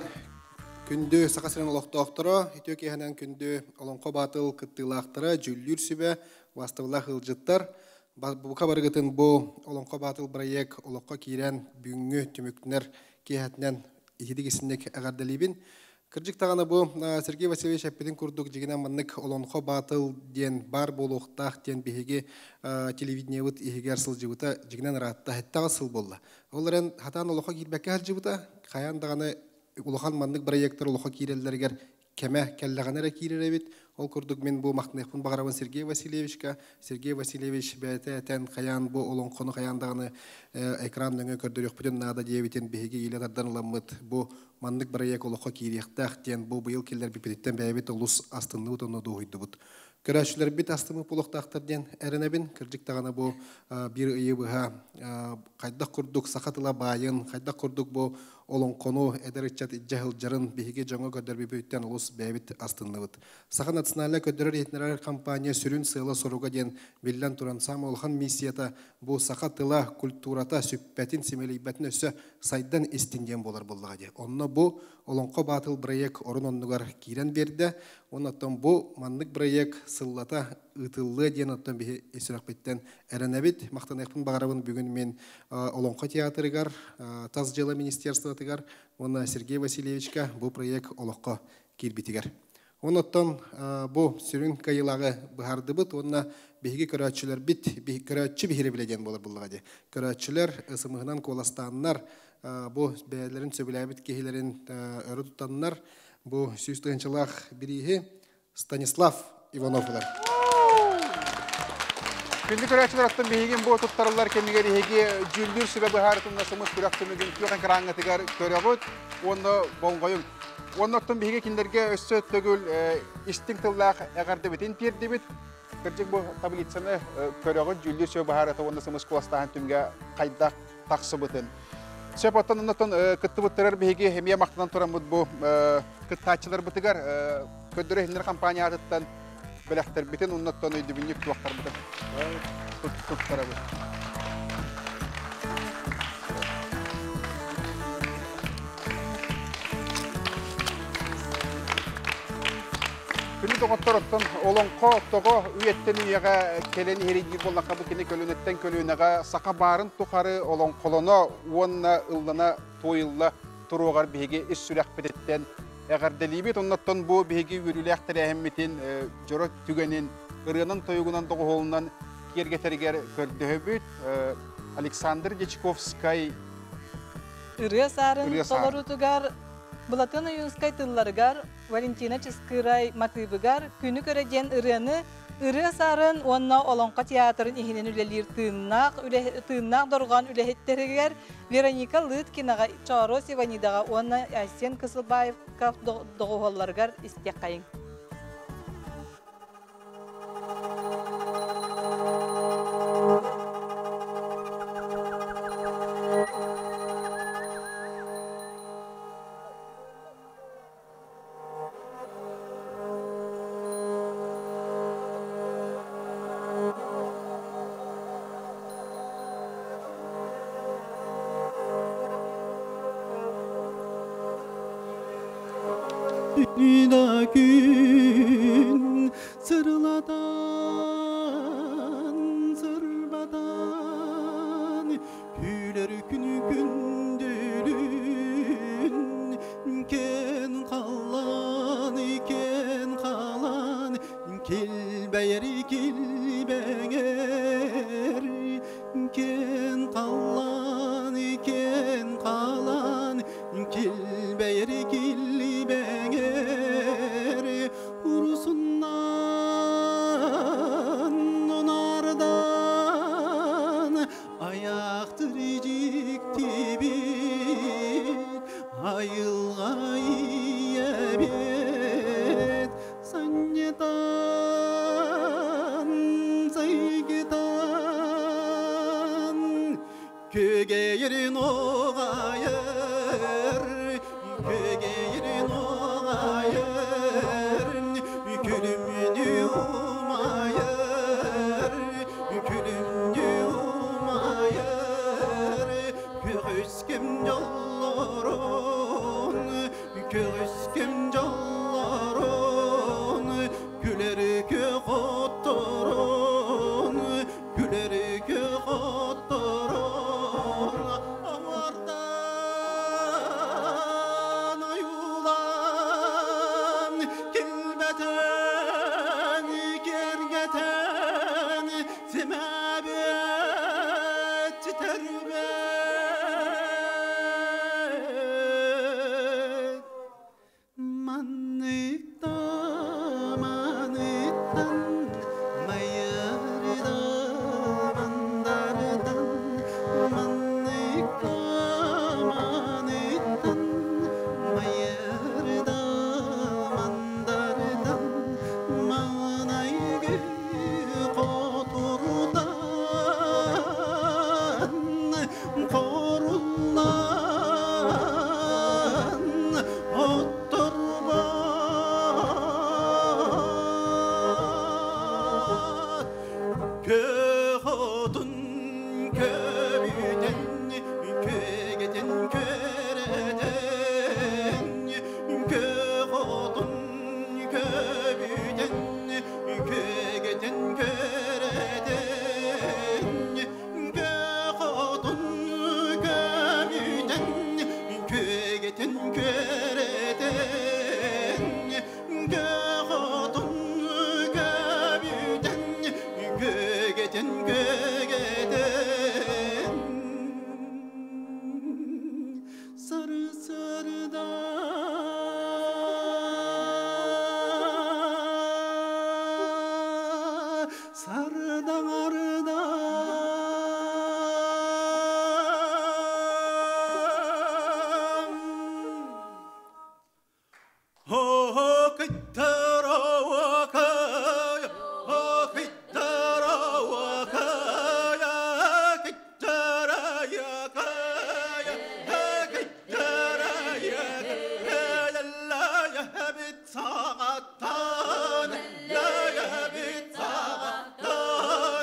kündü sakasının olaqtaqtıra, Türkiye'nin kündü olonqa batıl kıttılaqtıra jüllür sübe vastavla hılcıttar. Bu kabargıtın bu olonqa batıl proyek olaqqa kiren büngü tümüktüner kihatnen ihidigisindeki agardalibin. Kırcık tağına bu Sergey Vasilyevich Appet'in kurduk jiginen manныk olonqa batıl diyen bar boluqtaq diyen bihigi televidniyevut ihiger sılcıvıta jiginen rahatta hatta sıl bolla. Olaren hatan olonqa girbekke halcıvıta kayan dağını ulaqan manныk proyektör olonqa kirellerger keme kelleğanere kirerevit. Ol kurduk men bu maqnaqpın bağıravan Sergey Vasiliyevichka. Sergey Vasilievich beten kayan bu olonqonu kayan dağını ekran nöngö kördürüq bütün nada diyevitin bihigi iletardan ulamıt bu mandık proyek olaqqa kiriyaqtaq diyen bu bıyıl killer bipetitten bäbit olus astınlı utonu doğuydu bud. Körәшүләр бит астымы пулуктактар ден эренебин кырдык тагана бу бир ыйы быха кайда курдук сакатыла байын кайда курдук бу олонкону эдеричат жахыл жарын биһиге жоңго көдөр бипүттен улус бэбит астыныбыт саха националь көдөрөр этнерер компания сүрүн сыйла соруга ден биллен туран сам олхан миссията бу сакатыла культурата сүппетин симелибетин өсө сайдан истинген болар буллага де онно бу олонко батыл проект орун оннугар кирен берди оннотон бу мандык проект сыллата ытыллы ден оттон бихи эсиракбеттен эренебит мактаныкпын багарабын бүгүн мен олонко театрыгар таз жылы министерствотыгар онна Сергей Васильевичка бу проект олокко кирбитигер оннотон бу сүрүн кайылагы бахардыбыт онна бихиги көрөчүлөр бит көрөчү бихире билеген болор буллага де көрөчүлөр ысымыгынан коластаннар бу бээлерин сөбүләбит кехилерин өрү тутаннар бу сүйстөгөнчылак бирихи Станислав Ивановлар. Күндү көрәчүлөр аттан бейген бу туттарылар кемигер еге жүлдүр сүбе бахартын насымыз күрәктімігін күйеқан қараңғатыгар көрәбіт, оны болғайын. Оны аттан бейге кендерге өссі төгіл істің тыллақ әғарды бітін перді бит. Кірчік бұл таблицаны көрәғын жүлдүр сүбе бахарты оны насымыз құластағын түмге қайдақ тақсы бітін. Сөп аттан оннаттан күтті бұттырар бейге хемия мақтынан тұрамыд бұл күттачылар бұтыгар көддірі хендер компания атыттан Беләхтер битен оннаттан өйді біннік туақтар бұтыр. Тұттара бұт. Күні тоғыттар оттан олонқо тоғы үйеттен үйеға келені херейдер болнаққа бұл кені көлінеттен көлінеға сақа барын тұқары олонқолыны уонна ыллана тойылла тұруғар бейге іс сүрәқ бітеттен Әғарделибет оннаттан бұл бейгі үрілі әқтірі әхімметін жұры түгенін, ұрғынан тойығынан тоғы қолынан кергетеригер көрдөһөбүт Александр Дечковскай Ырыя сарын Ырыя сарын. толорутугар Булатын Юнскай тылларыгар Валентина Ческырай матыбыгар күнү көрөден ырыаны ырыя сарын онна олонқа театрын ихинен үлелир тыыннақ дорған үлехеттерігер Вероника Лыткинаға Чаро Сиванидаға онна Асен Кысылбаев каф доғуғаларгар истек қайын. Dünya gün sırladan zırbadan Güler günü gündürün ken kalan kilbeyer kilbeyer ken kalan kilbeyer kilbeyer urusundan onardan ayaktır icikti bir ayılgay ebet sanyetan saygıdan kögeyerin oğayır kögeyerin oğayır külümünü umayır külümünü umayır köğüskem jollarun güleri köğottorun güleri köğottorun amardan ayulan kilbeten kergeten simabet terbet mannikta manittan mayarida mandardan mannikta manittan mayarida mandardan manaygi qoturdan qorullan otturbat köğotun köbüden kögeten köreden köğotun köbüden kögeten köreden köğotun köbüden kögeten köreden köğotun köbüden kögeten kögeten sarı sarıda sarıdan arıdan ho kittara wakaya ho kittara wakaya kittara yakaya kittara yakaya la yahbit sa'atan la yahbit sa'atan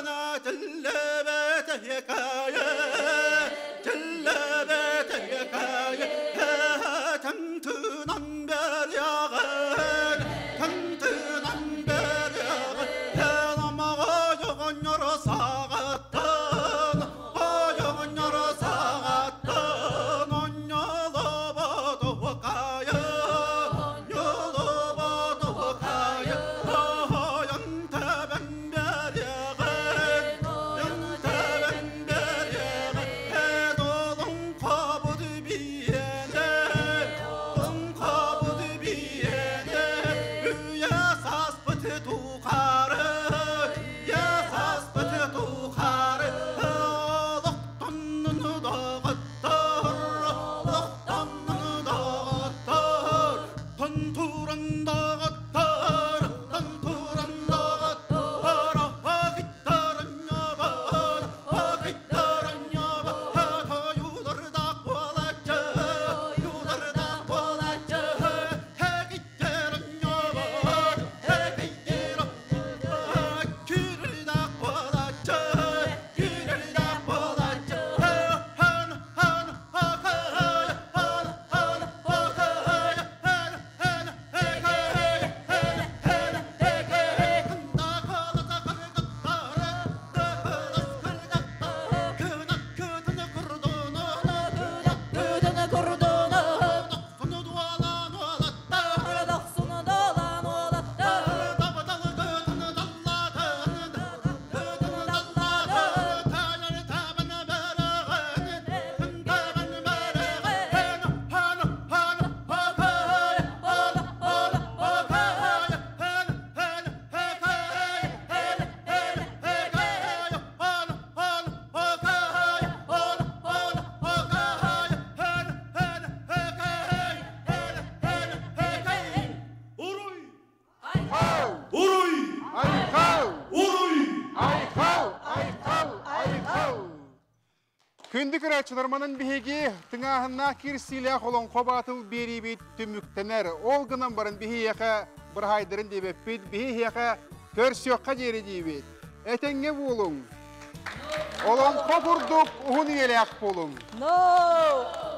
Күндік ұрачыларманын біхеге тыңағына кирсилях олонқо батыл берибет түміктенер. Ол гынан барын біхеяқа бір хайдырын дебеппет, біхеяқа көрсіоққа жері дейбет. Әтенге болың. Олонқо бұрдық ұғын елек болың.